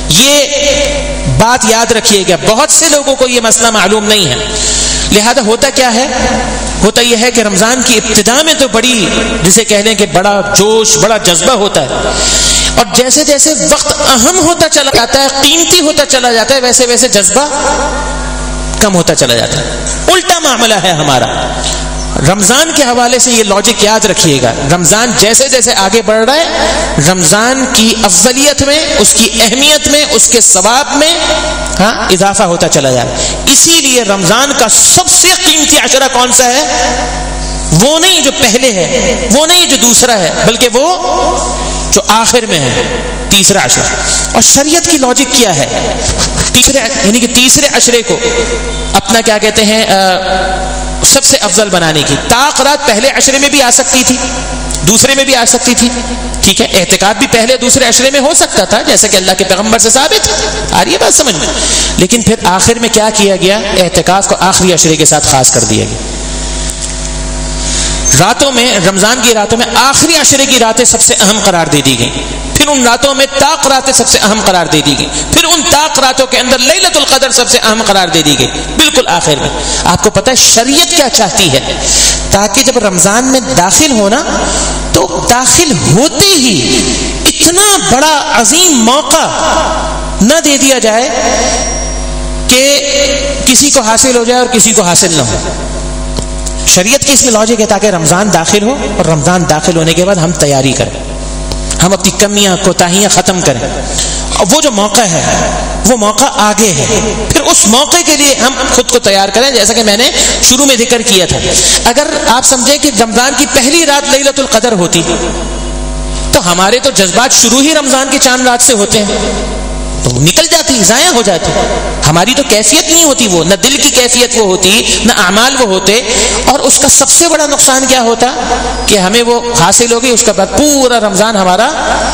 S3: یہ بات یاد رکھیے گا، بہت سے لوگوں کو یہ مسئلہ معلوم نہیں ہے۔ لہذا ہوتا کیا ہے؟ ہوتا یہ ہے کہ رمضان کی ابتدا میں تو بڑی، جسے کہہ لیں کہ بڑا جوش، بڑا جذبہ ہوتا ہے، اور جیسے جیسے وقت اہم ہوتا چلا جاتا ہے، قیمتی ہوتا چلا جاتا ہے، ویسے ویسے جذبہ کم ہوتا چلا جاتا ہے۔ الٹا معاملہ ہے ہمارا۔ رمضان کے حوالے سے یہ لاجک یاد رکھیے گا، رمضان جیسے جیسے آگے بڑھ رہا ہے رمضان کی افضلیت میں، اس کی اہمیت میں، اس کے ثواب میں ہاں اضافہ ہوتا چلا جا رہا ہے۔ اسی لیے رمضان کا سب سے قیمتی عشرہ کون سا ہے؟ وہ نہیں جو پہلے ہے، وہ نہیں جو دوسرا ہے، بلکہ وہ جو آخر میں ہے، تیسرا عشرہ۔ اور شریعت کی لاجک کیا ہے؟ تیسرے یعنی کہ تیسرے عشرے کو اپنا کیا کہتے ہیں سب سے افضل بنانے کی۔ طاقرات پہلے عشرے میں بھی آ سکتی تھی، دوسرے میں بھی آ سکتی تھی، ٹھیک ہے؟ اعتکاف بھی پہلے دوسرے عشرے میں ہو سکتا تھا، جیسا کہ اللہ کے پیغمبر سے ثابت ہے۔ آ رہی ہے بات سمجھ میں؟ لیکن پھر آخر میں کیا کیا گیا؟ اعتکاف کو آخری عشرے کے ساتھ خاص کر دیا گیا۔ راتوں میں، رمضان کی راتوں میں آخری عشرے کی راتیں سب سے اہم قرار دے دی گئی، پھر ان راتوں میں طاق راتیں سب سے اہم قرار دے دی گئی، پھر ان طاق راتوں کے اندر لیلۃ القدر سب سے اہم قرار دے دی گئی بالکل آخر میں۔ آپ کو پتہ ہے شریعت کیا چاہتی ہے؟ تاکہ جب رمضان میں داخل ہونا تو داخل ہوتے ہی اتنا بڑا عظیم موقع نہ دے دیا جائے کہ کسی کو حاصل ہو جائے اور کسی کو حاصل نہ ہو۔ شریعت کی اس میں لاجک ہے تاکہ رمضان داخل ہو اور رمضان داخل ہونے کے بعد ہم تیاری کریں، ہم اپنی کمیاں کوتاہیاں ختم کریں، اور وہ جو موقع ہے وہ موقع آگے ہے، پھر اس موقع کے لیے ہم خود کو تیار کریں۔ جیسا کہ میں نے شروع میں ذکر کیا تھا، اگر آپ سمجھیں کہ رمضان کی پہلی رات لیلۃ القدر ہوتی تو ہمارے تو جذبات شروع ہی رمضان کی چاند رات سے ہوتے ہیں، تو نکل جاتی، ضائع ہو جاتی، ہماری تو کیفیت نہیں ہوتی، وہ نہ دل کی کیفیت وہ ہوتی، نہ اعمال وہ ہوتے، اور اس کا سب سے بڑا نقصان کیا ہوتا کہ ہمیں وہ حاصل ہو گئی، اس کے بعد پورا رمضان ہمارا،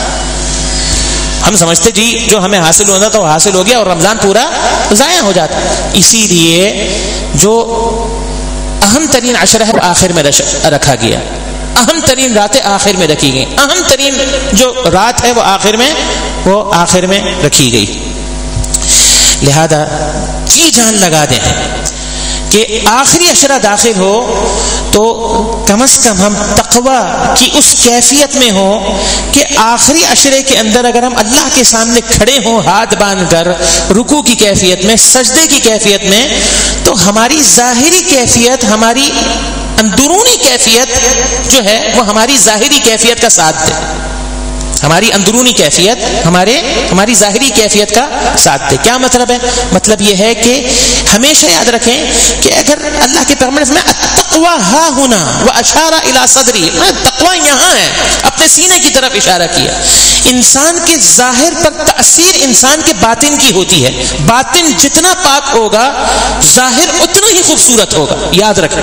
S3: ہم سمجھتے جی جو ہمیں حاصل ہونا تھا وہ حاصل ہو گیا اور رمضان پورا ضائع ہو جاتا۔ اسی لیے جو اہم ترین عشرہ ہے وہ آخر میں رکھا گیا، اہم ترین راتیں آخر میں رکھی گئی، اہم ترین جو رات ہے وہ آخر میں وہ آخر میں رکھی گئی۔ لہذا جی جان لگا دیں کہ آخری عشرہ داخل ہو تو کم از کم ہم تقویٰ کی اس کیفیت میں ہو کہ آخری عشرے کے اندر اگر ہم اللہ کے سامنے کھڑے ہوں ہاتھ باندھ کر رکوع کی کیفیت میں، سجدے کی کیفیت میں، تو ہماری ظاہری کیفیت، ہماری اندرونی کیفیت جو ہے وہ ہماری ظاہری کیفیت کا ساتھ دے، ہماری اندرونی کیفیت ہمارے ہماری ظاہری کیفیت کا ساتھ دے۔ کیا مطلب ہے؟ مطلب یہ ہے کہ ہمیشہ یاد رکھیں کہ اگر اللہ کے پیغمبر میں التقویٰ ہا ہونا و اشارہ الی صدری، تقویٰ یہاں ہے، اپنے سینے کی طرف اشارہ کیا۔ انسان کے ظاہر پر تأثیر انسان کے باطن کی ہوتی ہے، باطن جتنا پاک ہوگا ظاہر اتنا ہی خوبصورت ہوگا، یاد رکھیں۔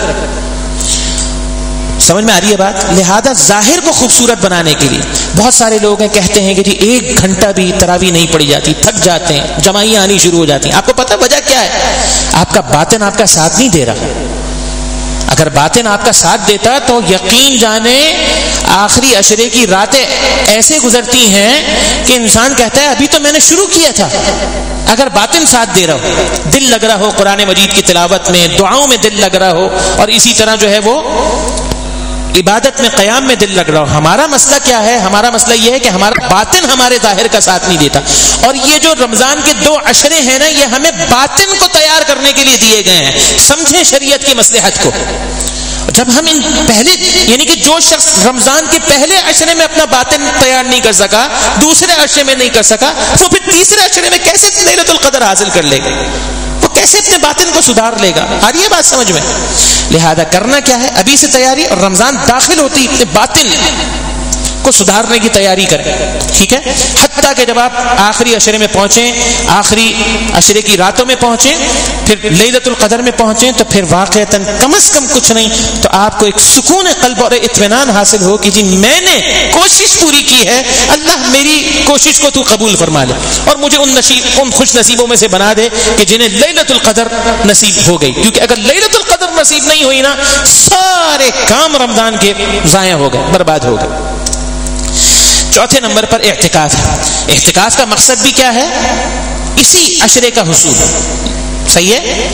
S3: سمجھ میں آ رہی ہے بات؟ لہذا ظاہر کو خوبصورت بنانے کے لیے بہت سارے لوگ ہیں کہتے ہیں کہ جی ایک گھنٹہ بھی تراویح نہیں پڑھی جاتی، تھک جاتے ہیں، جمائیاں آنی شروع ہو جاتی ہیں۔ آپ کو پتہ وجہ کیا ہے؟ آپ کا باطن آپ کا ساتھ نہیں دے رہا۔ اگر باطن آپ کا ساتھ دیتا تو یقین جانے آخری عشرے کی راتیں ایسے گزرتی ہیں کہ انسان کہتا ہے ابھی تو میں نے شروع کیا تھا۔ اگر باطن ساتھ دے رہا ہو، دل لگ رہا ہو قرآن مجید کی تلاوت میں، دعاؤں میں دل لگ رہا ہو، اور اسی طرح جو ہے وہ عبادت میں، قیام میں دل لگ رہا ہو۔ ہمارا مسئلہ کیا ہے؟ ہمارا مسئلہ یہ ہے کہ ہمارا باطن ہمارے ظاہر کا ساتھ نہیں دیتا، اور یہ جو رمضان کے دو عشرے ہیں نا، یہ ہمیں باطن کو تیار کرنے کے لیے دیے گئے ہیں۔ سمجھیں شریعت کی مصلحت کو۔ جب ہم ان پہلے، یعنی کہ جو شخص رمضان کے پہلے عشرے میں اپنا باطن تیار نہیں کر سکا، دوسرے عشرے میں نہیں کر سکا، وہ پھر تیسرے عشرے میں کیسے لیلۃ القدر حاصل کر لے گا؟ وہ کیسے اپنے باطن کو سدھار لے گا؟ آ رہی ہے بات سمجھ میں؟ لہذا کرنا کیا ہے؟ ابھی سے تیاری، اور رمضان داخل ہوتی اپنے باطن کو سدھارنے کی تیاری کریں، ٹھیک ہے؟ حتیٰ کہ جب آپ آخری عشرے میں پہنچیں، آخری عشرے کی راتوں میں پہنچیں، پھر لیلۃ القدر میں پہنچیں، تو پھر واقعتاً کم از کم کچھ نہیں تو آپ کو ایک سکون قلب اور اطمینان حاصل ہو کہ جی میں نے کوشش پوری کی ہے، اللہ میری کوشش کو تو قبول فرما لے، اور مجھے ان نصیب ان خوش نصیبوں میں سے بنا دے کہ جنہیں لیلۃ القدر نصیب ہو گئی۔ کیونکہ اگر لیلۃ القدر نصیب نہیں ہوئی نا، سارے کام رمضان کے ضائع ہو گئے، برباد ہو گئے۔ چوتھے نمبر پر اعتکاف ہے۔ اعتکاف کا مقصد بھی کیا ہے؟ اسی عشرے کا حصول، صحیح ہے؟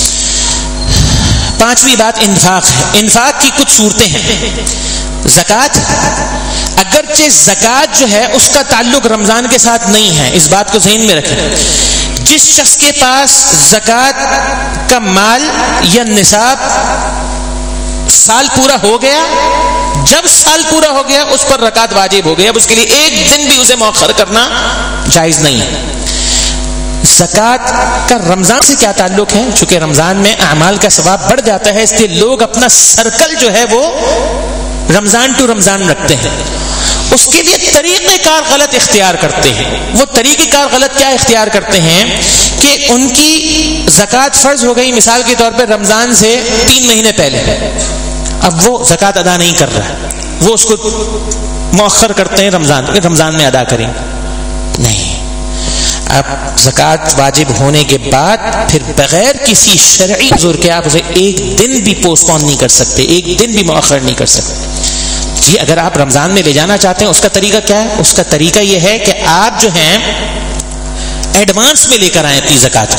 S3: پانچویں بات انفاق ہے۔ انفاق کی کچھ صورتیں ہیں۔ زکوٰۃ، اگرچہ زکوٰۃ جو ہے اس کا تعلق رمضان کے ساتھ نہیں ہے، اس بات کو ذہن میں رکھیں۔ جس شخص کے پاس زکوٰۃ کا مال یا نصاب سال پورا ہو گیا، جب سال پورا ہو گیا اس پر زکوٰۃ واجب ہو گئی، اب اس کے لیے ایک دن بھی اسے مؤخر کرنا جائز نہیں ہے۔ زکوٰۃ کا رمضان سے کیا تعلق ہے؟ چونکہ رمضان میں اعمال کا ثواب بڑھ جاتا ہے، اس لیے لوگ اپنا سرکل جو ہے وہ رمضان ٹو رمضان رکھتے ہیں، اس کے لیے طریقہ کار غلط اختیار کرتے ہیں۔ وہ طریقہ کار غلط کیا اختیار کرتے ہیں کہ ان کی زکوٰۃ فرض ہو گئی مثال کے طور پہ رمضان سے تین مہینے پہلے، اب وہ زکوٰۃ ادا نہیں کر رہا، وہ اس کو مؤخر کرتے ہیں رمضان رمضان میں ادا کریں۔ نہیں، آپ زکوٰۃ واجب ہونے کے بعد پھر بغیر کسی شرعی عذر کے آپ اسے ایک دن بھی پوسٹ پون نہیں کر سکتے، ایک دن بھی مؤخر نہیں کر سکتے۔ جی اگر آپ رمضان میں لے جانا چاہتے ہیں، اس کا طریقہ کیا ہے؟ اس کا طریقہ یہ ہے کہ آپ جو ہیں ایڈوانس میں لے کر آئیں اپنی زکوٰۃ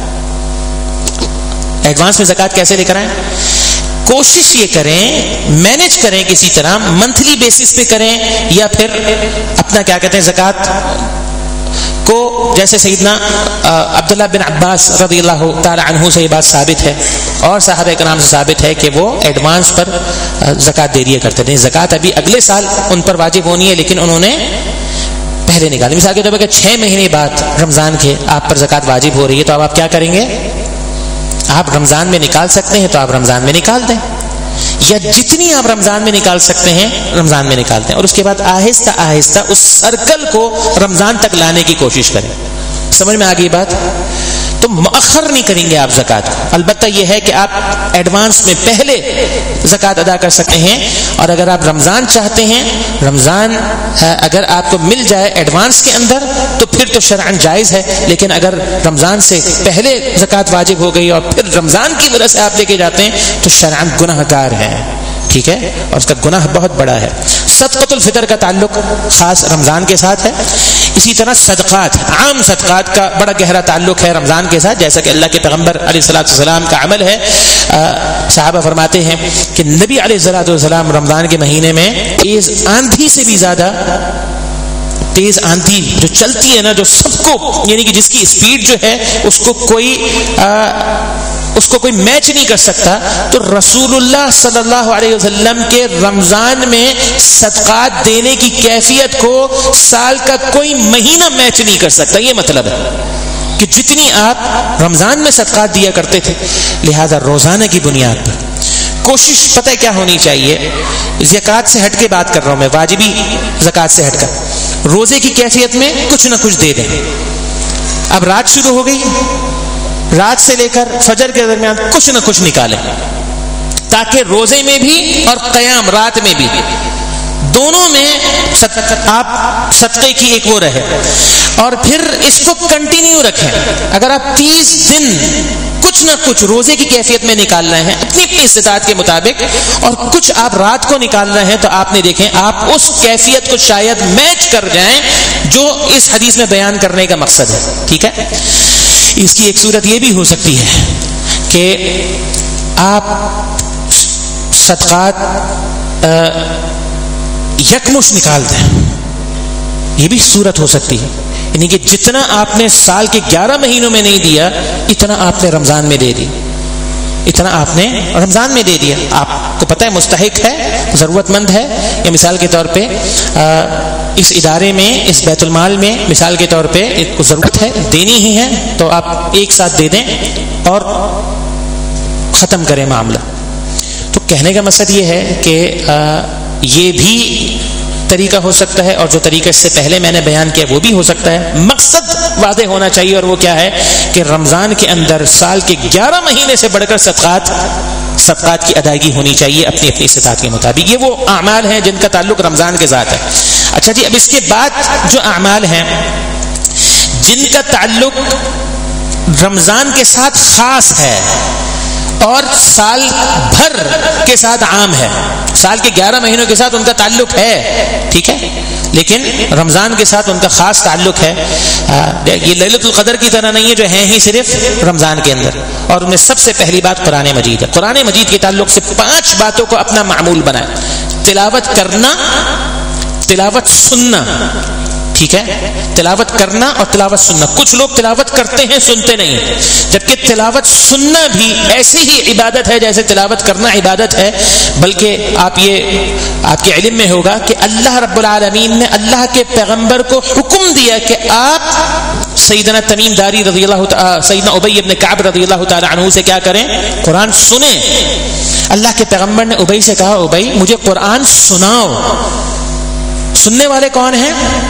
S3: کو۔ ایڈوانس میں زکوٰۃ کیسے لے کر آئیں؟ کوشش یہ کریں، مینج کریں کسی طرح، منتھلی بیسس پہ کریں، یا پھر اپنا کیا کہتے ہیں زکوٰۃ کو، جیسے سیدنا عبداللہ بن عباس رضی اللہ تعالی عنہ سے یہ بات ثابت ہے اور صحابہ کرام سے ثابت ہے کہ وہ ایڈوانس پر زکوٰۃ دے دیا کرتے تھے۔ زکوٰۃ ابھی اگلے سال ان پر واجب ہونی ہے، لیکن انہوں نے پہلے نکالی۔ مثال کے طور پر کہ چھ مہینے بعد رمضان کے آپ پر زکوٰۃ واجب ہو رہی ہے، تو اب آپ کیا کریں گے؟ آپ رمضان میں نکال سکتے ہیں تو آپ رمضان میں نکال دیں، یا جتنی آپ رمضان میں نکال سکتے ہیں رمضان میں نکال دیں، اور اس کے بعد آہستہ آہستہ اس سرکل کو رمضان تک لانے کی کوشش کریں۔ سمجھ میں آ گئی بات؟ تو مؤخر نہیں کریں گے آپ زکوٰۃ کو، البتہ یہ ہے کہ آپ ایڈوانس میں پہلے زکوٰۃ ادا کر سکتے ہیں، اور اگر آپ رمضان چاہتے ہیں، رمضان اگر آپ کو مل جائے ایڈوانس کے اندر تو پھر تو شرعاً جائز ہے، لیکن اگر رمضان سے پہلے زکوٰۃ واجب ہو گئی اور پھر رمضان کی وجہ سے آپ لے کے جاتے ہیں تو شرعاً گناہ گار ہیں، ٹھیک ہے، اور اس کا گناہ بہت بڑا ہے۔ صدقۃ الفطر کا تعلق خاص رمضان کے ساتھ ہے، اسی طرح صدقات، عام صدقات کا بڑا گہرا تعلق ہے رمضان کے ساتھ، جیسا کہ اللہ کے پیغمبر علیہ الصلوۃ والسلام کا عمل ہے۔ صحابہ فرماتے ہیں کہ نبی علیہ الصلوۃ والسلام رمضان کے مہینے میں تیز آندھی سے بھی زیادہ، تیز آندھی جو چلتی ہے نا، جو سب کو، یعنی کہ جس کی اسپیڈ جو ہے اس کو کوئی آ, اس کو کوئی میچ نہیں کر سکتا، تو رسول اللہ صلی اللہ علیہ وسلم کے رمضان میں صدقات دینے کی کیفیت کو سال کا کوئی مہینہ میچ نہیں کر سکتا۔ یہ مطلب ہے کہ جتنی آپ رمضان میں صدقات دیا کرتے تھے، لہذا روزانہ کی بنیاد پر کوشش پتہ کیا ہونی چاہیے، زکوٰۃ سے ہٹ کے بات کر رہا ہوں میں، واجبی زکوٰۃ سے ہٹ کر روزے کی کیفیت میں کچھ نہ کچھ دے دیں۔ اب رات شروع ہو گئی، رات سے لے کر فجر کے درمیان کچھ نہ کچھ نکالیں، تاکہ روزے میں بھی اور قیام رات میں بھی دونوں میں آپ صدقے کی ایک وہ رہے، اور پھر اس کو کنٹینیو رکھیں۔ اگر آپ تیس دن کچھ نہ کچھ روزے کی کیفیت میں نکال رہے ہیں اپنی اپنی استطاعت کے مطابق، اور کچھ آپ رات کو نکال رہے ہیں، تو آپ نے دیکھیں آپ اس کیفیت کو شاید میچ کر جائیں جو اس حدیث میں بیان کرنے کا مقصد ہے، ٹھیک ہے۔ اس کی ایک صورت یہ بھی ہو سکتی ہے کہ آپ صدقات یکمش نکال دیں، یہ بھی صورت ہو سکتی ہے، یعنی کہ جتنا آپ نے سال کے گیارہ مہینوں میں نہیں دیا اتنا آپ نے رمضان میں دے دی، اتنا آپ نے رمضان میں دے دیا۔ آپ کو پتہ ہے مستحق ہے، ضرورت مند ہے، یا مثال کے طور پہ اس ادارے میں، اس بیت المال میں مثال کے طور پہ ایک ضرورت ہے، دینی ہی ہے، تو آپ ایک ساتھ دے دیں اور ختم کریں معاملہ۔ تو کہنے کا مقصد یہ ہے کہ یہ بھی طریقہ ہو سکتا ہے، اور جو طریقہ اس سے پہلے میں نے بیان کیا وہ بھی ہو سکتا ہے۔ مقصد واضح ہونا چاہیے، اور وہ کیا ہے کہ رمضان کے اندر سال کے گیارہ مہینے سے بڑھ کر صدقات صدقات کی ادائیگی ہونی چاہیے اپنی اپنی استطاعت کے مطابق۔ یہ وہ اعمال ہیں جن کا تعلق رمضان کے ساتھ ہے۔ اچھا جی، اب اس کے بعد جو اعمال ہیں جن کا تعلق رمضان کے ساتھ خاص ہے اور سال بھر کے ساتھ عام ہے، سال کے گیارہ مہینوں کے ساتھ ان کا تعلق ہے، ٹھیک ہے، لیکن رمضان کے ساتھ ان کا خاص تعلق ہے۔ یہ لیلۃ القدر کی طرح نہیں ہے جو ہیں ہی صرف رمضان کے اندر، اور ان میں سب سے پہلی بات قرآن مجید ہے۔ قرآن مجید کے تعلق سے پانچ باتوں کو اپنا معمول بنائیں: تلاوت کرنا، تلاوت سننا، ٹھیک ہے، تلاوت کرنا اور تلاوت سننا۔ کچھ لوگ تلاوت کرتے ہیں سنتے نہیں، جبکہ تلاوت سننا بھی ایسی ہی عبادت ہے جیسے تلاوت کرنا عبادت ہے، بلکہ آپ یہ آپ کے علم میں ہوگا کہ اللہ رب العالمین نے اللہ کے پیغمبر کو حکم دیا کہ آپ سیدنا تمیم داری رضی اللہ تعالی، سیدنا ابی بن کعب رضی اللہ تعالی عنہ سے کیا کریں؟ قرآن سنیں۔ اللہ کے پیغمبر نے ابی سے کہا، ابی مجھے قرآن سناؤ۔ سننے والے کون ہیں؟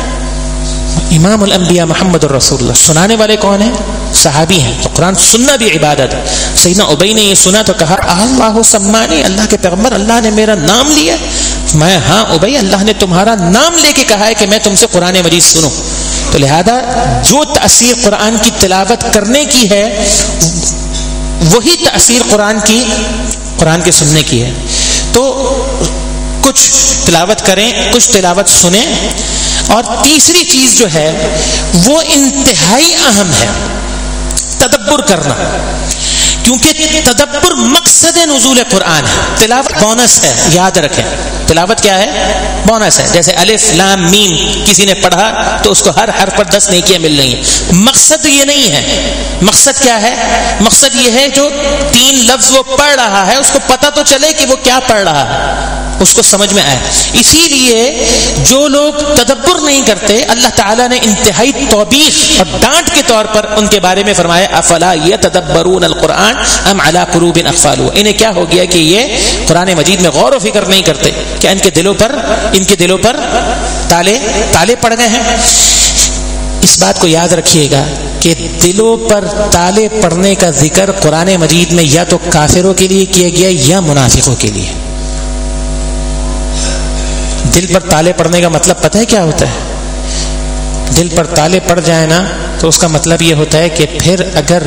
S3: امام الانبیاء محمد الرسول اللہ۔ سنانے والے کون ہیں؟ صحابی ہیں۔ تو قرآن سننا بھی عبادت ہے۔ سیدنا ابی نے یہ سنا تو کہا، اللہ سمانی، اللہ کے پیغمبر اللہ نے میرا نام لیا؟ میں ہاں ابی، اللہ نے تمہارا نام لے کے کہا ہے کہ میں تم سے قرآن مجید سنوں۔ تو لہذا جو تأثیر قرآن کی تلاوت کرنے کی ہے وہی تأثیر قرآن کی قرآن کے سننے کی ہے. تو کچھ تلاوت کریں، کچھ تلاوت سنیں. اور تیسری چیز جو ہے وہ انتہائی اہم ہے، تدبر کرنا، کیونکہ تدبر مقصد نزول قرآن ہے. تلاوت بونس ہے، یاد رکھیں تلاوت کیا ہے؟ بونس ہے. جیسے الف لام میم کسی نے پڑھا تو اس کو ہر حرف پر دس نیکیاں مل رہی ہیں. مقصد یہ نہیں ہے. مقصد کیا ہے؟ مقصد یہ ہے جو تین لفظ وہ پڑھ رہا ہے اس کو پتہ تو چلے کہ وہ کیا پڑھ رہا ہے، اس کو سمجھ میں آئے. اسی لیے جو لوگ تدبر نہیں کرتے اللہ تعالیٰ نے انتہائی توبیخ اور ڈانٹ کے طور پر ان کے بارے میں فرمایا افلا یتدبرون القرآن ام علی قلوب اقفالها. انہیں کیا ہو گیا کہ یہ قرآن مجید میں غور و فکر نہیں کرتے، کہ ان کے دلوں پر ان کے دلوں پر تالے تالے پڑ گئے ہیں. اس بات کو یاد رکھیے گا کہ دلوں پر تالے پڑنے کا ذکر قرآن مجید میں یا تو کافروں کے لیے کیا گیا یا منافقوں کے لیے. دل پر تالے پڑنے کا مطلب پتہ ہے کیا ہوتا ہے؟ دل پر تالے پڑ جائے نا تو اس کا مطلب یہ ہوتا ہے کہ پھر اگر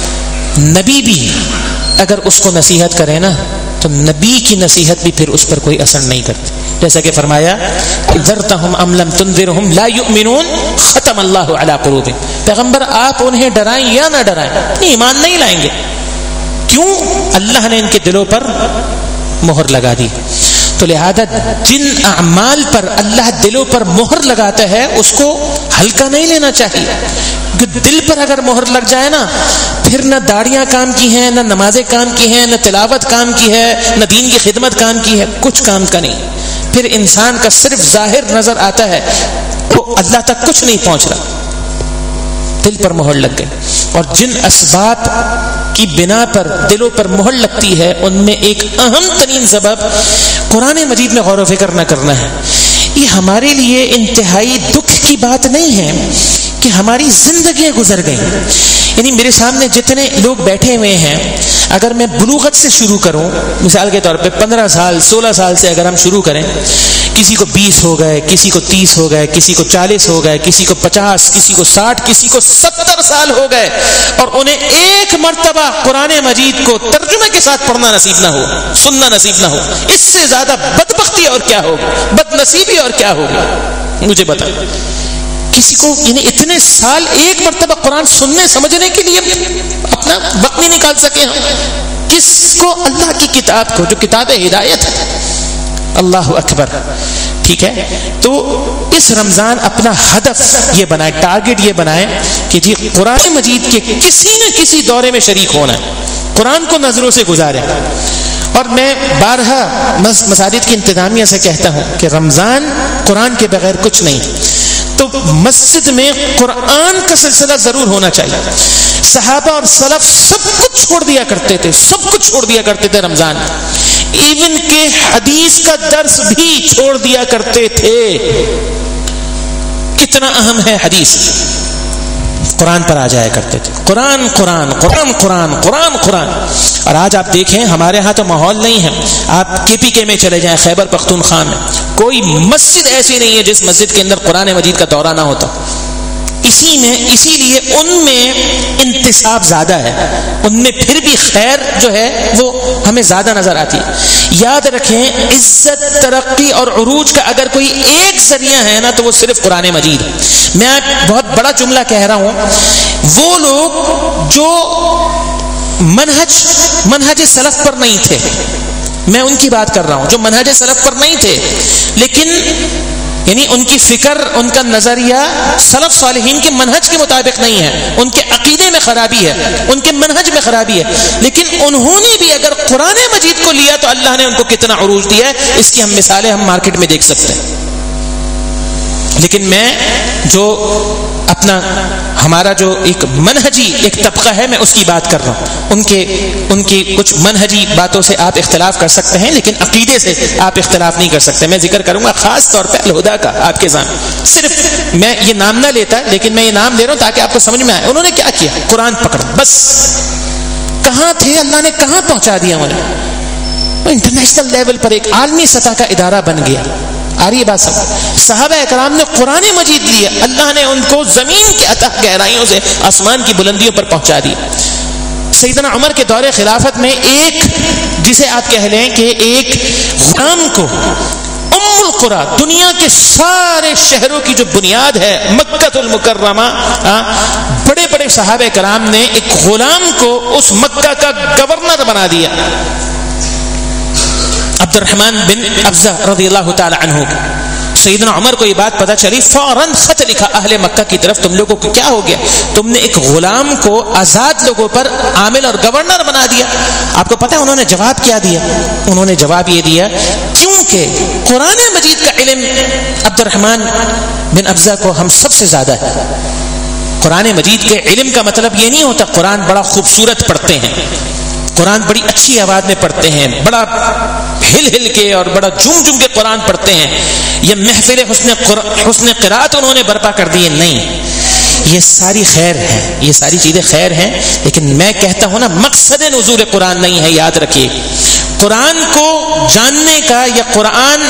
S3: نبی بھی اگر اس کو نصیحت کرے نا تو نبی کی نصیحت بھی پھر اس پر کوئی اثر نہیں کرتی. جیسا کہ فرمایا انذرتہم ام لم تنذرہم لا یؤمنون ختم اللہ علی قلوبہم. پیغمبر آپ انہیں ڈرائیں یا نہ ڈرائیں ایمان نہیں لائیں گے. کیوں؟ اللہ نے ان کے دلوں پر مہر لگا دی. تو لہذا جن اعمال پر اللہ دلوں پر مہر لگاتا ہے اس کو ہلکا نہیں لینا چاہیے. دل پر اگر مہر لگ جائے نا پھر نہ داڑیاں کام کی ہیں، نہ نمازیں کام کی ہیں، نہ تلاوت کام کی ہے، نہ دین کی خدمت کام کی ہے، کچھ کام کا نہیں. پھر انسان کا صرف ظاہر نظر آتا ہے، وہ اللہ تک کچھ نہیں پہنچ رہا. دل پر مہر لگ گئی. اور جن اسباب کی بنا پر دلوں پر مہر لگتی ہے ان میں ایک اہم ترین سبب قرآن مجید میں غور و فکر نہ کرنا ہے. یہ ہمارے لیے انتہائی دکھ کی بات نہیں ہے کہ ہماری زندگیاں گزر گئیں. یعنی میرے سامنے جتنے لوگ بیٹھے ہوئے ہیں، اگر میں بلوغت سے شروع کروں، مثال کے طور پہ پندرہ سال سولہ سال سے اگر ہم شروع کریں، کسی کو بیس ہو گئے، کسی کو تیس ہو گئے، کسی کو چالیس ہو گئے، کسی کو پچاس، کسی کو ساٹھ، کسی کو ستر سال ہو گئے، اور انہیں ایک مرتبہ قرآن مجید کو ترجمے کے ساتھ پڑھنا نصیب نہ ہو، سننا نصیب نہ ہو، اس سے زیادہ بدبختی اور کیا ہوگی، بد نصیبی اور کیا ہوگی؟ مجھے بتا. کسی کو یعنی اتنے سال ایک مرتبہ قرآن سننے سمجھنے کے لیے اپنا وقت نہیں نکال سکے ہم. کس کو؟ اللہ کی کتاب کو جو کتاب ہدایت ہے. اللہ اکبر. ٹھیک ہے، تو اس رمضان اپنا ہدف یہ بنائے، ٹارگٹ یہ بنائے کہ جی قرآن مجید کے کسی نہ کسی دورے میں شریک ہونا ہے، قرآن کو نظروں سے گزارے. اور میں بارہا مساجد کی انتظامیہ سے کہتا ہوں کہ رمضان قرآن کے بغیر کچھ نہیں. تو مسجد میں قرآن کا سلسلہ ضرور ہونا چاہیے. صحابہ اور سلف سب کچھ چھوڑ دیا کرتے تھے، سب کچھ چھوڑ دیا کرتے تھے رمضان. ایون کہ حدیث کا درس بھی چھوڑ دیا کرتے تھے. کتنا اہم ہے حدیث. قرآن پر آ جایا کرتے تھے. قرآن قرآن قرآن قرآن قرآن قرآن. اور آج آپ دیکھیں ہمارے ہاں تو ماحول نہیں ہے. آپ کے پی کے میں چلے جائیں، خیبر پختونخوا میں کوئی مسجد ایسی نہیں ہے جس مسجد کے اندر قرآن مجید کا دورہ نہ ہوتا. اسی میں اسی لیے ان میں انتصاب زیادہ ہے، ان میں پھر بھی خیر جو ہے وہ ہمیں زیادہ نظر آتی ہے. یاد رکھیں عزت، ترقی اور عروج کا اگر کوئی ایک ذریعہ ہے نا تو وہ صرف قرآن مجید ہے. میں بہت بڑا جملہ کہہ رہا ہوں، وہ لوگ جو منہج منہج سلف پر نہیں تھے، میں ان کی بات کر رہا ہوں جو منہج سلف پر نہیں تھے، لیکن یعنی ان کی فکر، ان کا نظریہ سلف صالحین کے منہج کے مطابق نہیں ہے، ان کے عقیدے میں خرابی ہے، ان کے منہج میں خرابی ہے، لیکن انہوں نے بھی اگر قرآن مجید کو لیا تو اللہ نے ان کو کتنا عروج دیا ہے، اس کی ہم مثالیں ہم مارکیٹ میں دیکھ سکتے ہیں. لیکن میں جو اپنا ہمارا جو ایک منہجی ایک طبقہ ہے میں اس کی بات کر رہا ہوں. ان کے ان کی کچھ منہجی باتوں سے آپ اختلاف کر سکتے ہیں لیکن عقیدے سے آپ اختلاف نہیں کر سکتے. میں ذکر کروں گا خاص طور پہ الہدا کا آپ کے سامنے. صرف میں یہ نام نہ لیتا لیکن میں یہ نام لے رہا ہوں تاکہ آپ کو سمجھ میں آئے. انہوں نے کیا کیا؟ قرآن پکڑا بس. کہاں تھے؟ اللہ نے کہاں پہنچا دیا انہیں؟ انٹرنیشنل لیول پر ایک عالمی سطح کا ادارہ بن گیا. آ رہی ہے بات سب؟ صحابہ اکرام نے قرآن مجید لیا، اللہ نے ان کو زمین کی اتح گہرائیوں سے آسمان کی بلندیوں پر پہنچا دیا۔ سیدنا عمر کے دور خلافت میں ایک، جسے آپ کہہ لیں کہ ایک غلام کو ام القرى، دنیا کے سارے شہروں کی جو بنیاد ہے مکہ المکرمہ، بڑے بڑے صحابہ کرام نے ایک غلام کو اس مکہ کا گورنر بنا دیا، عبد الرحمن بن ابزہ رضی اللہ تعالی عنہ۔ سیدنا عمر کو یہ بات پتہ چلی، فوراً خط لکھا اہل مکہ کی طرف، تم لوگوں کو کیا ہو گیا؟ تم نے ایک غلام کو آزاد لوگوں پر عامل اور گورنر بنا دیا۔ آپ کو پتہ ہے انہوں نے جواب کیا دیا؟ انہوں نے جواب یہ دیا کیونکہ قرآن مجید کا علم عبد الرحمن بن ابزہ کو ہم سب سے زیادہ ہے۔ قرآن مجید کے علم کا مطلب یہ نہیں ہوتا قرآن بڑا خوبصورت پڑھتے ہیں، قرآن بڑی اچھی آواز میں پڑھتے ہیں، بڑا ہل ہل کے اور بڑا جھوم جھوم کے قرآن پڑھتے ہیں، یہ محفل حسن حسن قرات انہوں نے برپا کر دی ہے، نہیں، یہ ساری خیر ہے، یہ ساری چیزیں خیر ہیں، لیکن میں کہتا ہوں نا مقصد نزول قرآن نہیں ہے، یاد رکھیے۔ قرآن کو جاننے کا یا قرآن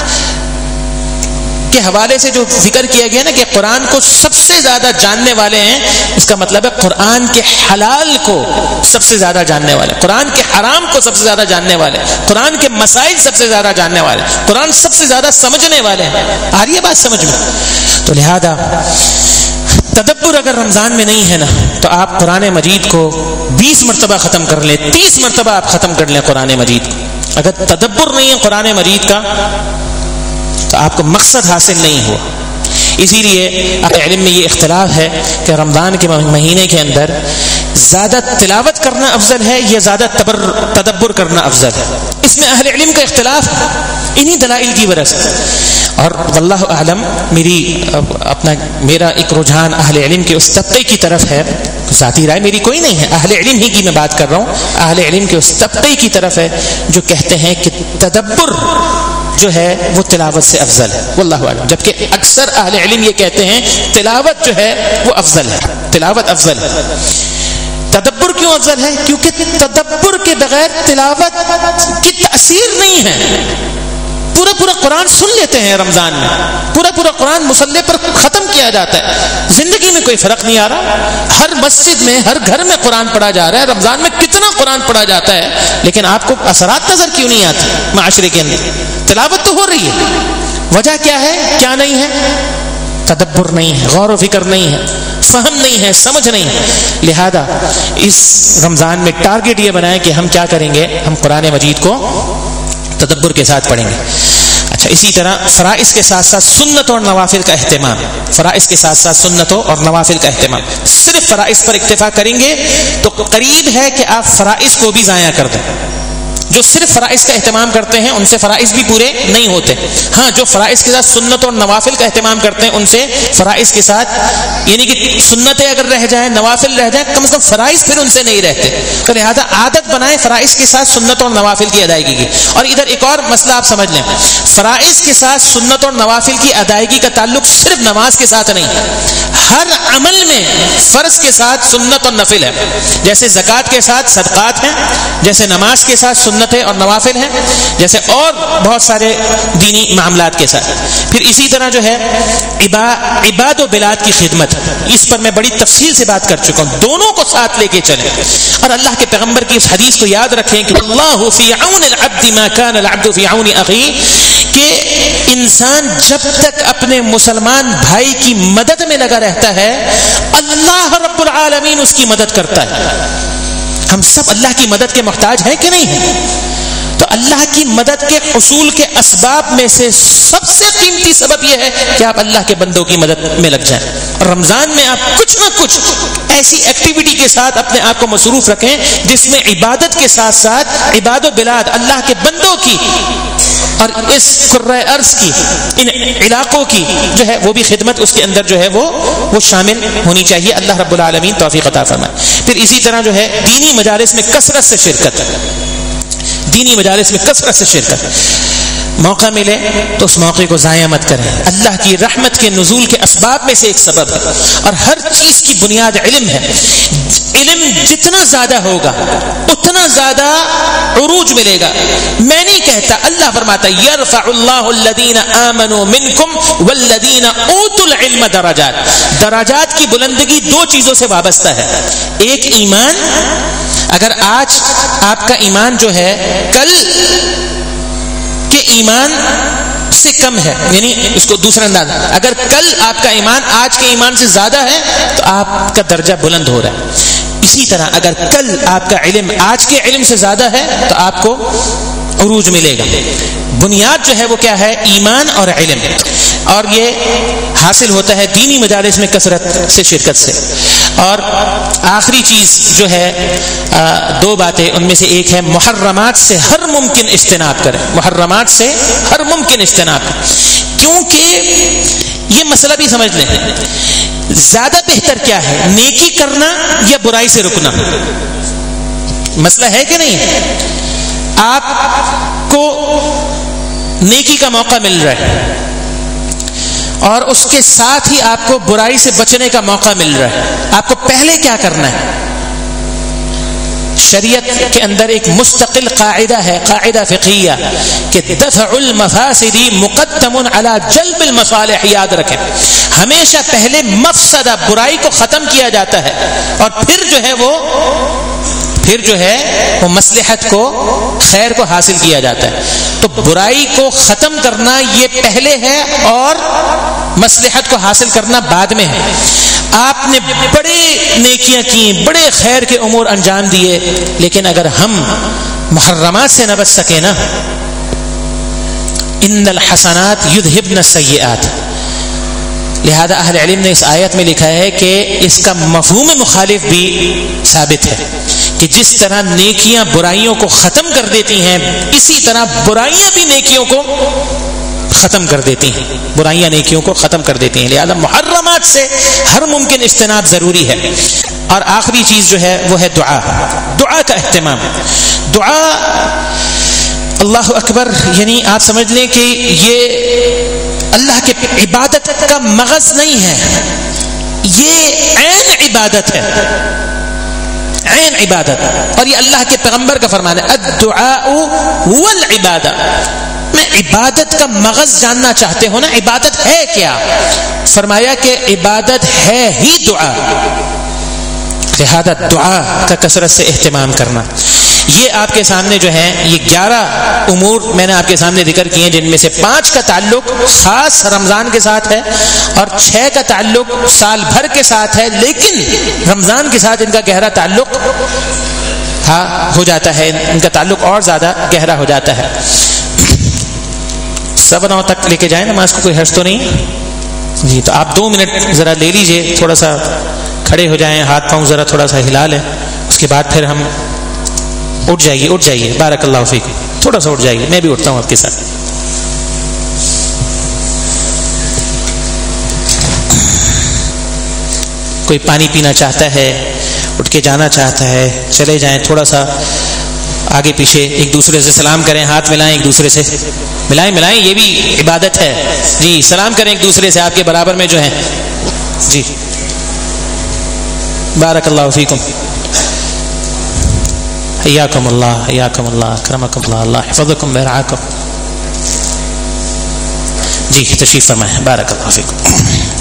S3: کے حوالے سے جو ذکر کیا گیا نا کہ قرآن کو سب سے زیادہ جاننے والے ہیں، اس کا مطلب ہے قرآن کے حلال کو سب سے زیادہ جاننے والے، قرآن کے حرام کو سب سے زیادہ جاننے والے، قرآن کے مسائل سب سے زیادہ جاننے والے، قرآن سب سے زیادہ سمجھنے والے ہیں۔ آ رہی ہے بات سمجھ میں؟ تو لہذا تدبر اگر رمضان میں نہیں ہے نا تو آپ قرآن مجید کو بیس مرتبہ ختم کر لیں، تیس مرتبہ آپ ختم کر لیں قرآن مجید کو۔ اگر تدبر نہیں ہے قرآن مجید کا تو آپ کو مقصد حاصل نہیں ہوا۔ اسی لیے اہل علم میں یہ اختلاف ہے کہ رمضان کے مہینے کے اندر زیادہ تلاوت کرنا افضل ہے یا زیادہ تدبر کرنا افضل ہے، اس میں اہل علم کا اختلاف انہی دلائل کی وجہ سے۔ اور واللہ اعلم، میری اپنا میرا ایک رجحان اہل علم کے اس طبقے کی طرف ہے، ذاتی رائے میری کوئی نہیں ہے، اہل علم ہی کی میں بات کر رہا ہوں، اہل علم کے اس طبقے کی طرف ہے جو کہتے ہیں کہ تدبر جو ہے وہ تلاوت سے افضل ہے، واللہ اعلم، جبکہ اکثر اہل علم یہ کہتے ہیں تلاوت جو ہے وہ افضل ہے، تلاوت افضل ہے۔ تدبر کیوں افضل ہے؟ کیونکہ تدبر کے بغیر تلاوت کی تاثیر نہیں ہے۔ پورا پورا قرآن سن لیتے ہیں رمضان میں، پورا پورا قرآن مصلی پر ختم کیا جاتا ہے، زندگی میں کوئی فرق نہیں آ رہا، ہر مسجد میں ہر گھر میں قرآن پڑھا جا رہا ہے، رمضان میں کتنا قرآن پڑھا جاتا ہے، لیکن آپ کو اثرات نظر کیوں نہیں آتے معاشرے کے اندر؟ تلاوت تو ہو رہی ہے، وجہ کیا ہے؟ کیا نہیں ہے؟ تدبر نہیں ہے، غور و فکر نہیں ہے، فہم نہیں ہے، سمجھ نہیں ہے۔ لہذا اس رمضان میں ٹارگٹ یہ بنائیں کہ ہم کیا کریں گے، ہم قرآن مجید کو تدبر کے ساتھ پڑھیں گے۔ اچھا، اسی طرح فرائض کے ساتھ ساتھ سنتوں اور نوافل کا اہتمام، فرائض کے ساتھ ساتھ سنتوں اور نوافل کا اہتمام، صرف فرائض پر اکتفا کریں گے تو قریب ہے کہ آپ فرائض کو بھی ضائع کر دیں۔ جو صرف فرائض کا اہتمام کرتے ہیں ان سے فرائض بھی پورے نہیں ہوتے، ہاں جو فرائض کے ساتھ سنت اور نوافل کا اہتمام کرتے ہیں ان سے فرائض کے ساتھ، یعنی کہ سنتیں اگر رہ جائیں، نوافل رہ جائیں، کم از کم فرائض پھر ان سے نہیں رہتے، تو لہذا عادت بنائیں فرائض کے ساتھ سنت اور نوافل کی ادائیگی کی۔ اور ادھر ایک اور مسئلہ آپ سمجھ لیں، فرائض کے ساتھ سنت اور نوافل کی ادائیگی کا تعلق صرف نماز کے ساتھ نہیں، ہر عمل میں فرض کے ساتھ سنت اور نفل ہے، جیسے زکوٰۃ کے ساتھ صدقات ہیں، جیسے نماز کے ساتھ سنت اور نوافل ہیں، جیسے اور بہت سارے دینی معاملات کے ساتھ۔ پھر اسی طرح جو ہے عباد و بلاد کی خدمت، اس پر میں بڑی تفصیل سے بات کر چکا ہوں، دونوں کو ساتھ لے کے چلیں۔ اور اللہ کے پیغمبر کی اس حدیث کو یاد رکھیں کہ اللہ فی عون العبد ما کان العبد فی عون اخیہ، کہ انسان جب تک اپنے مسلمان بھائی کی مدد میں لگا رہتا ہے اللہ رب العالمین اس کی مدد کرتا ہے۔ ہم سب اللہ کی مدد کے محتاج ہیں کہ نہیں ہیں؟ تو اللہ کی مدد کے حصول کے اسباب میں سے سب سے قیمتی سبب یہ ہے کہ آپ اللہ کے بندوں کی مدد میں لگ جائیں، اور رمضان میں آپ کچھ نہ کچھ ایسی ایکٹیویٹی کے ساتھ اپنے آپ کو مصروف رکھیں جس میں عبادت کے ساتھ ساتھ عباد و بلاد، اللہ کے بندوں کی اور اس قرۂ ارض کی، ان علاقوں کی جو ہے وہ بھی خدمت اس کے اندر جو ہے وہ وہ شامل ہونی چاہیے۔ اللہ رب العالمین توفیق عطا فرمائے۔ پھر اسی طرح جو ہے دینی مجالس میں کثرت سے شرکت، دینی مجالس میں کثرت سے شرکت. موقع ملے تو اس موقع کو ضائع مت کریں. اللہ کی رحمت کے نزول کے اسباب میں سے ایک سبب ہے, اور ہر چیز کی بنیاد علم ہے. علم جتنا زیادہ ہوگا اتنا زیادہ عروج ملے گا. میں نہیں کہتا, اللہ فرماتا یرفع اللہ الذین آمنوا منکم والذین اوتوا العلم درجات. درجات کی بلندگی دو چیزوں سے وابستہ ہے. ایک ایمان, اگر آج آپ کا ایمان جو ہے کل کہ ایمان سے کم ہے, یعنی اس کو دوسرا انداز, اگر کل آپ کا ایمان آج کے ایمان سے زیادہ ہے تو آپ کا درجہ بلند ہو رہا ہے. اسی طرح اگر کل آپ کا علم آج کے علم سے زیادہ ہے تو آپ کو عروج ملے گا. بنیاد جو ہے وہ کیا ہے؟ ایمان اور علم, اور یہ حاصل ہوتا ہے دینی مجالس میں کثرت سے شرکت سے. اور آخری چیز جو ہے, دو باتیں, ان میں سے ایک ہے محرمات سے ہر ممکن اجتناب کریں. محرمات سے ہر ممکن اجتناب کریں, کیونکہ یہ مسئلہ بھی سمجھ لیں, زیادہ بہتر کیا ہے, نیکی کرنا یا برائی سے رکنا؟ مسئلہ ہے کہ نہیں؟ آپ کو نیکی کا موقع مل رہا ہے اور اس کے ساتھ ہی آپ کو برائی سے بچنے کا موقع مل رہا ہے. آپ کو پہلے کیا کرنا ہے؟ شریعت کے اندر ایک مستقل قاعدہ ہے, قاعدہ فقہیہ, کہ دفع المفاسد مقدم علی جلب المصالح. یاد رکھیں, ہمیشہ پہلے مفسدہ, برائی کو ختم کیا جاتا ہے, اور پھر جو ہے وہ پھر جو ہے وہ مصلحت کو, خیر کو حاصل کیا جاتا ہے. تو برائی کو ختم کرنا یہ پہلے ہے اور مصلحت کو حاصل کرنا بعد میں ہے. آپ نے بڑے نیکیاں کی, بڑے خیر کے امور انجام دیے, لیکن اگر ہم محرمات سے نہ بچ سکے نا, ان الحسنات یذہبن السیئات, لہذا اہل علم نے اس آیت میں لکھا ہے کہ اس کا مفہوم مخالف بھی ثابت ہے, کہ جس طرح نیکیاں برائیوں کو ختم کر دیتی ہیں, اسی طرح برائیاں بھی نیکیوں کو ختم کر دیتی ہیں, برائیاں نیکیوں کو ختم کر دیتی ہیں. لہذا محرمات سے ہر ممکن اجتناب ضروری ہے. اور آخری چیز جو ہے وہ ہے دعا, دعا کا اہتمام. دعا, اللہ اکبر, یعنی آپ سمجھ لیں کہ یہ اللہ کے عبادت کا مغز نہیں ہے, یہ عین عبادت ہے, عین عبادت. اور یہ اللہ کے پیغمبر کا فرمان ہے, الدعاء والعبادہ. میں عبادت کا مغز جاننا چاہتے ہو نا, عبادت ہے کیا؟ فرمایا کہ عبادت ہے ہی دعا. لہذا دعا کا کثرت سے اہتمام کرنا. یہ آپ کے سامنے جو ہے یہ گیارہ امور میں نے آپ کے سامنے ذکر کیے ہیں, جن میں سے پانچ کا تعلق خاص رمضان کے ساتھ ہے اور چھ کا تعلق سال بھر کے ساتھ ہے, لیکن رمضان کے ساتھ ان کا گہرا تعلق ہاں ہو جاتا ہے, ان کا تعلق اور زیادہ گہرا ہو جاتا ہے. سب نو تک لے کے جائیں نماز کو, کوئی حرج تو نہیں جی؟ تو آپ دو منٹ ذرا لے لیجئے, تھوڑا سا کھڑے ہو جائیں, ہاتھ پاؤں ذرا تھوڑا سا ہلا لیں, اس کے بعد پھر ہم اٹھ جائیے, اٹھ جائیے, بارک اللہ فیک, تھوڑا سا اٹھ جائیے, میں بھی اٹھتا ہوں آپ کے ساتھ. کوئی پانی پینا چاہتا ہے, اٹھ کے جانا چاہتا ہے, چلے جائیں, تھوڑا سا آگے پیچھے ایک دوسرے سے سلام کریں, ہاتھ ملائیں, ایک دوسرے سے ملائیں ملائیں یہ بھی عبادت ہے جی. سلام کریں ایک دوسرے سے, آپ کے برابر میں جو ہیں جی. بارک اللہ فیکم, حیاکم اللہ, حیاکم اللہ, اکرمکم اللہ, اللہ حفظکم ورعاکم. جی تشریف فرمائیں, بارک اللہ فیکم.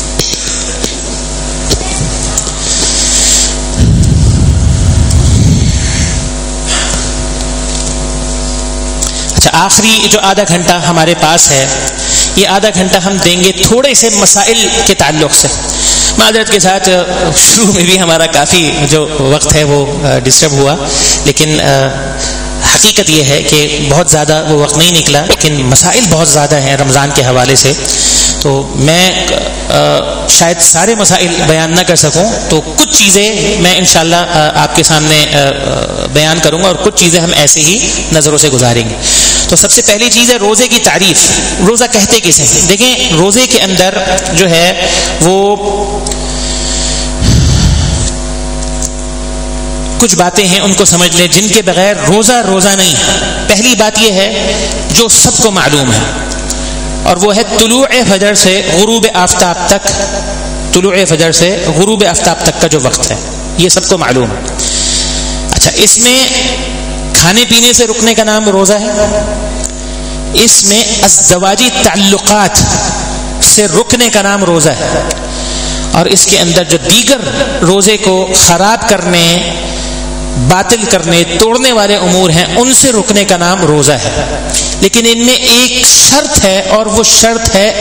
S3: اچھا, آخری جو آدھا گھنٹہ ہمارے پاس ہے, یہ آدھا گھنٹہ ہم دیں گے تھوڑے سے مسائل کے تعلق سے. معذرت کے ساتھ شروع میں بھی ہمارا کافی جو وقت ہے وہ ڈسٹرب ہوا, لیکن حقیقت یہ ہے کہ بہت زیادہ وہ وقت نہیں نکلا, لیکن مسائل بہت زیادہ ہیں رمضان کے حوالے سے. تو میں شاید سارے مسائل بیان نہ کر سکوں, تو کچھ چیزیں میں انشاءاللہ آپ کے سامنے بیان کروں گا, اور کچھ چیزیں ہم ایسے ہی نظروں سے گزاریں گے. تو سب سے پہلی چیز ہے روزے کی تعریف. روزہ کہتے کسے؟ دیکھیں, روزے کے اندر جو ہے وہ کچھ باتیں ہیں ان کو سمجھ لیں جن کے بغیر روزہ روزہ نہیں ہے۔ پہلی بات یہ ہے جو سب کو معلوم ہے، اور وہ ہے طلوع فجر سے غروب آفتاب تک، طلوع فجر سے غروب آفتاب تک کا جو وقت ہے یہ سب کو معلوم ہے۔ اچھا، اس میں کھانے پینے سے رکنے کا نام روزہ ہے، اس میں ازدواجی تعلقات سے رکنے کا نام روزہ ہے، اور اس کے اندر جو دیگر روزے کو خراب کرنے، باطل کرنے، توڑنے والے امور ہیں ان سے رکنے کا نام روزہ ہے۔ لیکن ان میں ایک شرط ہے، اور وہ شرط ہے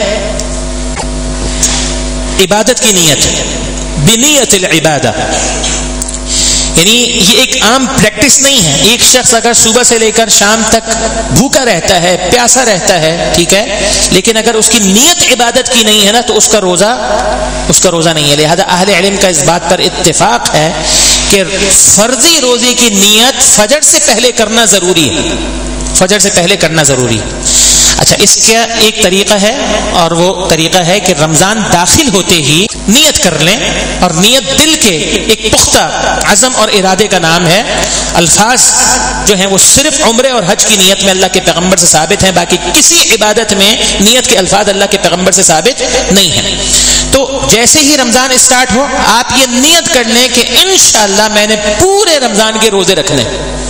S3: عبادت کی نیت، بنیت العبادہ، یعنی یہ ایک عام پریکٹس نہیں ہے۔ ایک شخص اگر صبح سے لے کر شام تک بھوکا رہتا ہے، پیاسا رہتا ہے، ٹھیک ہے، لیکن اگر اس کی نیت عبادت کی نہیں ہے نا تو اس کا روزہ اس کا روزہ نہیں ہے۔ لہذا اہل علم کا اس بات پر اتفاق ہے کہ فرضی روزے کی نیت فجر سے پہلے کرنا ضروری ہے، فجر سے پہلے کرنا ضروری ہے۔ اچھا، اس کا ایک طریقہ ہے، اور وہ طریقہ ہے کہ رمضان داخل ہوتے ہی نیت کر لیں، اور نیت دل کے ایک پختہ عزم اور ارادے کا نام ہے۔ الفاظ جو ہیں وہ صرف عمرے اور حج کی نیت میں اللہ کے پیغمبر سے ثابت ہیں، باقی کسی عبادت میں نیت کے الفاظ اللہ کے پیغمبر سے ثابت نہیں ہیں۔ تو جیسے ہی رمضان اسٹارٹ ہو آپ یہ نیت کر لیں کہ انشاءاللہ میں نے پورے رمضان کے روزے رکھنے،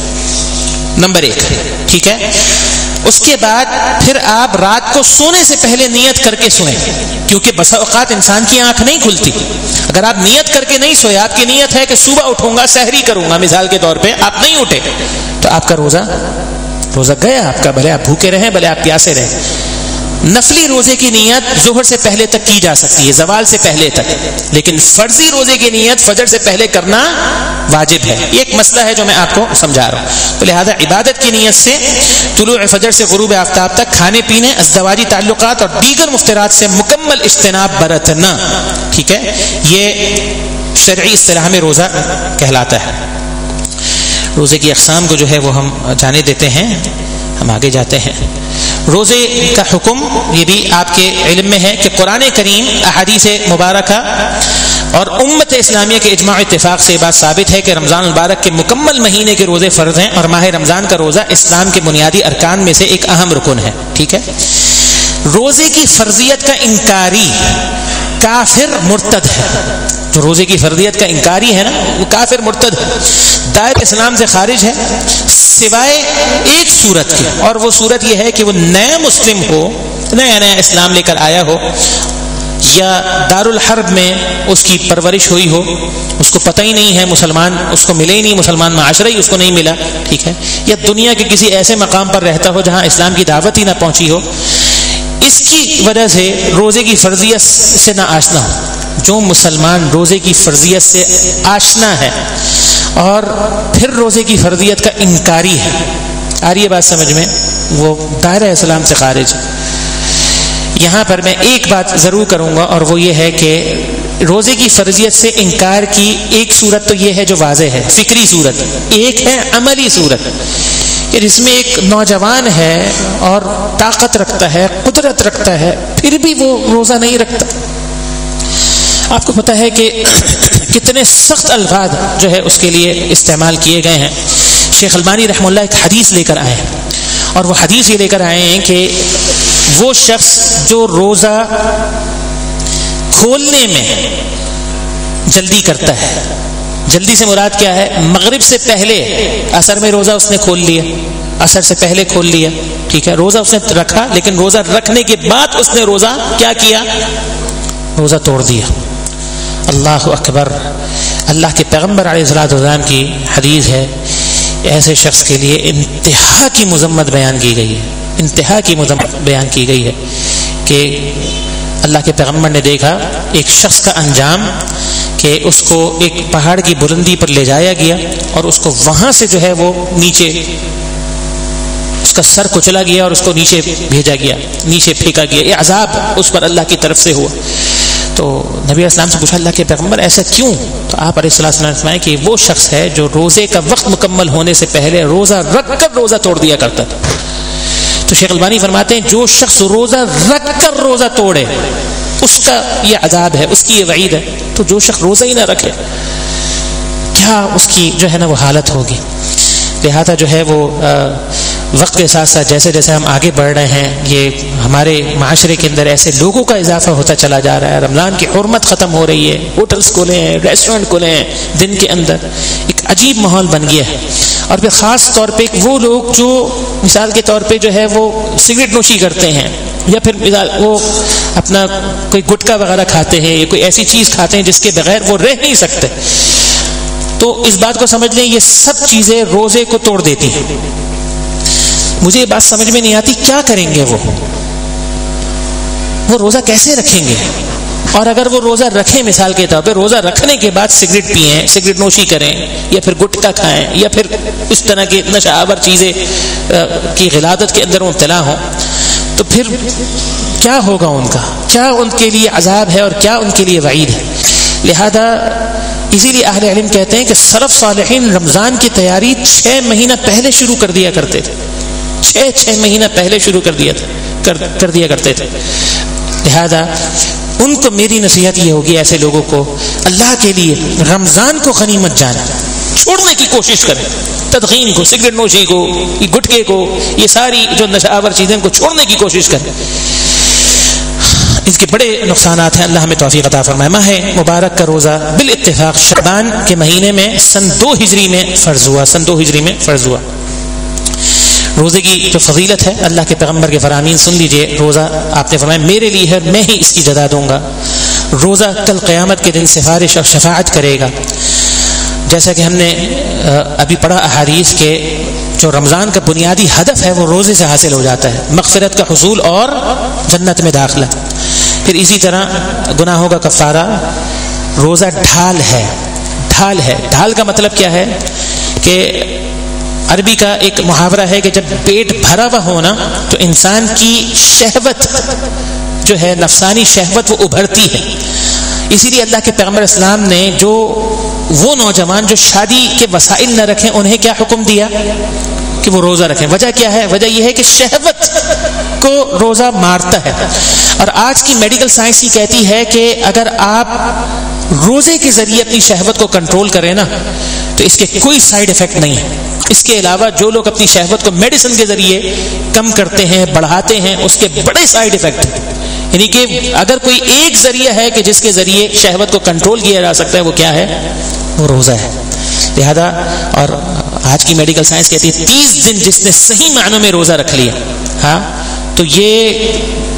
S3: نمبر ایک، ٹھیک ہے۔ اس کے بعد پھر آپ رات کو سونے سے پہلے نیت کر کے سوئیں، کیونکہ بسا اوقات انسان کی آنکھ نہیں کھلتی۔ اگر آپ نیت کر کے نہیں سوئے، آپ کی نیت ہے کہ صبح اٹھوں گا سحری کروں گا مثال کے طور پہ، آپ نہیں اٹھے تو آپ کا روزہ روزہ گیا آپ کا، بھلے آپ بھوکے رہیں بھلے آپ پیاسے رہیں۔ نفلی روزے کی نیت ظہر سے پہلے تک کی جا سکتی ہے، زوال سے پہلے تک، لیکن فرضی روزے کی نیت فجر سے پہلے کرنا واجب ہے۔ یہ ایک مسئلہ ہے جو میں آپ کو سمجھا رہا ہوں۔ تو لہذا عبادت کی نیت سے طلوع فجر سے غروب آفتاب تک کھانے پینے، ازدواجی تعلقات اور دیگر مفترات سے مکمل اجتناب برتنا، ٹھیک ہے، یہ شرعی اصطلاح میں روزہ کہلاتا ہے۔ روزے کی اقسام کو جو ہے وہ ہم جانے دیتے ہیں، ہم آگے جاتے ہیں۔ روزے کا حکم یہ بھی آپ کے علم میں ہے کہ قرآن کریم، احادیث مبارکہ اور امت اسلامیہ کے اجماع اتفاق سے بات ثابت ہے کہ رمضان المبارک کے مکمل مہینے کے روزے فرض ہیں، اور ماہ رمضان کا روزہ اسلام کے بنیادی ارکان میں سے ایک اہم رکن ہے، ٹھیک ہے۔ روزے کی فرضیت کا انکاری کافر مرتد ہے، جو روزے کی فرضیت کا انکاری ہے نا وہ کافر مرتد ہے، دائرہ اسلام سے خارج ہے، سوائے ایک صورت کے، اور وہ صورت یہ ہے کہ وہ نیا مسلم ہو، نیا نیا اسلام لے کر آیا ہو، یا دارالحرب میں اس کی پرورش ہوئی ہو، اس کو پتہ ہی نہیں ہے مسلمان، اس کو ملے ہی نہیں، مسلمان معاشرہ ہی اس کو نہیں ملا، ٹھیک ہے، یا دنیا کے کسی ایسے مقام پر رہتا ہو جہاں اسلام کی دعوت ہی نہ پہنچی ہو، اس کی وجہ سے روزے کی فرضیت سے نہ آشنا ہو۔ جو مسلمان روزے کی فرضیت سے آشنا ہے اور پھر روزے کی فرضیت کا انکاری ہے، آ رہی ہے بات سمجھ میں، وہ دائرہ اسلام سے خارج ہے۔ یہاں پر میں ایک بات ضرور کروں گا، اور وہ یہ ہے کہ روزے کی فرضیت سے انکار کی ایک صورت تو یہ ہے جو واضح ہے، فکری صورت، ایک ہے عملی صورت کہ جس میں ایک نوجوان ہے اور طاقت رکھتا ہے، قدرت رکھتا ہے، پھر بھی وہ روزہ نہیں رکھتا۔ آپ کو پتہ ہے کہ کتنے سخت الفاظ جو ہے اس کے لیے استعمال کیے گئے ہیں۔ شیخ البانی رحمہ اللہ ایک حدیث لے کر آئے ہیں، اور وہ حدیث یہ لے کر آئے ہیں کہ وہ شخص جو روزہ کھولنے میں جلدی کرتا ہے، جلدی سے مراد کیا ہے، مغرب سے پہلے عصر میں روزہ اس نے کھول لیا، عصر سے پہلے کھول لیا، ٹھیک ہے، روزہ اس نے رکھا، لیکن روزہ رکھنے کے بعد اس نے روزہ کیا کیا، روزہ توڑ دیا۔ اللہ اکبر، اللہ کے پیغمبر علیہ الصلوۃ والسلام کی حدیث ہے، ایسے شخص کے لیے انتہا کی مذمت بیان کی گئی ہے، انتہا کی مذمت بیان کی گئی ہے کہ اللہ کے پیغمبر نے دیکھا ایک شخص کا انجام کہ اس کو ایک پہاڑ کی بلندی پر لے جایا گیا، اور اس کو وہاں سے جو ہے وہ نیچے اس کا سر کچلا گیا اور اس کو نیچے بھیجا گیا، نیچے پھینکا گیا، یہ عذاب اس پر اللہ کی طرف سے ہوا۔ تو نبی علیہ السلام سے پوچھا اللہ کے پیغمبر ایسا کیوں؟ تو آپ علیہ السلام نے فرمایا کہ وہ شخص ہے جو روزے کا وقت مکمل ہونے سے پہلے روزہ رکھ کر روزہ توڑ دیا کرتا تھا۔ تو شیخ البانی فرماتے ہیں جو شخص روزہ رکھ کر روزہ توڑے اس کا یہ عذاب ہے، اس کی یہ وعید ہے۔ تو جو شخص روزہ ہی نہ رکھے کیا اس کی جو ہے نا وہ حالت ہوگی. لہذا جو ہے وہ وقت کے ساتھ ساتھ جیسے جیسے ہم آگے بڑھ رہے ہیں یہ ہمارے معاشرے کے اندر ایسے لوگوں کا اضافہ ہوتا چلا جا رہا ہے. رمضان کی حرمت ختم ہو رہی ہے, ہوٹلس کھلے ہیں, ریسٹورینٹ کھلے ہیں, دن کے اندر ایک عجیب ماحول بن گیا ہے. اور پھر خاص طور پہ وہ لوگ جو مثال کے طور پہ جو ہے وہ سگریٹ نوشی کرتے ہیں یا پھر مثال وہ اپنا کوئی گٹکا وغیرہ کھاتے ہیں یا کوئی ایسی چیز کھاتے ہیں جس کے بغیر وہ رہ نہیں سکتے, تو اس بات کو سمجھ لیں یہ سب چیزیں روزے کو توڑ دیتی ہیں. مجھے یہ بات سمجھ میں نہیں آتی کیا کریں گے وہ وہ روزہ کیسے رکھیں گے؟ اور اگر وہ روزہ رکھیں مثال کے طور پہ روزہ رکھنے کے بعد سگریٹ پئیں, سگریٹ نوشی کریں یا پھر گٹکا کھائیں یا پھر اس طرح کی نشہ آور چیزیں کی غلاظت کے اندر مبتلا ہوں, تو پھر کیا ہوگا ان کا, کیا ان کے لیے عذاب ہے اور کیا ان کے لیے وعید ہے. لہذا اسی لیے اہل علم کہتے ہیں کہ سلف صالحین رمضان کی تیاری چھ مہینہ پہلے شروع کر دیا کرتے تھے, چھ چھ مہینہ پہلے شروع کر دیا کر, کر دیا کرتے تھے. لہذا ان کو میری نصیحت یہ ہوگی ایسے لوگوں کو اللہ کے لیے رمضان کو غنیمت جانے, چھوڑنے کی کوشش کریں, تدخین کو, سگریٹ نوشی کو, یہ گٹکے کو, یہ ساری جو نشہ آور چیزیں کو چھوڑنے کی کوشش کریں. اس کے بڑے نقصانات ہیں, اللہ ہمیں توفیق عطا فرمائے. ماہ مبارک کا روزہ بالاتفاق شعبان کے مہینے میں سن دو ہجری میں فرض ہوا, سن دو ہجری میں فرض ہوا. روزے کی جو فضیلت ہے اللہ کے پیغمبر کے فرامین سن لیجئے. روزہ آپ نے فرمایا میرے لیے ہے, میں ہی اس کی جزا دوں گا. روزہ کل قیامت کے دن سفارش اور شفاعت کرے گا. جیسا کہ ہم نے ابھی پڑھا احادیث کے جو رمضان کا بنیادی ہدف ہے وہ روزے سے حاصل ہو جاتا ہے, مغفرت کا حصول اور جنت میں داخلہ. پھر اسی طرح گناہوں کا کفارہ. روزہ ڈھال ہے, ڈھال ہے. ڈھال کا مطلب کیا ہے کہ عربی کا ایک محاورہ ہے کہ جب پیٹ بھرا ہوا ہونا تو انسان کی شہوت جو ہے نفسانی شہوت وہ ابھرتی ہے. اسی لیے اللہ کے پیغمبر اسلام نے جو وہ نوجوان جو شادی کے وسائل نہ رکھیں انہیں کیا حکم دیا کہ وہ روزہ رکھیں. وجہ کیا ہے؟ وجہ یہ ہے کہ شہوت کو روزہ مارتا ہے. اور آج کی میڈیکل سائنس یہ کہتی ہے کہ اگر آپ روزے کے ذریعے اپنی شہوت کو کنٹرول کریں نا تو اس کے کوئی سائیڈ افیکٹ نہیں ہے. اس کے علاوہ جو لوگ اپنی شہوت کو میڈیسن کے ذریعے کم کرتے ہیں, بڑھاتے ہیں, اس کے بڑے سائیڈ افیکٹ ہیں. یعنی کہ اگر کوئی ایک ذریعہ ہے کہ جس کے ذریعے شہوت کو کنٹرول کیا جا سکتا ہے وہ کیا ہے؟ وہ روزہ ہے. لہذا اور آج کی میڈیکل سائنس کہتی ہے تیس دن جس نے صحیح معنوں میں روزہ رکھ لیا ہاں تو یہ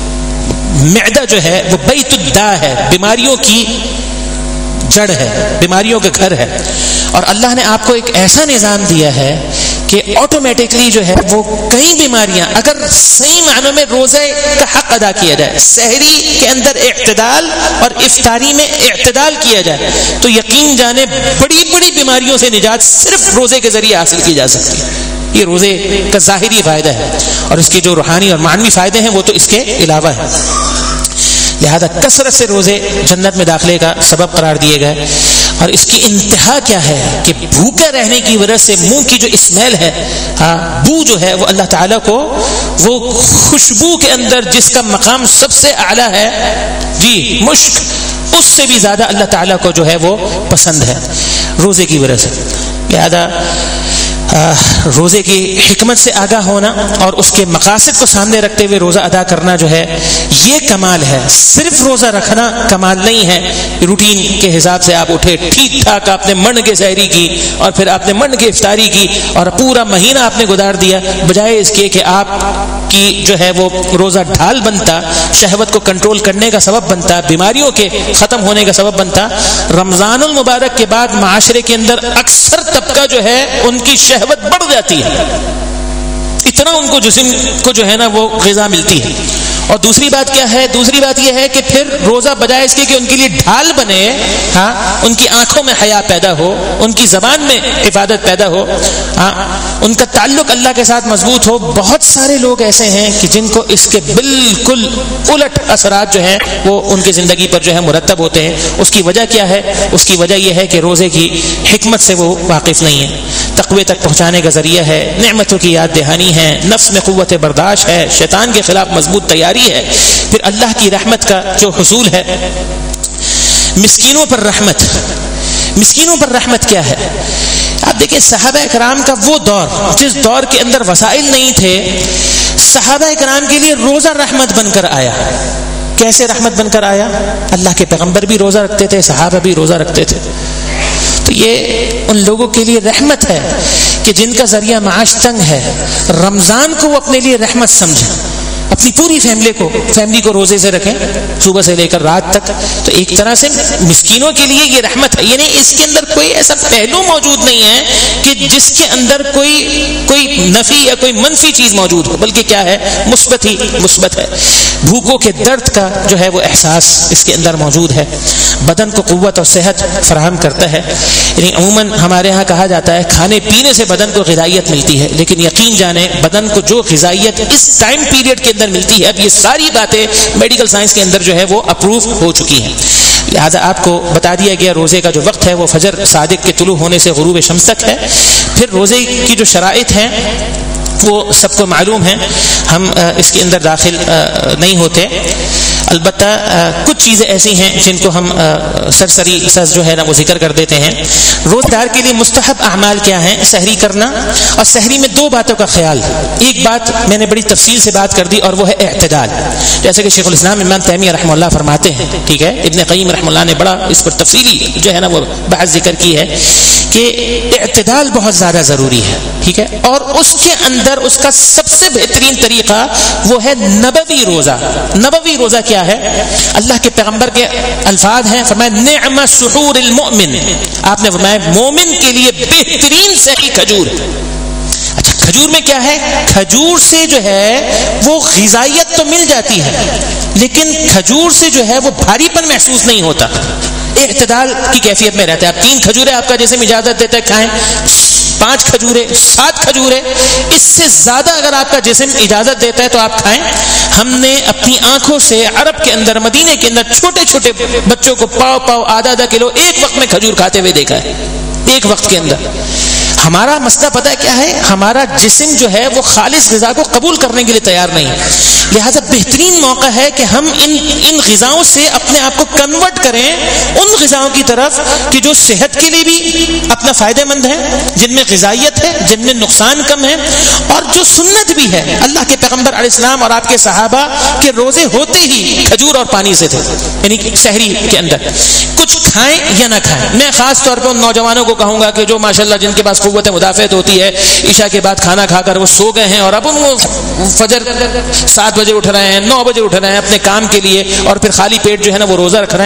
S3: معدہ جو ہے وہ بیت الدا ہے, بیماریوں کی جڑ ہے, بیماریوں کا گھر ہے. اور اللہ نے آپ کو ایک ایسا نظام دیا ہے کہ آٹومیٹکلی جو ہے وہ کئی بیماریاں اگر صحیح معنوں میں روزے کا حق ادا کیا جائے, سحری کے اندر اعتدال اور افطاری میں اعتدال کیا جائے تو یقین جانے بڑی بڑی بیماریوں سے نجات صرف روزے کے ذریعے حاصل کی جا سکتی ہے. یہ روزے کا ظاہری فائدہ ہے اور اس کے جو روحانی اور معنوی فائدے ہیں وہ تو اس کے علاوہ ہیں. لہذا کثرت سے روزے جنت میں داخلے کا سبب قرار دیے گئے. اور اس کی انتہا کیا ہے کہ بھوکا رہنے کی وجہ سے منہ کی جو اسمیل ہے, ہاں بو جو ہے وہ اللہ تعالیٰ کو وہ خوشبو کے اندر جس کا مقام سب سے اعلیٰ ہے جی مشک, اس سے بھی زیادہ اللہ تعالیٰ کو جو ہے وہ پسند ہے روزے کی وجہ سے. لہذا روزے کی حکمت سے آگاہ ہونا اور اس کے مقاصد کو سامنے رکھتے ہوئے روزہ ادا کرنا جو ہے یہ کمال ہے. صرف روزہ رکھنا کمال نہیں ہے. روٹین کے حساب سے آپ اٹھے ٹھیک ٹھاک, آپ نے منڈ کے سحری کی اور پھر آپ نے منڈ کے افطاری کی اور پورا مہینہ آپ نے گزار دیا, بجائے اس کے کہ آپ کی جو ہے وہ روزہ ڈھال بنتا, شہوت کو کنٹرول کرنے کا سبب بنتا, بیماریوں کے ختم ہونے کا سبب بنتا. رمضان المبارک کے بعد معاشرے کے اندر اکثر طبقہ جو ہے ان کی شہوت بڑھ جاتی ہے, اتنا ان کو جسم کو جو ہے نا وہ غذا ملتی ہے. اور دوسری بات کیا ہے؟ دوسری بات یہ ہے کہ پھر روزہ بجائے اس کے کہ ان کے لیے ڈھال بنے, ہاں ان کی آنکھوں میں حیا پیدا ہو, ان کی زبان میں حفاظت پیدا ہو, ہاں ان کا تعلق اللہ کے ساتھ مضبوط ہو. بہت سارے لوگ ایسے ہیں کہ جن کو اس کے بالکل الٹ اثرات جو ہیں وہ ان کی زندگی پر جو ہے مرتب ہوتے ہیں. اس کی وجہ کیا ہے؟ اس کی وجہ یہ ہے کہ روزے کی حکمت سے وہ واقف نہیں ہے, تقوی تک پہنچانے کا ذریعہ ہے, نعمتوں کی یاد دہانی ہے, نفس میں قوت برداشت ہے, شیطان کے خلاف مضبوط تیاری ہے, پھر اللہ کی رحمت کا جو حصول ہے, مسکینوں پر رحمت, مسکینوں پر رحمت کیا ہے؟ آپ دیکھیں صحابہ کرام کا وہ دور جس دور کے اندر وسائل نہیں تھے، صحابہ کرام کے لیے روزہ رحمت بن کر آیا۔ کیسے رحمت بن کر آیا؟ اللہ کے پیغمبر بھی روزہ رکھتے تھے، صحابہ بھی روزہ رکھتے تھے، تو یہ ان لوگوں کے لیے رحمت ہے کہ جن کا ذریعہ معاش تنگ ہے، رمضان کو وہ اپنے لیے رحمت سمجھیں، اپنی پوری فیملی کو فیملی کو روزے سے رکھیں صبح سے لے کر رات تک، تو ایک طرح سے مسکینوں کے لیے یہ رحمت ہے۔ یعنی اس کے اندر کوئی ایسا پہلو موجود نہیں ہے کہ جس کے اندر کوئی کوئی نفی یا کوئی منفی چیز موجود ہو، بلکہ کیا ہے، مثبت ہی مثبت ہے۔ بھوکوں کے درد کا جو ہے وہ احساس اس کے اندر موجود ہے، بدن کو قوت اور صحت فراہم کرتا ہے۔ یعنی عموماً ہمارے ہاں کہا جاتا ہے کھانے پینے سے بدن کو غذائیت ملتی ہے، لیکن یقین جانیں بدن کو جو غذائیت اس ٹائم پیریڈ کے اندر ملتی ہے، اب یہ ساری باتیں میڈیکل سائنس کے اندر جو ہے وہ اپروو ہو چکی ہیں۔ لہٰذا آپ کو بتا دیا گیا روزے کا جو وقت ہے وہ فجر صادق کے طلوع ہونے سے غروب شمس تک ہے۔ پھر روزے کی جو شرائط ہیں وہ سب کو معلوم ہیں، ہم اس کے اندر داخل نہیں ہوتے، البتہ کچھ چیزیں ایسی ہیں جن کو ہم سرسری سز جو ہے نا وہ ذکر کر دیتے ہیں۔ روزہ دار کے لیے مستحب اعمال کیا ہیں؟ سحری کرنا، اور سحری میں دو باتوں کا خیال۔ ایک بات میں نے بڑی تفصیل سے بات کر دی اور وہ ہے اعتدال، جیسے کہ شیخ الاسلام امام تیمیہ رحمہ اللہ فرماتے ہیں، ٹھیک ہے، ابن قیم رحمہ اللہ نے بڑا اس پر تفصیلی جو ہے نا وہ بحث ذکر کی ہے کہ اعتدال بہت زیادہ ضروری ہے، ٹھیک ہے، اور اس کے اندر اس کا سب سے بہترین طریقہ وہ ہے نبوی روزہ۔ نبوی روزہ کیا ہے؟ اللہ کے پیغمبر کے الفاظ ہیں، فرمایا نعم سحور المؤمن، آپ نے فرمایا مومن کے لیے بہترین سحری کھجور ہے۔ اچھا کھجور میں کیا ہے؟ کھجور سے جو ہے وہ غذائیت تو مل جاتی ہے، لیکن کھجور سے جو ہے وہ بھاری پن محسوس نہیں ہوتا، اعتدال کی کیفیت میں رہتا ہے۔ آپ تین کھجوریں آپ کا جسم اجازت دیتا ہے کھائیں، پانچ کھجورے، سات کھجورے، اس سے زیادہ اگر آپ کا جسم اجازت دیتا ہے تو آپ کھائیں۔ ہم نے اپنی آنکھوں سے عرب کے اندر، مدینے کے اندر چھوٹے چھوٹے بچوں کو پاؤ پاؤ آدھا آدھا کلو ایک وقت میں کھجور کھاتے ہوئے دیکھا ہے، ایک وقت کے اندر۔ ہمارا مسئلہ پتہ ہے کیا ہے؟ ہمارا جسم جو ہے وہ خالص غذا کو قبول کرنے کے لیے تیار نہیں، لہٰذا بہترین موقع ہے کہ ہم ان ان غذاؤں سے اپنے آپ کو کنورٹ کریں ان غذاؤں کی طرف کہ جو صحت کے لیے بھی اپنا فائدہ مند ہے، جن میں غذائیت ہے، جن میں نقصان کم ہے، اور جو سنت بھی ہے۔ اللہ کے پیغمبر علیہ السلام اور آپ کے صحابہ کے روزے ہوتے ہی کھجور اور پانی سے تھے، یعنی سحری کے اندر کچھ کھائیں یا نہ کھائیں۔ میں خاص طور پہ ان نوجوانوں کو کہوں گا کہ جو ماشاءاللہ جن کے پاس قوت مدافعت ہوتی ہے، عشاء کے بعد کھانا کھا کر وہ سو گئے ہیں اور اب وہ فجر سات بجے اٹھ رہے ہیں، نو بجے اٹھ رہے ہیں اپنے کام کے لیے، اور پھر خالی پیٹ جو ہے نا وہ روزہ رکھ رہے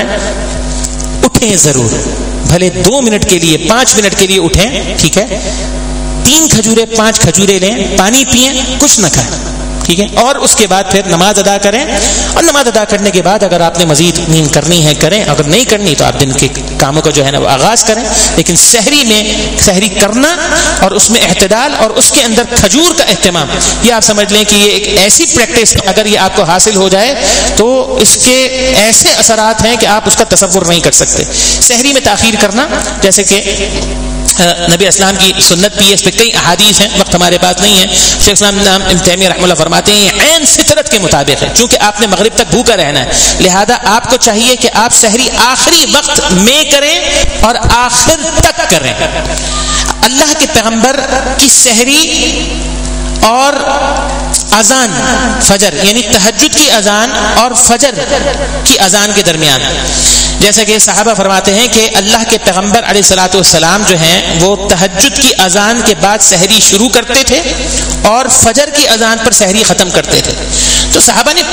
S3: ہیں، اٹھیں ضرور، بھلے دو منٹ کے لیے، پانچ منٹ کے لیے اٹھیں، ٹھیک ہے، تین کھجورے پانچ کھجورے لیں، پانی پئیں، کچھ نہ کھائیں، ٹھیک ہے، اور اس کے بعد پھر نماز ادا کریں، اور نماز ادا کرنے کے بعد اگر آپ نے مزید نیند کرنی ہے کریں، اگر نہیں کرنی تو آپ دن کے کاموں کا جو ہے نا وہ آغاز کریں، لیکن سحری میں سحری کرنا اور اس میں اعتدال اور اس کے اندر کھجور کا اہتمام، یہ آپ سمجھ لیں کہ یہ ایک ایسی پریکٹس اگر یہ آپ کو حاصل ہو جائے تو اس کے ایسے اثرات ہیں کہ آپ اس کا تصور نہیں کر سکتے۔ سحری میں تاخیر کرنا، جیسے کہ نبی اسلام کی سنت بھی ہے، اس پہ کئی احادیث ہیں، وقت ہمارے پاس نہیں ہے۔ شیخ اسلام ابن تیمیہ رحمہ اللہ فرماتے ہیں یہ عین فطرت کے مطابق ہے، چونکہ آپ نے مغرب تک بھوکا رہنا ہے، لہذا آپ کو چاہیے کہ آپ سحری آخری وقت میں کریں اور آخر تک کریں۔ اللہ کے پیغمبر کی سحری اور اذان فجر یعنی تہجد کی اذان اور فجر کی اذان کے درمیان، جیسا کہ صحابہ فرماتے ہیں کہ اللہ کے پیغمبر علیہ الصلوۃ والسلام جو ہیں وہ تہجد کی اذان کے بعد سحری شروع کرتے تھے اور فجر کی اذان پر سحری ختم کرتے تھے۔ تو صحابہ نے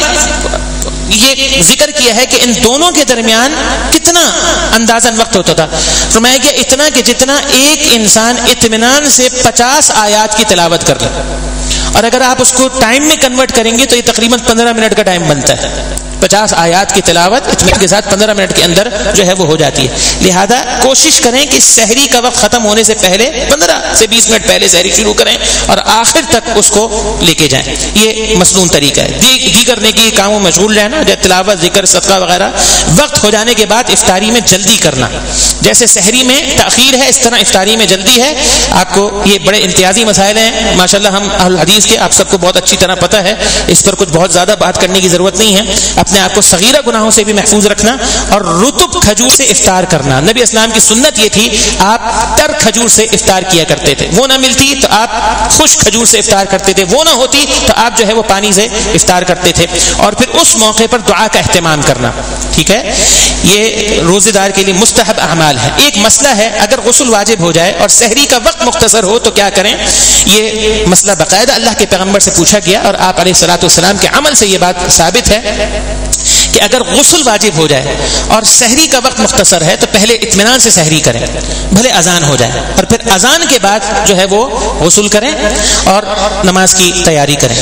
S3: یہ ذکر کیا ہے کہ ان دونوں کے درمیان کتنا اندازاً وقت ہوتا تھا، فرمایا گیا اتنا کہ جتنا ایک انسان اطمینان سے پچاس آیات کی تلاوت کر لے، اور اگر آپ اس کو ٹائم میں کنورٹ کریں گے تو یہ تقریباً پندرہ منٹ کا ٹائم بنتا ہے۔ پچاس آیات کی تلاوت اطمینان کے ساتھ پندرہ منٹ کے اندر جو ہے وہ ہو جاتی ہے، لہذا کوشش کریں کہ سحری کا وقت ختم ہونے سے پہلے پندرہ سے بیس منٹ پہلے سحری شروع کریں اور آخر تک اس کو لے کے جائیں، یہ مسنون طریقہ ہے۔ دیگر نیکی کاموں میں مشغول رہنا، جیسے تلاوت، ذکر، صدقہ وغیرہ، وقت ہو جانے کے بعد افطاری میں جلدی کرنا، جیسے سحری میں تاخیر ہے اس طرح افطاری میں جلدی ہے۔ آپ کو یہ بڑے امتیازی مسائل ہیں، ماشاءاللہ ہم اہل حدیث کے، آپ سب کو بہت اچھی طرح پتہ ہے، اس پر کچھ بہت زیادہ بات کرنے کی ضرورت نہیں ہے۔ اپنے اپنے آپ کو صغیرہ گناہوں سے بھی محفوظ رکھنا، اور رطب کھجور سے افطار کرنا۔ نبی اسلام کی سنت یہ تھی آپ تر کھجور سے افطار کیا کرتے تھے، وہ نہ ملتی تو آپ خشک کھجور سے افطار کرتے تھے، وہ نہ ہوتی تو آپ جو ہے وہ پانی سے افطار کرتے تھے، اور پھر اس موقع پر دعا کا اہتمام کرنا۔ ٹھیک ہے، یہ روزے دار کے لیے مستحب اعمال ہے۔ ایک مسئلہ ہے، اگر غسل واجب ہو جائے اور سحری کا وقت مختصر ہو تو کیا کریں؟ یہ مسئلہ باقاعدہ اللہ کے پیغمبر سے پوچھا گیا، اور آپ علیہ الصلوۃ والسلام کے عمل سے یہ بات ثابت ہے کہ اگر غسل واجب ہو جائے اور سحری کا وقت مختصر ہے تو پہلے اطمینان سے سحری کریں، بھلے اذان ہو جائے، اور پھر اذان کے بعد جو ہے وہ غسل کریں اور نماز کی تیاری کریں۔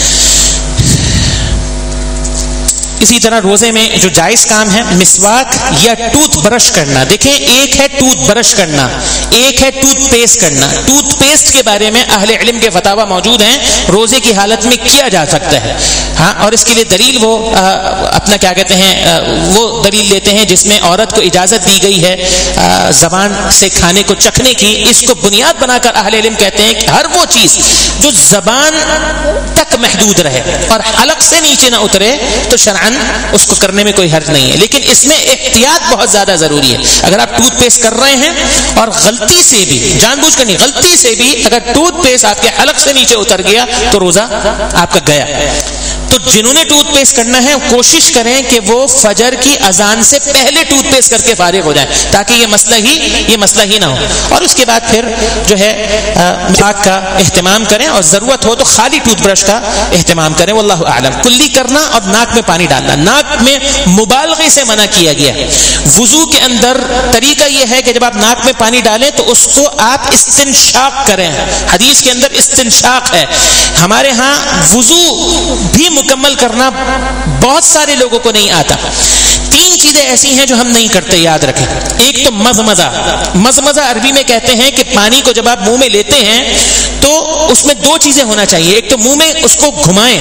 S3: اسی طرح روزے میں جو جائز کام ہے، مسواک یا ٹوتھ برش کرنا۔ دیکھیں، ایک ہے ٹوتھ برش کرنا، ایک ہے ٹوتھ پیسٹ کرنا۔ ٹوتھ پیسٹ کے بارے میں اہل علم کے فتاوی موجود ہیں، روزے کی حالت میں کیا جا سکتا ہے، ہاں، اور اس کے لیے دلیل وہ آ, اپنا کیا کہتے ہیں آ, وہ دلیل لیتے ہیں جس میں عورت کو اجازت دی گئی ہے آ, زبان سے کھانے کو چکھنے کی۔ اس کو بنیاد بنا کر اہل علم کہتے ہیں کہ ہر وہ چیز جو زبان تک محدود رہے اور حلق سے نیچے نہ اترے تو شرعاً اس کو کرنے میں کوئی حرج نہیں ہے، لیکن اس میں احتیاط بہت زیادہ ضروری ہے۔ اگر آپ ٹوتھ پیسٹ کر رہے ہیں اور غلطی سے بھی، جان بوجھ کر نہیں، غلطی سے بھی اگر ٹوتھ پیسٹ آپ کے حلق سے نیچے اتر گیا تو روزہ آپ کا گیا۔ تو جنہوں نے ٹوتھ پیسٹ کرنا ہے کوشش کریں کہ وہ فجر کی اذان سے پہلے ٹوتھ پیسٹ کر کے فارغ ہو جائیں، تاکہ یہ مسئلہ ہی یہ مسئلہ ہی نہ ہو، اور اس کے بعد پھر جو ہے مسواک کا اہتمام کریں، اور ضرورت ہو تو خالی ٹوتھ برش کا اہتمام کریں۔ واللہ اعلم۔ کلی کرنا اور ناک میں پانی ڈالنا، ناک میں مبالغے سے منع کیا گیا۔ وضو کے اندر طریقہ یہ ہے کہ جب آپ ناک میں پانی ڈالیں تو اس کو آپ استنشاق کریں، حدیث کے اندر استنشاق ہے۔ ہمارے ہاں وضو بھی مکمل کرنا بہت سارے لوگوں کو نہیں آتا۔ تین چیزیں ایسی ہیں جو ہم نہیں کرتے، یاد رکھیں۔ ایک تو مزمزہ، مزمزہ عربی میں کہتے ہیں کہ پانی کو جب آپ منہ میں لیتے ہیں تو اس میں دو چیزیں ہونا چاہیے، ایک تو منہ میں اس کو گھمائیں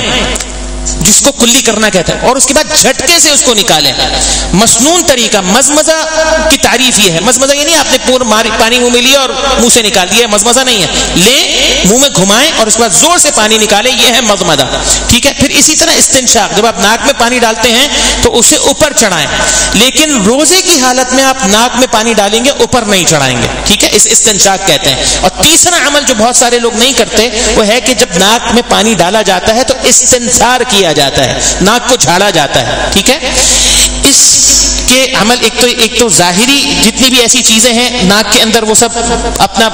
S3: جس کو کلی کرنا کہتے ہیں، اور اس کے بعد جھٹکے سے اس کو نکالیں۔ مسنون طریقہ مزمزہ کی تعریف یہ ہے، مزمزہ یہ نہیں آپ نے پورا پانی منہ میں لیا اور منہ سے نکال دیا، مزمزہ نہیں ہے، لیں منہ میں گھمائیں اور اس کے بعد زور سے پانی نکالیں، یہ ہے مزمزہ۔ ٹھیک ہے، پھر اسی طرح استنشاق، جب آپ ناک میں پانی ڈالتے ہیں تو اسے اوپر چڑھائیں، لیکن روزے کی حالت میں آپ ناک میں پانی ڈالیں گے اوپر نہیں چڑھائیں گے، ٹھیک ہے، اس استنشاق کہتے ہیں۔ اور تیسرا عمل جو بہت سارے لوگ نہیں کرتے وہ ہے کہ جب ناک میں پانی ڈالا جاتا ہے تو استنثار کیا جاتا ہے، ناک کو جھاڑا جاتا ہے، ٹھیک ہے۔ اس کے عمل ایک تو ایک تو ظاہری جتنی بھی ایسی چیزیں ہیں ناک کے اندر وہ سب اپنا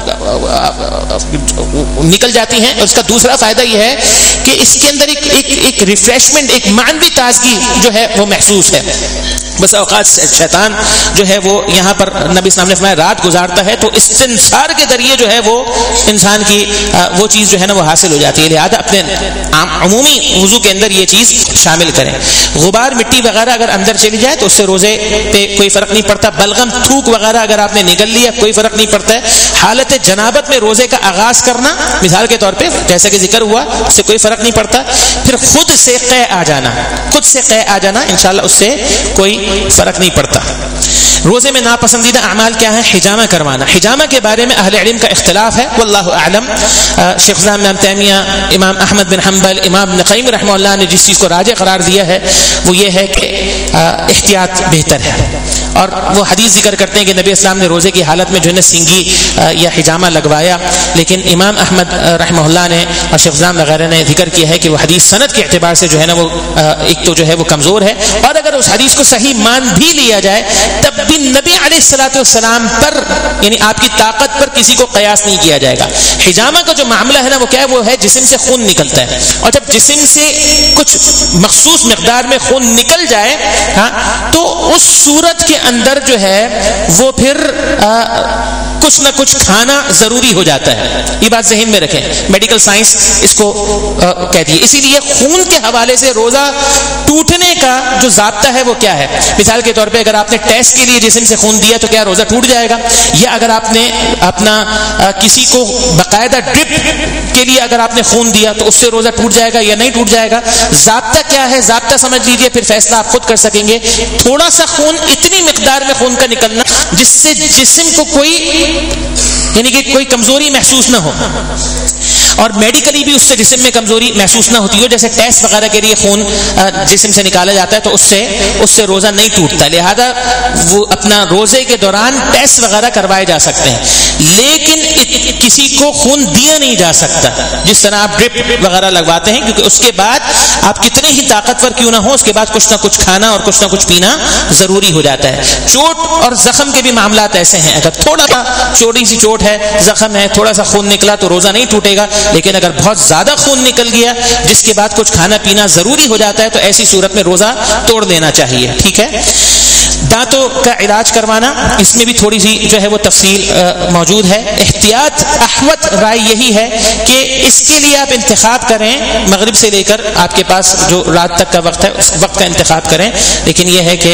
S3: نکل جاتی ہیں، اور اس کا دوسرا فائدہ یہ ہے کہ اس کے اندر ایک ایک ایک ریفریشمنٹ، ایک معنوی تازگی جو ہے وہ محسوس ہے۔ بس اوقات شیطان جو ہے وہ یہاں پر نبی اسلام نے فرمایا رات گزارتا ہے تو استنثار کے ذریعے جو ہے وہ انسان کی وہ چیز جو ہے نا وہ حاصل ہو جاتی ہے، لہذا اپنے عمومی وضو کے اندر یہ چیز شامل کریں۔ غبار مٹی وغیرہ اگر اندر چلی جائے تو اس سے روزے پہ کوئی فرق نہیں پڑتا، بلغم تھوک وغیرہ اگر آپ نے نگل لیا کوئی فرق نہیں پڑتا ہے۔ حالت جنابت میں روزے کا آغاز کرنا مثال کے طور پہ جیسا کہ ذکر ہوا اس سے کوئی فرق نہیں پڑتا۔ پھر خود سے قے آ جانا، خود سے قے آ جانا انشاءاللہ اس سے کوئی فرق نہیں پڑتا۔ روزے میں ناپسندیدہ اعمال کیا ہے؟ حجامہ کروانا۔ حجامہ کے بارے میں اہل علم کا اختلاف ہے، واللہ اعلم۔ شیخ الاسلام امام تیمیہ، امام احمد بن حنبل، امام ابن قیم رحمہ اللہ نے جس چیز کو راجح قرار دیا ہے وہ یہ ہے کہ احتیاط بہتر ہے، اور وہ حدیث ذکر کرتے ہیں کہ نبی اسلام نے روزے کی حالت میں جو ہے نا سینگی یا حجامہ لگوایا، لیکن امام احمد رحمہ اللہ نے اور شیخ الاسلام وغیرہ نے ذکر کیا ہے کہ وہ حدیث سند کے اعتبار سے جو ہے نا وہ ایک تو جو ہے وہ کمزور ہے، اور اگر اس حدیث کو صحیح مان بھی لیا جائے تب بھی نبی علیہ الصلوۃ والسلام پر یعنی آپ کی طاقت پر کسی کو قیاس نہیں کیا جائے گا۔ حجامہ کا جو معاملہ ہے نا وہ کیا ہے؟ وہ ہے جسم سے خون نکلتا ہے، اور جب جسم سے کچھ مخصوص مقدار میں خون نکل جائے ہاں تو اس صورت کے اندر جو ہے وہ پھر آ, کچھ نہ کچھ کھانا ضروری ہو جاتا ہے، یہ بات ذہن میں رکھیں، میڈیکل سائنس اس کو کہتی ہے۔ اسی لیے خون کے حوالے سے روزہ ٹوٹنے کا جو ضابطہ ہے وہ کیا ہے؟ مثال کے طور پہ اگر آپ نے ٹیسٹ کے لیے جسم سے خون دیا تو کیا روزہ ٹوٹ جائے گا؟ یا اگر آپ نے اپنا کسی کو باقاعدہ ڈرپ کے لیے اگر آپ نے خون دیا تو اس سے روزہ ٹوٹ جائے گا یا نہیں ٹوٹ جائے گا؟ ضابطہ کیا ہے؟ ضابطہ سمجھ لیجیے، پھر فیصلہ آپ خود کر سکیں گے۔ تھوڑا سا خون، اتنی مقدار میں خون کا نکلنا جس سے جسم کو کوئی یعنی کہ کوئی کمزوری محسوس نہ ہو۔ اور میڈیکلی بھی اس سے جسم میں کمزوری محسوس نہ ہوتی ہو، جیسے ٹیسٹ وغیرہ کے لیے خون جسم سے نکالا جاتا ہے تو اس سے اس سے روزہ نہیں ٹوٹتا، لہذا وہ اپنا روزے کے دوران ٹیسٹ وغیرہ کروائے جا سکتے ہیں، لیکن کسی کو خون دیا نہیں جا سکتا جس طرح آپ ڈرپ وغیرہ لگواتے ہیں، کیونکہ اس کے بعد آپ کتنے ہی طاقتور کیوں نہ ہو اس کے بعد کچھ نہ کچھ کھانا اور کچھ نہ کچھ پینا ضروری ہو جاتا ہے۔ چوٹ اور زخم کے بھی معاملات ایسے ہیں، اگر تھوڑا سا چھوٹی سی چوٹ ہے، زخم ہے، تھوڑا سا خون نکلا تو روزہ نہیں ٹوٹے گا، لیکن اگر بہت زیادہ خون نکل گیا جس کے بعد کچھ کھانا پینا ضروری ہو جاتا ہے تو ایسی صورت میں روزہ توڑ دینا چاہیے، ٹھیک ہے۔ دانتوں کا علاج کروانا، اس میں بھی تھوڑی سی جو ہے وہ تفصیل موجود ہے۔ احتیاط احوط رائے یہی ہے کہ اس کے لیے آپ انتخاب کریں، مغرب سے لے کر آپ کے پاس جو رات تک کا وقت ہے اس وقت کا انتخاب کریں، لیکن یہ ہے کہ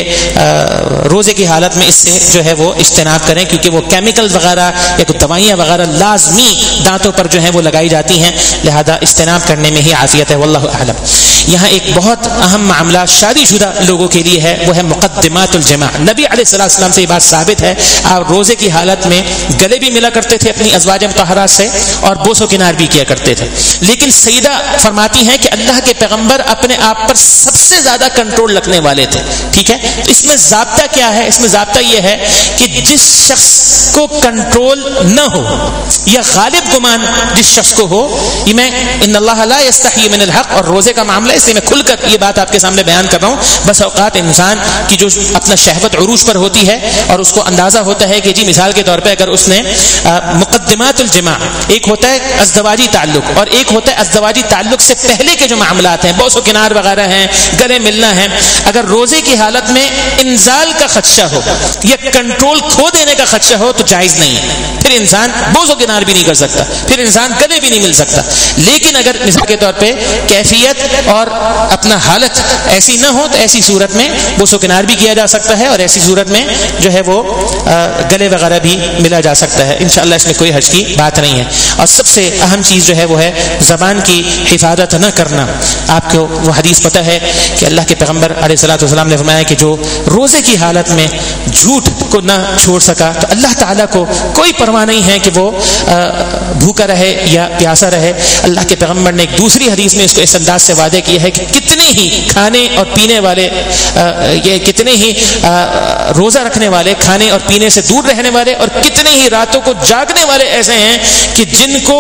S3: روزے کی حالت میں اس سے جو ہے وہ اجتناب کریں، کیونکہ وہ کیمیکل وغیرہ یا کوئی دوائیاں وغیرہ لازمی دانتوں پر جو ہیں وہ لگائی جاتی ہیں، لہذا اجتناب کرنے میں ہی عافیت ہے، واللہ اعلم۔ یہاں ایک بہت اہم معاملہ شادی شدہ لوگوں کے لیے ہے، وہ ہے مقدمات الجماع۔ نبی علیہ الصلوۃ والسلام سے یہ بات ثابت ہے، آپ روزے کی حالت میں گلے بھی ملا کرتے تھے اپنی ازواج مطہرات سے اور بوس و کنار بھی کیا کرتے تھے، لیکن سیدہ فرماتی ہیں کہ اللہ کے پیغمبر اپنے آپ پر سب سے زیادہ کنٹرول رکھنے والے تھے، ٹھیک ہے۔ اس میں ضابطہ کیا ہے؟ اس میں ضابطہ یہ ہے کہ جس شخص کو کنٹرول نہ ہو یا غالب گمان جس شخص کو ہو، یہ میں ان اللہ لا یستحی من الحق اور روزے کا معاملہ، اس لیے میں کھل کر یہ بات آپ کے سامنے بیان کر رہا ہوں۔ بس اوقات انسان کی جو اپنا شہوت عروج پر ہوتی ہے اور اس کو اندازہ ہوتا ہے کہ جی مثال کے طور پہ اگر اس نے مقدمات الجماع، ایک ہوتا ہے ازدواجی تعلق اور ایک ہوتا ہے ازدواجی تعلق سے پہلے کے جو معاملات ہیں، بوس و کنار وغیرہ ہیں، گلے ملنا ہے، اگر روزے کی حالت میں انزال کا خدشہ ہو یا کنٹرول کھو دینے کا خدشہ ہو تو جائز نہیں ہے، پھر انسان بوس و کنار بھی نہیں کر سکتا، پھر انسان گلے بھی نہیں مل سکتا۔ لیکن اگر مثال کے طور پہ کیفیت اور اپنا حالت ایسی نہ ہو تو ایسی صورت میں بوس و کنار بھی کیا جا سکتا ہے اور ایسی صورت میں جو ہے وہ گلے وغیرہ بھی ملا جا سکتا ہے، انشاءاللہ اس میں کوئی حرج کی بات نہیں ہے۔ اور سب سے اہم چیز جو ہے وہ ہے زبان کی حفاظت نہ کرنا۔ آپ کو وہ حدیث پتہ ہے کہ اللہ کے پیغمبر علیہ الصلوۃ والسلام نے فرمایا کہ جو روزے کی حالت میں جھوٹ کو نہ چھوڑ سکا تو اللہ تعالیٰ کو کوئی پرواہ نہیں ہے کہ وہ بھوکا رہے یا پیاسا رہے۔ اللہ کے پیغمبر نے ایک دوسری حدیث میں اس کو اس انداز سے وعدہ کیا ہے کہ کتنے ہی کھانے اور پینے والے یہ کتنے ہی روزہ رکھنے والے کھانے اور پینے سے دور رہنے والے اور کتنے ہی راتوں کو جاگنے والے ایسے ہیں کہ جن کو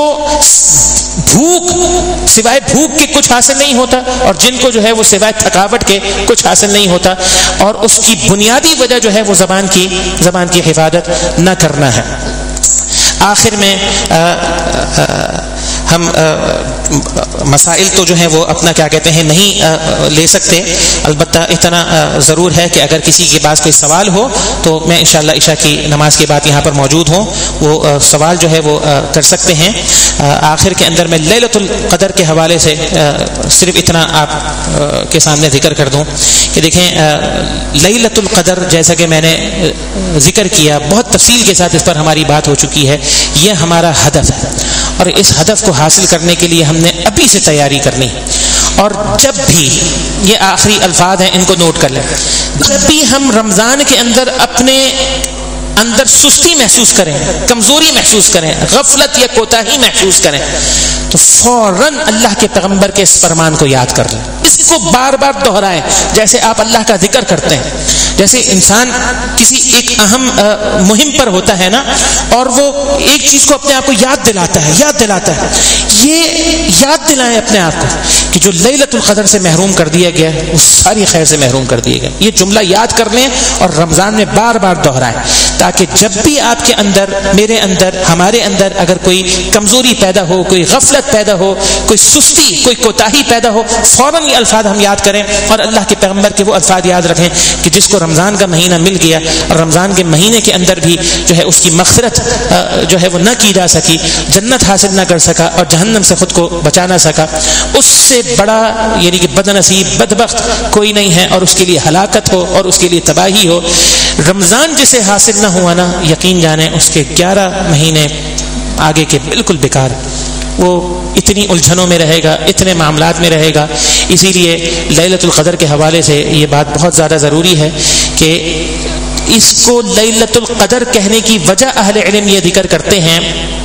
S3: بھوک سوائے بھوک کے کچھ حاصل نہیں ہوتا اور جن کو جو ہے وہ سوائے تھکاوٹ کے کچھ حاصل نہیں ہوتا، اور اس کی بنیادی وجہ جو ہے وہ زبان کی زبان کی حفاظت نہ کرنا ہے۔ آخر میں آ, آ, ہم مسائل تو جو ہیں وہ اپنا کیا کہتے ہیں نہیں لے سکتے، البتہ اتنا ضرور ہے کہ اگر کسی کے پاس کوئی سوال ہو تو میں انشاءاللہ عشاء کی نماز کے بعد یہاں پر موجود ہوں، وہ سوال جو ہے وہ کر سکتے ہیں۔ آخر کے اندر میں لیلۃ القدر کے حوالے سے صرف اتنا آپ کے سامنے ذکر کر دوں کہ دیکھیں لیلۃ القدر جیسا کہ میں نے ذکر کیا، بہت تفصیل کے ساتھ اس پر ہماری بات ہو چکی ہے، یہ ہمارا ہدف ہے اور اس ہدف کو حاصل کرنے کے لیے ہم نے ابھی سے تیاری کرنی، اور جب بھی یہ آخری الفاظ ہیں ان کو نوٹ کر لیں، جب بھی ہم رمضان کے اندر اپنے اندر سستی محسوس کریں، کمزوری محسوس کریں، غفلت یا کوتاہی محسوس کریں تو فوراً اللہ کے پیغمبر کے اس فرمان کو یاد کر لیں، اس کو بار بار دہرائیں جیسے آپ اللہ کا ذکر کرتے ہیں۔ جیسے انسان کسی ایک اہم مہم پر ہوتا ہے نا اور وہ ایک چیز کو اپنے آپ کو یاد دلاتا ہے یاد دلاتا ہے یہ یاد دلائیں اپنے آپ کو کہ جو لیلۃ القدر سے محروم کر دیا گیا وہ ساری خیر سے محروم کر دیا گیا، یہ جملہ یاد کر لیں اور رمضان میں بار بار دہرائیں تاکہ جب بھی آپ کے اندر، میرے اندر، ہمارے اندر اگر کوئی کمزوری پیدا ہو، کوئی غفلت پیدا ہو، کوئی سستی، کوئی کوتاہی پیدا ہو، فوراً یہ الفاظ ہم یاد کریں اور اللہ کے پیغمبر کے وہ الفاظ یاد رکھیں کہ جس کو رمضان کا مہینہ مل گیا اور رمضان کے مہینے کے اندر بھی جو ہے اس کی مغفرت جو ہے وہ نہ کی جا سکی، جنت حاصل نہ کر سکا اور جہنم سے خود کو بچا نہ سکا، اس سے بڑا یعنی کہ بد نصیب بدبخت کوئی نہیں ہے اور اس کے لیے ہلاکت ہو اور اس کے لیے تباہی ہو۔ رمضان جسے حاصل نہ ہوا نا، یقین جانیں اس کے گیارہ مہینے آگے کے بالکل بیکار، وہ اتنی الجھنوں میں رہے گا، اتنے معاملات میں رہے گا۔ اسی لیے لیلۃ القدر کے حوالے سے یہ بات بہت زیادہ ضروری ہے کہ اس کو لیلۃ القدر کہنے کی وجہ اہل علم یہ ذکر کرتے ہیں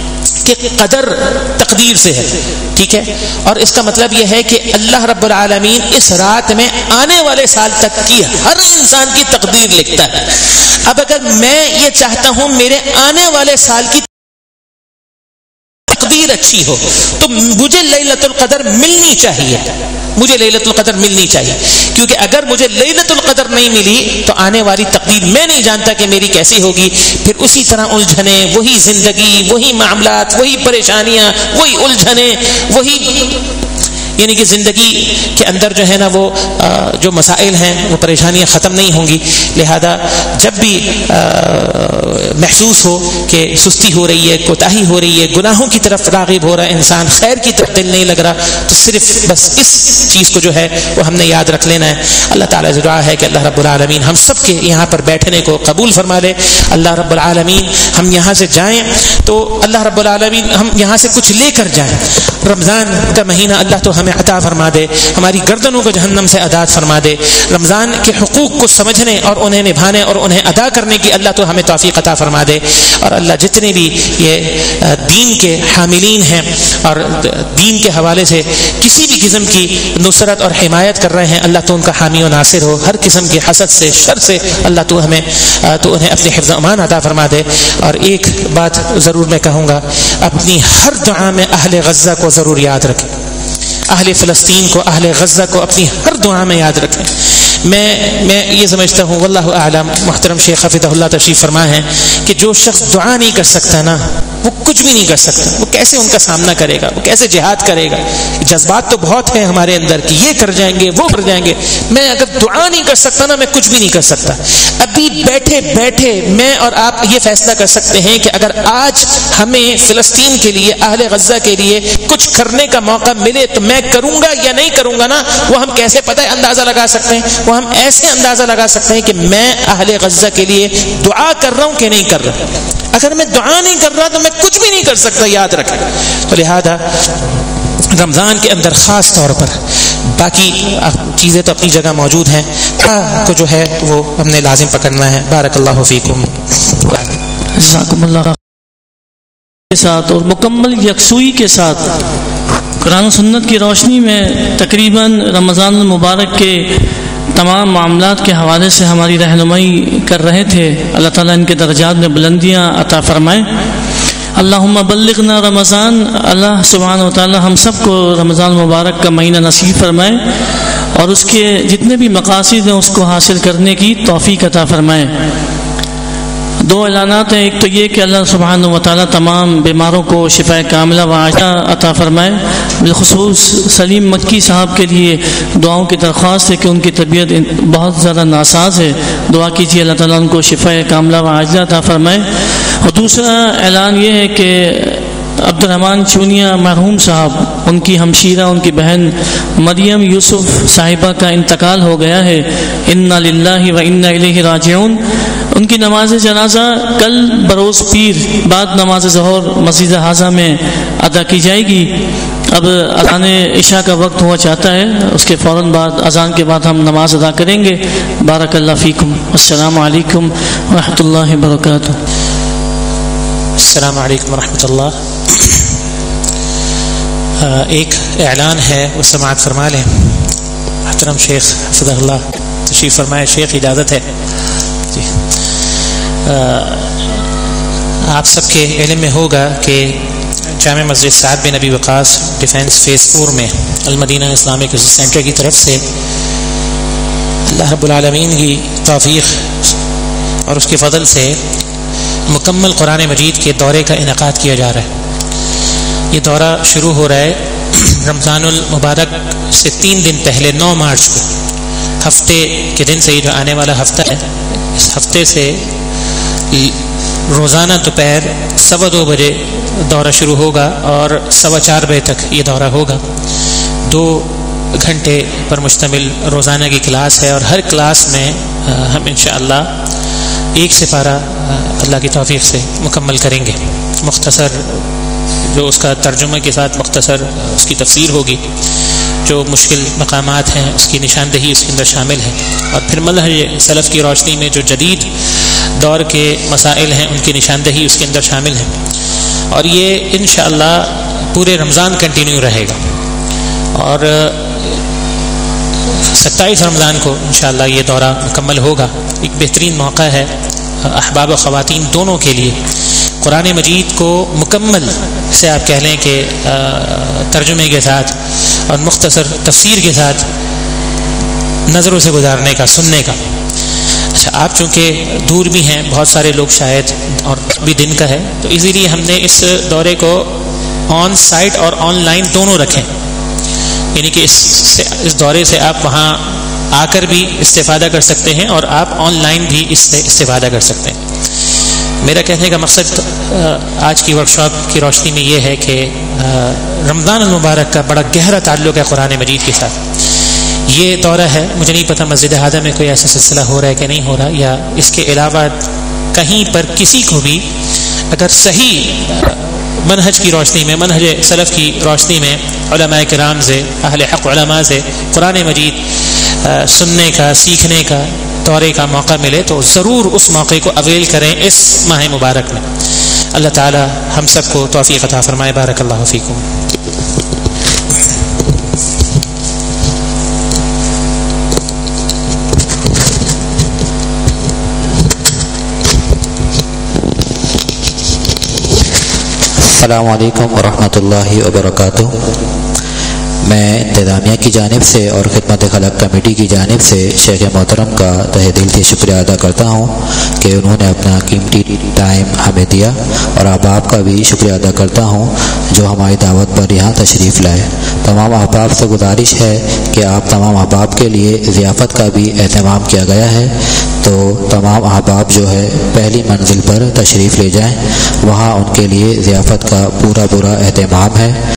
S3: کہ قدر تقدیر سے ہے، ٹھیک ہے، اور اس کا مطلب یہ ہے کہ اللہ رب العالمین اس رات میں آنے والے سال تک کی ہر انسان کی تقدیر لکھتا ہے۔ اب اگر میں یہ چاہتا ہوں میرے آنے والے سال کی تقدیر اچھی ہو تو مجھے لیلۃ القدر ملنی چاہیے، مجھے لیلۃ القدر ملنی چاہیے، کیونکہ اگر مجھے لیلۃ القدر نہیں ملی تو آنے والی تقدیر میں نہیں جانتا کہ میری کیسی ہوگی، پھر اسی طرح الجھنیں، وہی زندگی، وہی معاملات، وہی پریشانیاں، وہی الجھنیں، وہی یعنی کہ زندگی کے اندر جو ہے نا وہ جو مسائل ہیں وہ پریشانیاں ختم نہیں ہوں گی۔ لہذا جب بھی محسوس ہو کہ سستی ہو رہی ہے، کوتاہی ہو رہی ہے، گناہوں کی طرف راغب ہو رہا ہے انسان، خیر کی طرف دل نہیں لگ رہا، تو صرف بس اس چیز کو جو ہے وہ ہم نے یاد رکھ لینا ہے۔ اللہ تعالیٰ سے دعا ہے کہ اللہ رب العالمین ہم سب کے یہاں پر بیٹھنے کو قبول فرما لے۔ اللہ رب العالمین ہم یہاں سے جائیں تو اللہ رب العالمین ہم یہاں سے کچھ لے کر جائیں۔ رمضان کا مہینہ اللہ تو ہمیں عطا فرما دے، ہماری گردنوں کو جہنم سے آزاد فرما دے۔ رمضان کے حقوق کو سمجھنے اور انہیں نبھانے اور انہیں ادا کرنے کی اللہ تو ہمیں توفیق عطا فرما دے۔ اور اللہ جتنے بھی یہ دین کے حاملین ہیں اور دین کے حوالے سے کسی بھی قسم کی نصرت اور حمایت کر رہے ہیں، اللہ تو ان کا حامی و ناصر ہو، ہر قسم کے حسد سے، شر سے اللہ تو ہمیں تو انہیں اپنے حفظ و امان عطا فرما دے۔ اور ایک بات ضرور میں کہوں گا، اپنی ہر دعا میں اہل غزہ کو ضرور یاد رکھیں، اہل فلسطین کو، اہل غزہ کو اپنی ہر دعا میں یاد رکھیں۔ میں میں یہ سمجھتا ہوں، واللہ اعلم، محترم شیخ حفظہ اللہ تشریف فرما ہے کہ جو شخص دعا نہیں کر سکتا نا وہ کچھ بھی نہیں کر سکتا، وہ کیسے ان کا سامنا کرے گا، وہ کیسے جہاد کرے گا۔ جذبات تو بہت ہیں ہمارے اندر کہ یہ کر جائیں گے، وہ کر جائیں گے، میں اگر دعا نہیں کر سکتا نا میں کچھ بھی نہیں کر سکتا۔ ابھی بیٹھے بیٹھے میں اور آپ یہ فیصلہ کر سکتے ہیں کہ اگر آج ہمیں فلسطین کے لیے، اہل غزہ کے لیے کچھ کرنے کا موقع ملے تو میں کروں گا یا نہیں کروں گا نا، وہ ہم کیسے پتہ ہے اندازہ لگا سکتے ہیں، وہ ہم ایسے اندازہ لگا سکتے ہیں کہ میں اہل غزہ کے لیے دعا کر رہا ہوں کہ نہیں کر رہا۔ اگر میں دعا نہیں کر رہا تو میں کچھ بھی نہیں کر سکتا، یاد رکھیں۔ تو لہذا رمضان کے اندر خاص طور پر، باقی چیزیں تو اپنی جگہ موجود ہیں، کو جو ہے وہ ہم نے لازم پکڑنا ہے۔ بارک اللہ فیکم،
S2: جزاکم اللہ کے ساتھ اور مکمل یکسوئی کے ساتھ قرآن و سنت کی روشنی میں تقریباً رمضان المبارک کے تمام معاملات کے حوالے سے ہماری رہنمائی کر رہے تھے۔ اللہ تعالیٰ ان کے درجات میں بلندیاں عطا فرمائے۔ اللہم بلغنا رمضان، اللہ سبحانہ و تعالیٰ ہم سب کو رمضان مبارک کا مہینہ نصیب فرمائے اور اس کے جتنے بھی مقاصد ہیں اس کو حاصل کرنے کی توفیق عطا فرمائے۔ دو اعلانات ہیں، ایک تو یہ کہ اللہ سبحانہ و تعالیٰ تمام بیماروں کو شفاء کاملہ و عاجلہ عطا فرمائے۔ بالخصوص سلیم مکی صاحب کے لیے دعاؤں کی درخواست ہے کہ ان کی طبیعت بہت زیادہ ناساز ہے، دعا کیجیے اللہ تعالیٰ ان کو شفاء کاملہ و عاجلہ عطا فرمائے۔ اور دوسرا اعلان یہ ہے کہ عبد الرحمن چونیا مرحوم صاحب، ان کی ہمشیرہ، ان کی بہن مریم یوسف صاحبہ کا انتقال ہو گیا ہے، انا للہ و انا الیہ راجعون۔ ان کی نماز جنازہ کل بروز پیر بعد نماز ظہر مسجد حاضہ میں ادا کی جائے گی۔ اب اذان عشاء کا وقت ہوا چاہتا ہے، اس کے فوراً بعد اذان کے بعد ہم نماز ادا کریں گے۔ بارک اللہ فیکم، السلام علیکم ورحمۃ اللہ وبرکاتہ۔
S3: السلام علیکم ورحمۃ اللہ۔ ایک اعلان ہے وہ سماعت فرما لیں۔ محترم شیخ حفظہ اللہ تشریف فرمائے، شیخ اجازت ہے جی۔ آپ سب کے علم میں ہوگا کہ جامع مسجد سعد بن ابی وقاص ڈیفینس فیز فور میں المدینہ اسلامک سینٹر کی طرف سے اللہ رب العالمین کی توفیق اور اس کے فضل سے مکمل قرآن مجید کے دورے کا انعقاد کیا جا رہا ہے۔ یہ دورہ شروع ہو رہا ہے رمضان المبارک سے تین دن پہلے نو مارچ کو، ہفتے کے دن سے، یہ جو آنے والا ہفتہ ہے، اس ہفتے سے روزانہ دوپہر سوا دو بجے دورہ شروع ہوگا اور سوا چار بجے تک یہ دورہ ہوگا۔ دو گھنٹے پر مشتمل روزانہ کی کلاس ہے اور ہر کلاس میں ہم انشاءاللہ ایک سپارہ اللہ کی توفیق سے مکمل کریں گے۔ مختصر جو اس کا ترجمہ کے ساتھ مختصر اس کی تفسیر ہوگی، جو مشکل مقامات ہیں اس کی نشاندہی اس کے اندر شامل ہے، اور پھر منہج سلف کی روشنی میں جو جدید دور کے مسائل ہیں ان کی نشاندہی اس کے اندر شامل ہے۔ اور یہ انشاءاللہ پورے رمضان کنٹینیو رہے گا، اور ستائیس رمضان کو انشاءاللہ یہ دورہ مکمل ہوگا۔ ایک بہترین موقع ہے احباب و خواتین دونوں کے لیے قرآن مجید کو مکمل سے آپ کہہ لیں کہ ترجمے کے ساتھ اور مختصر تفسیر کے ساتھ نظروں سے گزارنے کا، سننے کا۔ اچھا، آپ چونکہ دور بھی ہیں، بہت سارے لوگ شاید، اور بھی دن کا ہے، تو اسی لیے ہم نے اس دورے کو آن سائٹ اور آن لائن دونوں رکھیں، یعنی کہ اس سے اس دورے سے آپ وہاں آ کر بھی استفادہ کر سکتے ہیں اور آپ آن لائن بھی اس سے استفادہ کر سکتے ہیں۔ میرا کہنے کا مقصد آج کی ورکشاپ کی روشنی میں یہ ہے کہ رمضان المبارک کا بڑا گہرا تعلق ہے قرآن مجید کے ساتھ۔ یہ دورہ ہے، مجھے نہیں پتہ مسجد ہادہ میں کوئی ایسا سلسلہ ہو رہا ہے کہ نہیں ہو رہا، یا اس کے علاوہ کہیں پر کسی کو بھی اگر صحیح منہج کی روشنی میں، منہج سلف کی روشنی میں، علماء کرام سے، اہل حق علماء سے قرآن مجید سننے کا، سیکھنے کا، دورے کا موقع ملے تو ضرور اس موقع کو اویل کریں اس ماہ مبارک میں۔ اللہ تعالی ہم سب کو توفیق عطا فرمائے۔ بارک اللہ فیکم۔
S4: السلام علیکم ورحمۃ اللہ وبرکاتہ۔ میں انتظامیہ کی جانب سے اور خدمت خلق کمیٹی کی جانب سے شیخ محترم کا تہہ دل سے شکریہ ادا کرتا ہوں کہ انہوں نے اپنا قیمتی ٹائم ہمیں دیا، اور احباب کا بھی شکریہ ادا کرتا ہوں جو ہماری دعوت پر یہاں تشریف لائے۔ تمام احباب سے گزارش ہے کہ آپ تمام احباب کے لیے ضیافت کا بھی اہتمام کیا گیا ہے، تو تمام احباب جو ہے پہلی منزل پر تشریف لے جائیں، وہاں ان کے لیے ضیافت کا پورا پورا اہتمام ہے۔